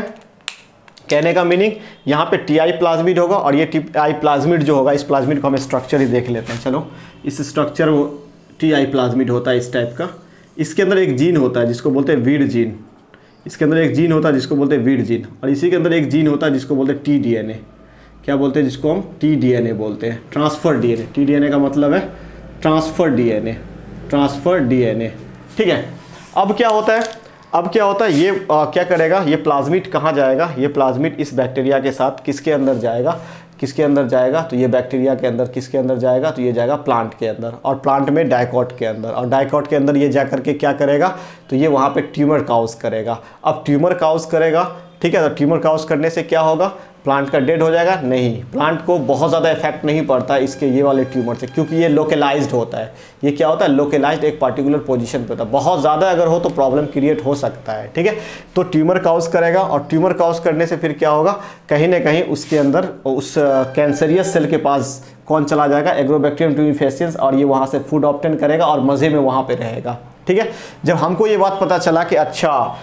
S1: कहने का मीनिंग यहाँ पे टीआई प्लाज्मिड होगा। और ये टीआई प्लाज्मिड जो होगा, इस प्लाज्मिड को हम स्ट्रक्चर ही देख लेते हैं। चलो, इस स्ट्रक्चर वो टीआई प्लाज्मिड होता है इस टाइप का। इसके अंदर एक जीन होता है जिसको बोलते हैं वीड जीन, इसके अंदर एक जीन होता है जिसको बोलते हैं वीड जीन। और इसी के अंदर एक जीन होता है जिसको बोलते हैं टीडीएनए। क्या बोलते हैं, जिसको हम टीडीएनए बोलते हैं, ट्रांसफर डीएनए। टीडीएनए का मतलब है ट्रांसफर डीएनए, ट्रांसफर डीएनए, ठीक है। अब क्या होता है, अब क्या होता है, ये क्या करेगा, ये प्लाज्मिड कहाँ जाएगा, ये प्लाज्मिड इस बैक्टीरिया के साथ किसके अंदर जाएगा, किसके अंदर जाएगा, तो ये बैक्टीरिया के अंदर किसके अंदर जाएगा, तो ये जाएगा प्लांट के अंदर। और प्लांट में डाइकोट के अंदर, और डाइकोट के अंदर ये जा करके क्या करेगा, तो ये वहाँ पे ट्यूमर काउज करेगा। अब ट्यूमर काउज करेगा, ठीक है। तो ट्यूमर काउज करने से क्या होगा, प्लांट का डेड हो जाएगा, नहीं, प्लांट को बहुत ज़्यादा इफेक्ट नहीं पड़ता है इसके ये वाले ट्यूमर से, क्योंकि ये लोकलाइज्ड होता है। ये क्या होता है, लोकलाइज्ड, एक पार्टिकुलर पोजीशन पे होता है। बहुत ज़्यादा अगर हो तो प्रॉब्लम क्रिएट हो सकता है, ठीक है। तो ट्यूमर काउज करेगा, और ट्यूमर काउज करने से फिर क्या होगा, कहीं ना कहीं उसके अंदर उस कैंसरियस सेल के पास कौन चला जाएगा, एग्रोबैक्टीरियम ट्यूमीफेसियंस, और ये वहाँ से फूड ऑब्टेन करेगा और मज़े में वहाँ पर रहेगा, ठीक है। जब हमको ये बात पता चला कि अच्छा,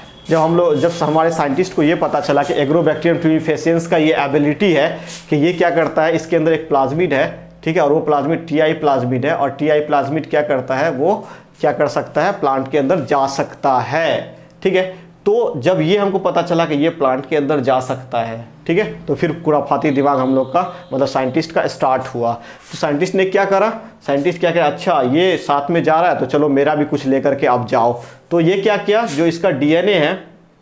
S1: जब हमारे साइंटिस्ट को ये पता चला कि एग्रोबैक्टीरियम ट्यूमीफेसियंस का ये एबिलिटी है कि ये क्या करता है, इसके अंदर एक प्लाज्मिड है, ठीक है, और वो प्लाज्मिड टीआई प्लाज्मिड है। और टीआई प्लाज्मिड क्या करता है, वो क्या कर सकता है, प्लांट के अंदर जा सकता है, ठीक है। तो जब ये हमको पता चला कि ये प्लांट के अंदर जा सकता है, ठीक है, तो फिर खुराफाती दिमाग हम लोग का, मतलब साइंटिस्ट का स्टार्ट हुआ। तो साइंटिस्ट ने क्या करा, साइंटिस्ट क्या करा, अच्छा ये साथ में जा रहा है तो चलो मेरा भी कुछ लेकर के आप जाओ। तो ये क्या किया, जो इसका डीएनए है,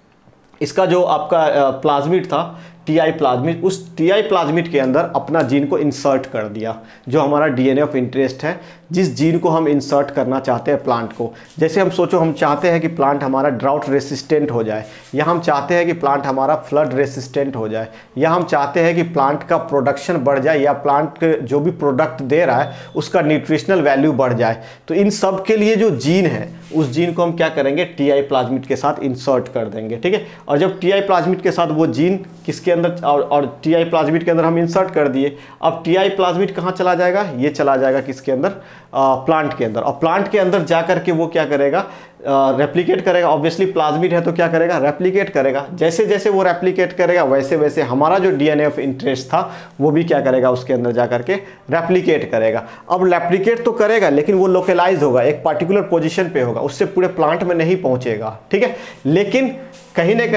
S1: इसका जो आपका प्लाज्मिड था, टीआई प्लाज्मिड, उस टीआई प्लाज्मिड के अंदर अपना जीन को इंसर्ट कर दिया, जो हमारा डीएनए ऑफ इंटरेस्ट है, जिस जीन को हम इंसर्ट करना चाहते हैं प्लांट को। जैसे हम सोचो, हम चाहते हैं कि प्लांट हमारा ड्राउट रेसिस्टेंट हो जाए, या हम चाहते हैं कि प्लांट हमारा फ्लड रेसिस्टेंट हो जाए, या हम चाहते हैं कि प्लांट का प्रोडक्शन बढ़ जाए, या प्लांट जो भी प्रोडक्ट दे रहा है उसका न्यूट्रिशनल वैल्यू बढ़ जाए। तो इन सब के लिए जो जीन है, उस जीन को हम क्या करेंगे, टीआई प्लाज्मिड के साथ इंसर्ट कर देंगे, ठीक है। और जब टीआई प्लाज्मिड के साथ वो जीन किसके अंदर, और टीआई प्लाज्मिड के अंदर हम इंसर्ट कर दिए, अब टीआई प्लाज्मिड कहाँ चला जाएगा, ये चला जाएगा किसके अंदर, प्लांट के अंदर। और प्लांट के अंदर जा करके वो क्या करेगा, रेप्लिकेट करेगा। ऑब्वियसली प्लाज्मिड है तो क्या करेगा, रेप्लिकेट करेगा। जैसे जैसे वो रेप्लिकेट करेगा वैसे वैसे हमारा जो डीएनए ऑफ इंटरेस्ट था वो भी क्या करेगा, उसके अंदर जा करके रेप्लिकेट करेगा। अब रेप्लिकेट तो करेगा लेकिन वो लोकलाइज होगा, एक पार्टिकुलर पोजीशन पे होगा, उससे पूरे प्लांट में नहीं पहुंचेगा, ठीक है। लेकिन कहीं ना कहीं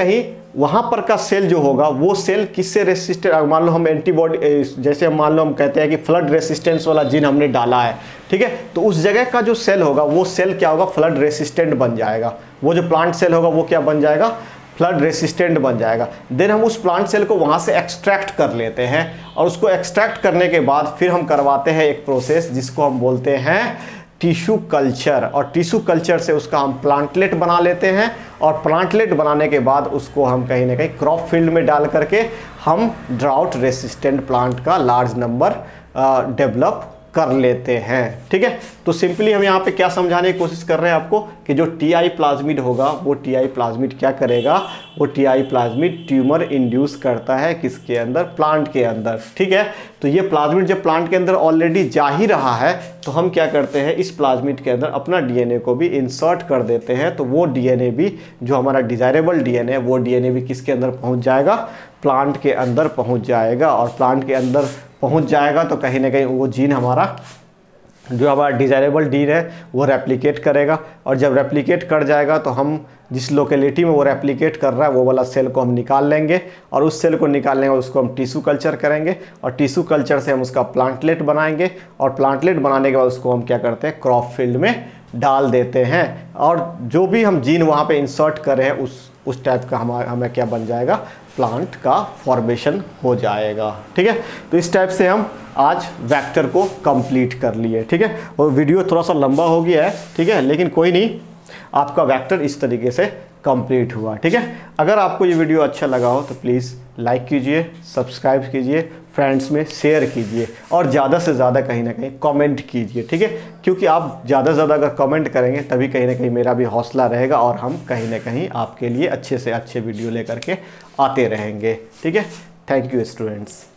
S1: वहाँ पर का सेल जो होगा वो सेल किससे रेसिस्टेंट, मान लो हम एंटीबॉडी, जैसे हम मान लो हम कहते हैं कि फ्लड रेसिस्टेंस वाला जीन हमने डाला है, ठीक है, तो उस जगह का जो सेल होगा वो सेल क्या होगा, फ्लड रेसिस्टेंट बन जाएगा। वो जो प्लांट सेल होगा वो क्या बन जाएगा, फ्लड रेसिस्टेंट बन जाएगा। देन हम उस प्लांट सेल को वहाँ से एक्सट्रैक्ट कर लेते हैं और उसको एक्सट्रैक्ट करने के बाद फिर हम करवाते हैं एक प्रोसेस जिसको हम बोलते हैं टिश्यू कल्चर, और टिश्यू कल्चर से उसका हम प्लांटलेट बना लेते हैं और प्लांटलेट बनाने के बाद उसको हम कहीं ना कहीं क्रॉप फील्ड में डाल करके हम ड्राउट रेसिस्टेंट प्लांट का लार्ज नंबर डेवलप कर लेते हैं। ठीक है, तो सिंपली हम यहाँ पे क्या समझाने की कोशिश कर रहे हैं आपको कि जो टीआई प्लाज्मिड होगा वो टीआई प्लाज्मिड क्या करेगा, वो टीआई प्लाज्मिड ट्यूमर इंड्यूस करता है किसके अंदर, प्लांट के अंदर। ठीक है, तो ये प्लाज्मिड जब प्लांट के अंदर ऑलरेडी जा ही रहा है तो हम क्या करते हैं, इस प्लाज्मिड के अंदर अपना डीएनए को भी इंसर्ट कर देते हैं। तो वो डीएनए भी जो हमारा डिजायरेबल डीएनए है वो डीएनए भी किसके अंदर पहुंच जाएगा, प्लांट के अंदर पहुंच जाएगा। और प्लांट के अंदर पहुंच जाएगा तो कहीं ना कहीं वो जीन हमारा जो हमारा डिजायरेबल जीन है वो रेप्लिकेट करेगा, और जब रेप्लिकेट कर जाएगा तो हम जिस लोकेलिटी में वो रेप्लिकेट कर रहा है वो वाला सेल को हम निकाल लेंगे, और उस सेल को निकालने के बाद उसको हम टिश्यू कल्चर करेंगे, और टिश्यू कल्चर से हम उसका प्लांटलेट बनाएंगे, और प्लांटलेट बनाने के बाद उसको हम क्या करते हैं, क्रॉप फील्ड में डाल देते हैं। और जो भी हम जीन वहाँ पे इंसर्ट कर रहे हैं उस टाइप का हमें क्या बन जाएगा, प्लांट का फॉर्मेशन हो जाएगा। ठीक है, तो इस टाइप से हम आज वेक्टर को कंप्लीट कर लिए। ठीक है, और वीडियो थोड़ा सा लंबा हो गया है, ठीक है, लेकिन कोई नहीं, आपका वेक्टर इस तरीके से कंप्लीट हुआ। ठीक है, अगर आपको ये वीडियो अच्छा लगा हो तो प्लीज़ लाइक कीजिए, सब्सक्राइब कीजिए, फ्रेंड्स में शेयर कीजिए, और ज़्यादा से ज़्यादा कहीं ना कहीं कमेंट कीजिए। ठीक है, क्योंकि आप ज़्यादा से ज़्यादा अगर कमेंट करेंगे तभी कहीं ना कहीं मेरा भी हौसला रहेगा और हम कहीं ना कहीं आपके लिए अच्छे से अच्छे वीडियो लेकर के आते रहेंगे। ठीक है, थैंक यू स्टूडेंट्स।